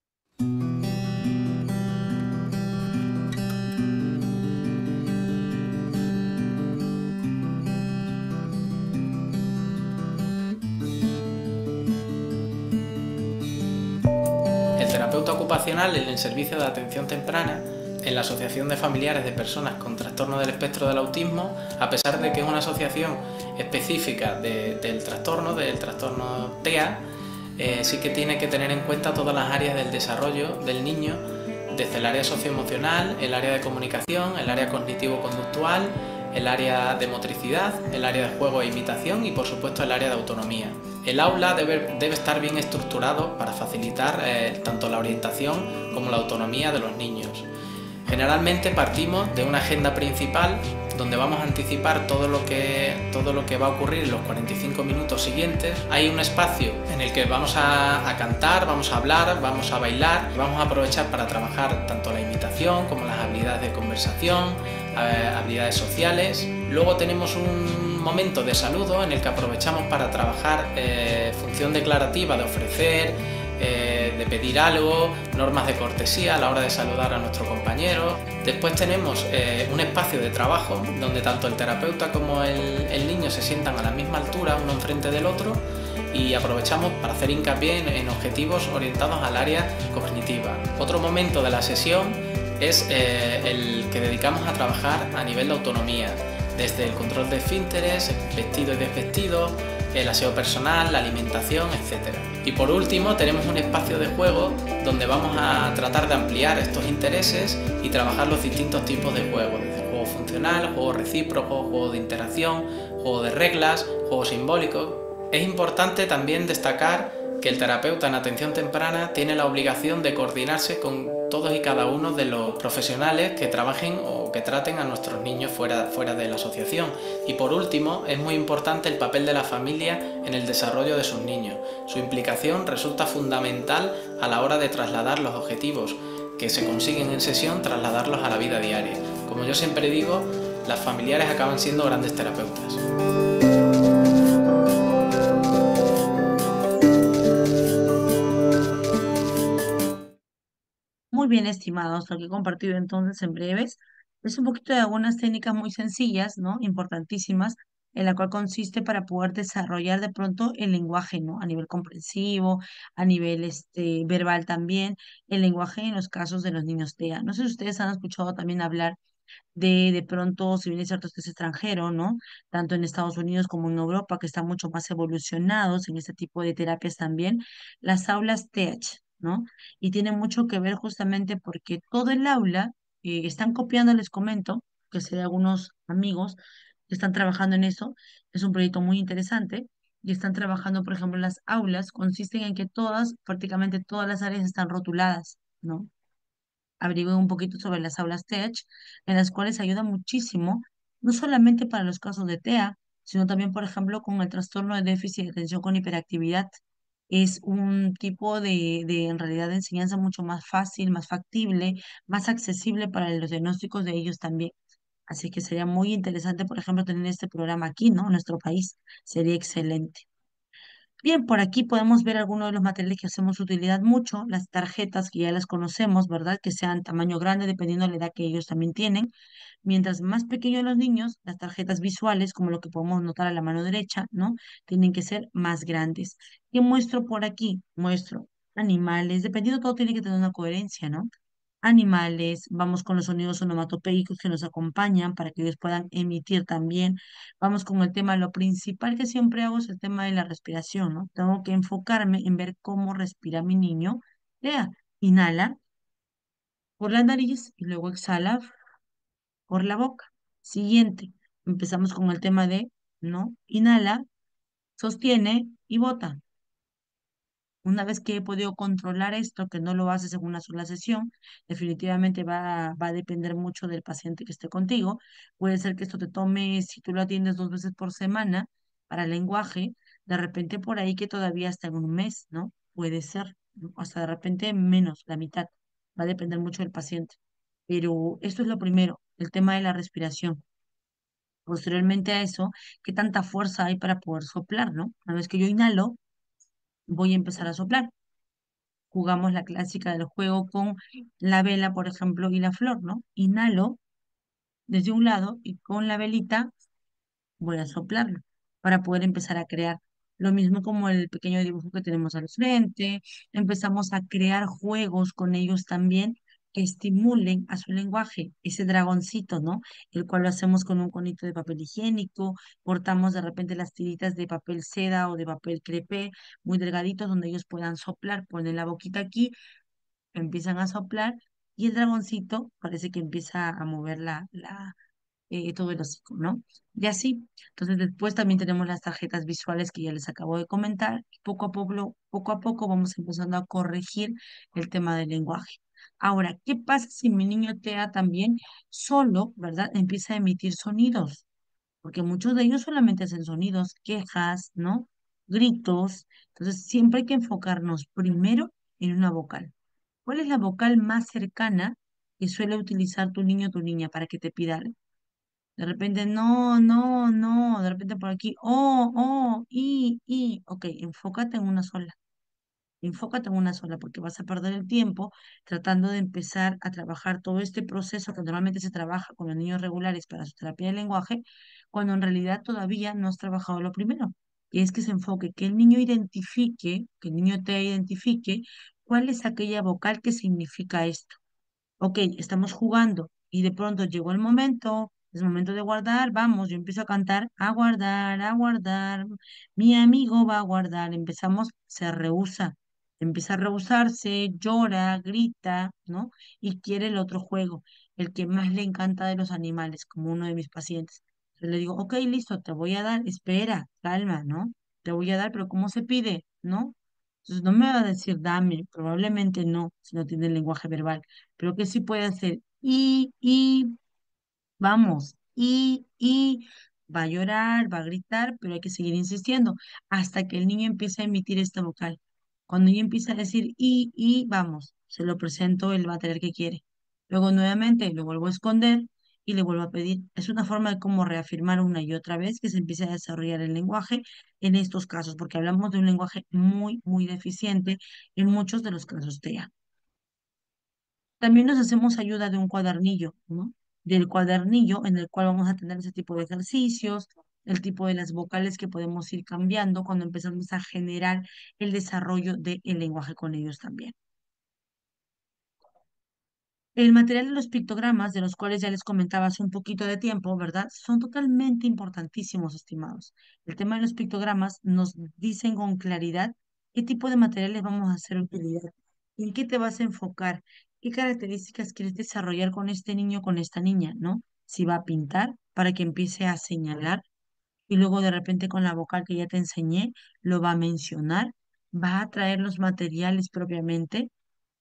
Terapeuta ocupacional en el servicio de atención temprana en la Asociación de Familiares de Personas con Trastorno del Espectro del Autismo, a pesar de que es una asociación específica de, del trastorno, del trastorno T E A, eh, sí que tiene que tener en cuenta todas las áreas del desarrollo del niño, desde el área socioemocional, el área de comunicación, el área cognitivo-conductual, el área de motricidad, el área de juego e imitación y por supuesto el área de autonomía. El aula debe, debe estar bien estructurado para facilitar eh, tanto la orientación como la autonomía de los niños. Generalmente partimos de una agenda principal donde vamos a anticipar todo lo que, todo lo que va a ocurrir en los cuarenta y cinco minutos siguientes. Hay un espacio en el que vamos a, a cantar, vamos a hablar, vamos a bailar, y vamos a aprovechar para trabajar tanto la imitación como las habilidades de conversación, eh, habilidades sociales. Luego tenemos un momento de saludo en el que aprovechamos para trabajar eh, función declarativa de ofrecer, Eh, de pedir algo, normas de cortesía a la hora de saludar a nuestro compañero. Después tenemos eh, un espacio de trabajo donde tanto el terapeuta como el, el niño se sientan a la misma altura, uno enfrente del otro, y aprovechamos para hacer hincapié en, en objetivos orientados al área cognitiva. Otro momento de la sesión es eh, el que dedicamos a trabajar a nivel de autonomía, desde el control de esfínteres, vestido y desvestido, el aseo personal, la alimentación, etcétera. Y por último tenemos un espacio de juego donde vamos a tratar de ampliar estos intereses y trabajar los distintos tipos de juego, desde juego funcional, juego recíproco, juego de interacción, juego de reglas, juego simbólico. Es importante también destacar que el terapeuta en atención temprana tiene la obligación de coordinarse con todos y cada uno de los profesionales que trabajen o que traten a nuestros niños fuera, fuera de la asociación. Y por último, es muy importante el papel de la familia en el desarrollo de sus niños. Su implicación resulta fundamental a la hora de trasladar los objetivos que se consiguen en sesión, trasladarlos a la vida diaria. Como yo siempre digo, las familiares acaban siendo grandes terapeutas. Muy bien, estimados, lo que he compartido entonces en breves es un poquito de algunas técnicas muy sencillas, ¿no? Importantísimas, en la cual consiste para poder desarrollar de pronto el lenguaje, ¿no? A nivel comprensivo, a nivel este, verbal también, el lenguaje en los casos de los niños T E A. No sé si ustedes han escuchado también hablar de, de pronto, si bien es cierto que es extranjero, ¿no? Tanto en Estados Unidos como en Europa, que están mucho más evolucionados en este tipo de terapias también, las aulas T H, ¿no? Y tiene mucho que ver justamente porque todo el aula, eh, están copiando, les comento, que sé de algunos amigos que están trabajando en eso, es un proyecto muy interesante. Y están trabajando, por ejemplo, las aulas, consisten en que todas, prácticamente todas las áreas están rotuladas, ¿no? Averigüé un poquito sobre las aulas T E A C H, en las cuales ayuda muchísimo, no solamente para los casos de T E A, sino también, por ejemplo, con el trastorno de déficit de atención con hiperactividad. Es un tipo de, de, en realidad, de enseñanza mucho más fácil, más factible, más accesible para los diagnósticos de ellos también. Así que sería muy interesante, por ejemplo, tener este programa aquí, ¿no? En nuestro país. Sería excelente. Bien, por aquí podemos ver algunos de los materiales que hacemos utilidad mucho, las tarjetas que ya las conocemos, ¿verdad? Que sean tamaño grande, dependiendo de la edad que ellos también tienen. Mientras más pequeños los niños, las tarjetas visuales, como lo que podemos notar a la mano derecha, ¿no? Tienen que ser más grandes. ¿Qué muestro por aquí? Muestro animales, dependiendo, todo tiene que tener una coherencia, ¿no? Animales, vamos con los sonidos onomatopéicos que nos acompañan para que ellos puedan emitir también. Vamos con el tema, lo principal que siempre hago es el tema de la respiración, ¿no? Tengo que enfocarme en ver cómo respira mi niño. Vea, inhala por la nariz y luego exhala por la boca. Siguiente, empezamos con el tema de, ¿no? Inhala, sostiene y bota. Una vez que he podido controlar esto, que no lo haces en una sola sesión, definitivamente va, va a depender mucho del paciente que esté contigo. Puede ser que esto te tome, si tú lo atiendes dos veces por semana para el lenguaje, de repente por ahí que todavía hasta en un mes, ¿no? Puede ser, ¿no? Hasta de repente menos, la mitad. Va a depender mucho del paciente. Pero esto es lo primero, el tema de la respiración. Posteriormente a eso, ¿qué tanta fuerza hay para poder soplar, ¿no? Una vez que yo inhalo, voy a empezar a soplar. Jugamos la clásica del juego con la vela, por ejemplo, y la flor, ¿no? Inhalo desde un lado y con la velita voy a soplarlo para poder empezar a crear. Lo mismo como el pequeño dibujo que tenemos al frente, empezamos a crear juegos con ellos también que estimulen a su lenguaje, ese dragoncito, ¿no? El cual lo hacemos con un conito de papel higiénico, cortamos de repente las tiritas de papel seda o de papel crepé muy delgaditos donde ellos puedan soplar, ponen la boquita aquí, empiezan a soplar y el dragoncito parece que empieza a mover la, la, eh, todo el hocico, ¿no? Y así. Entonces después también tenemos las tarjetas visuales que ya les acabo de comentar. Poco a poco, poco a poco vamos empezando a corregir el tema del lenguaje. Ahora, ¿qué pasa si mi niño T E A también solo, ¿verdad? Empieza a emitir sonidos, porque muchos de ellos solamente hacen sonidos, quejas, ¿no? Gritos. Entonces, siempre hay que enfocarnos primero en una vocal. ¿Cuál es la vocal más cercana que suele utilizar tu niño o tu niña para que te pida algo? De repente, no, no, no, de repente por aquí, oh, oh, y, y, ok, enfócate en una sola. Enfócate en una sola porque vas a perder el tiempo tratando de empezar a trabajar todo este proceso que normalmente se trabaja con los niños regulares para su terapia de lenguaje, cuando en realidad todavía no has trabajado lo primero. Y es que se enfoque, que el niño identifique, que el niño te identifique cuál es aquella vocal que significa esto. Ok, estamos jugando y de pronto llegó el momento, es momento de guardar, vamos, yo empiezo a cantar, a guardar, a guardar, mi amigo va a guardar, empezamos, se rehúsa, empieza a rehusarse, llora, grita, ¿no? Y quiere el otro juego, el que más le encanta de los animales, como uno de mis pacientes. Yo le digo, ok, listo, te voy a dar, espera, calma, ¿no? Te voy a dar, pero ¿cómo se pide? ¿No? Entonces no me va a decir dame, probablemente no, si no tiene el lenguaje verbal, pero que sí puede hacer y, y, vamos, y, y, va a llorar, va a gritar, pero hay que seguir insistiendo hasta que el niño empiece a emitir esta vocal. Cuando yo empiece a decir y, y, vamos, se lo presento el material que quiere. Luego nuevamente lo vuelvo a esconder y le vuelvo a pedir. Es una forma de cómo reafirmar una y otra vez que se empiece a desarrollar el lenguaje en estos casos, porque hablamos de un lenguaje muy, muy deficiente en muchos de los casos T E A. También nos hacemos ayuda de un cuadernillo, ¿no? Del cuadernillo en el cual vamos a tener ese tipo de ejercicios, el tipo de las vocales que podemos ir cambiando cuando empezamos a generar el desarrollo del lenguaje con ellos también. El material de los pictogramas, de los cuales ya les comentaba hace un poquito de tiempo, ¿verdad? Son totalmente importantísimos, estimados. El tema de los pictogramas nos dicen con claridad qué tipo de materiales vamos a hacer utilidad, en qué te vas a enfocar, qué características quieres desarrollar con este niño o con esta niña, ¿no? Si va a pintar para que empiece a señalar y luego de repente con la vocal que ya te enseñé, lo va a mencionar, va a traer los materiales propiamente.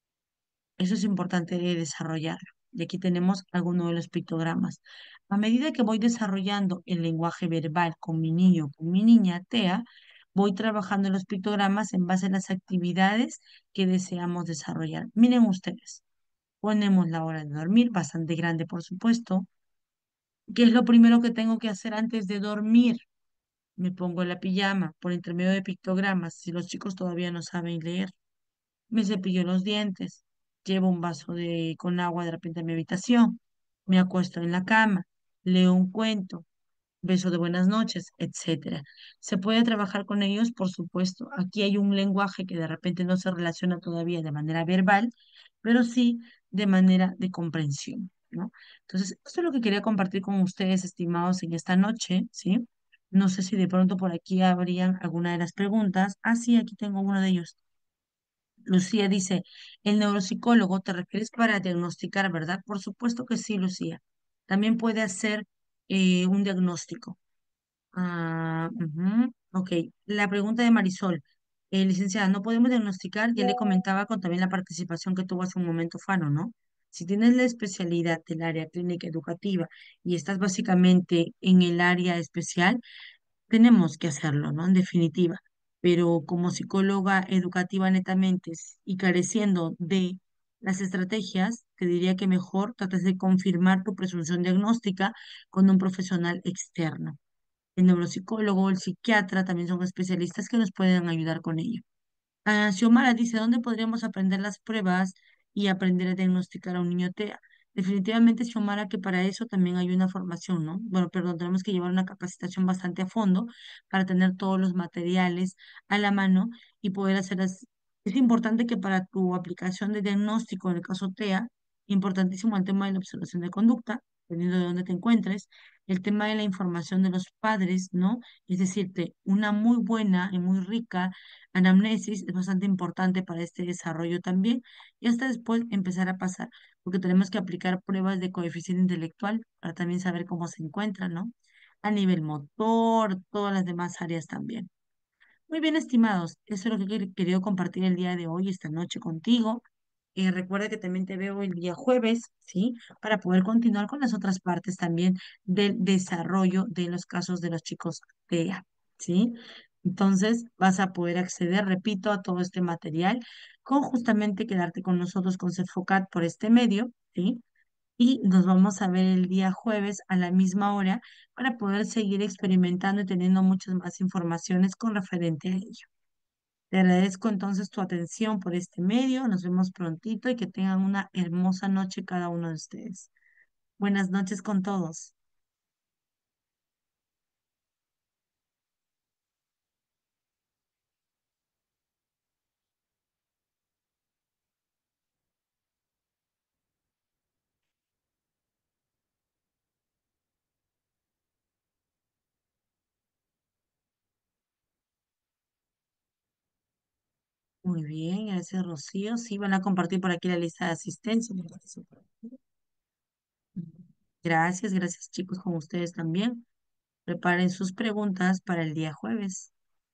Eso es importante de desarrollarlo. Y aquí tenemos algunos de los pictogramas. A medida que voy desarrollando el lenguaje verbal con mi niño, con mi niña T E A, voy trabajando los pictogramas en base a las actividades que deseamos desarrollar. Miren ustedes, ponemos la hora de dormir, bastante grande por supuesto. ¿Qué es lo primero que tengo que hacer antes de dormir? Me pongo la pijama por intermedio de pictogramas, si los chicos todavía no saben leer. Me cepillo los dientes, llevo un vaso de, con agua de repente a mi habitación, me acuesto en la cama, leo un cuento, beso de buenas noches, etcétera. Se puede trabajar con ellos, por supuesto. Aquí hay un lenguaje que de repente no se relaciona todavía de manera verbal, pero sí de manera de comprensión, ¿no? Entonces, esto es lo que quería compartir con ustedes, estimados, en esta noche, ¿sí? No sé si de pronto por aquí habrían alguna de las preguntas. Ah, sí, aquí tengo uno de ellos. Lucía dice, el neuropsicólogo te refieres para diagnosticar, ¿verdad? Por supuesto que sí, Lucía. También puede hacer eh, un diagnóstico. Ah, ujú, ok, la pregunta de Marisol. Eh, licenciada, no podemos diagnosticar, ya le comentaba con también la participación que tuvo hace un momento Fano, ¿no? Si tienes la especialidad del área clínica educativa y estás básicamente en el área especial, tenemos que hacerlo, ¿no? En definitiva. Pero como psicóloga educativa netamente s- y careciendo de las estrategias, te diría que mejor trates de confirmar tu presunción diagnóstica con un profesional externo. El neuropsicólogo, el psiquiatra también son especialistas que nos pueden ayudar con ello. Ah, Xiomara dice, ¿dónde podríamos aprender las pruebas y aprender a diagnosticar a un niño T E A? Definitivamente, Xiomara, que para eso también hay una formación, ¿no? Bueno, perdón, tenemos que llevar una capacitación bastante a fondo para tener todos los materiales a la mano y poder hacerlas. Es importante que para tu aplicación de diagnóstico, en el caso T E A, importantísimo el tema de la observación de conducta, dependiendo de dónde te encuentres, el tema de la información de los padres, ¿no? Es decirte, una muy buena y muy rica anamnesis es bastante importante para este desarrollo también. Y hasta después empezar a pasar, porque tenemos que aplicar pruebas de coeficiente intelectual para también saber cómo se encuentra, ¿no? A nivel motor, todas las demás áreas también. Muy bien, estimados, eso es lo que he querido compartir el día de hoy, esta noche contigo. Eh, recuerda que también te veo el día jueves, ¿sí? Para poder continuar con las otras partes también del desarrollo de los casos de los chicos T E A, ¿sí? Entonces vas a poder acceder, repito, a todo este material con justamente quedarte con nosotros con Cefocat por este medio, ¿sí? Y nos vamos a ver el día jueves a la misma hora para poder seguir experimentando y teniendo muchas más informaciones con referente a ello. Te agradezco entonces tu atención por este medio. Nos vemos prontito y que tengan una hermosa noche cada uno de ustedes. Buenas noches con todos. Muy bien, gracias Rocío. Sí, van a compartir por aquí la lista de asistencia. Me parece por aquí. Gracias, gracias chicos, con ustedes también. Preparen sus preguntas para el día jueves.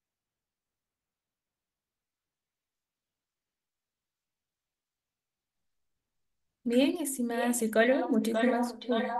Bien, estimada psicóloga, muchísimas gracias.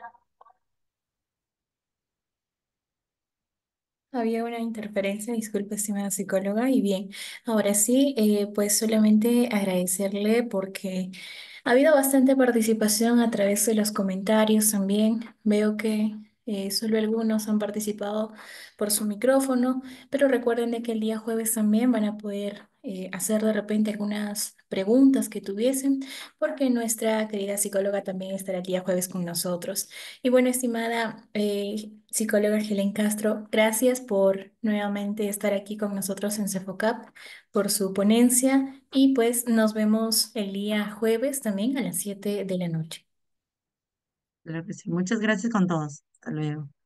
Había una interferencia, disculpe, estimada psicóloga. Y bien, ahora sí, eh, pues solamente agradecerle porque ha habido bastante participación a través de los comentarios también. Veo que eh, solo algunos han participado por su micrófono, pero recuerden de que el día jueves también van a poder eh, hacer de repente algunas preguntas que tuviesen, porque nuestra querida psicóloga también estará el día jueves con nosotros. Y bueno, estimada eh, psicóloga Helen Castro, gracias por nuevamente estar aquí con nosotros en Cefocap, por su ponencia y pues nos vemos el día jueves también a las siete de la noche. Claro que sí. Muchas gracias con todos. Hasta luego.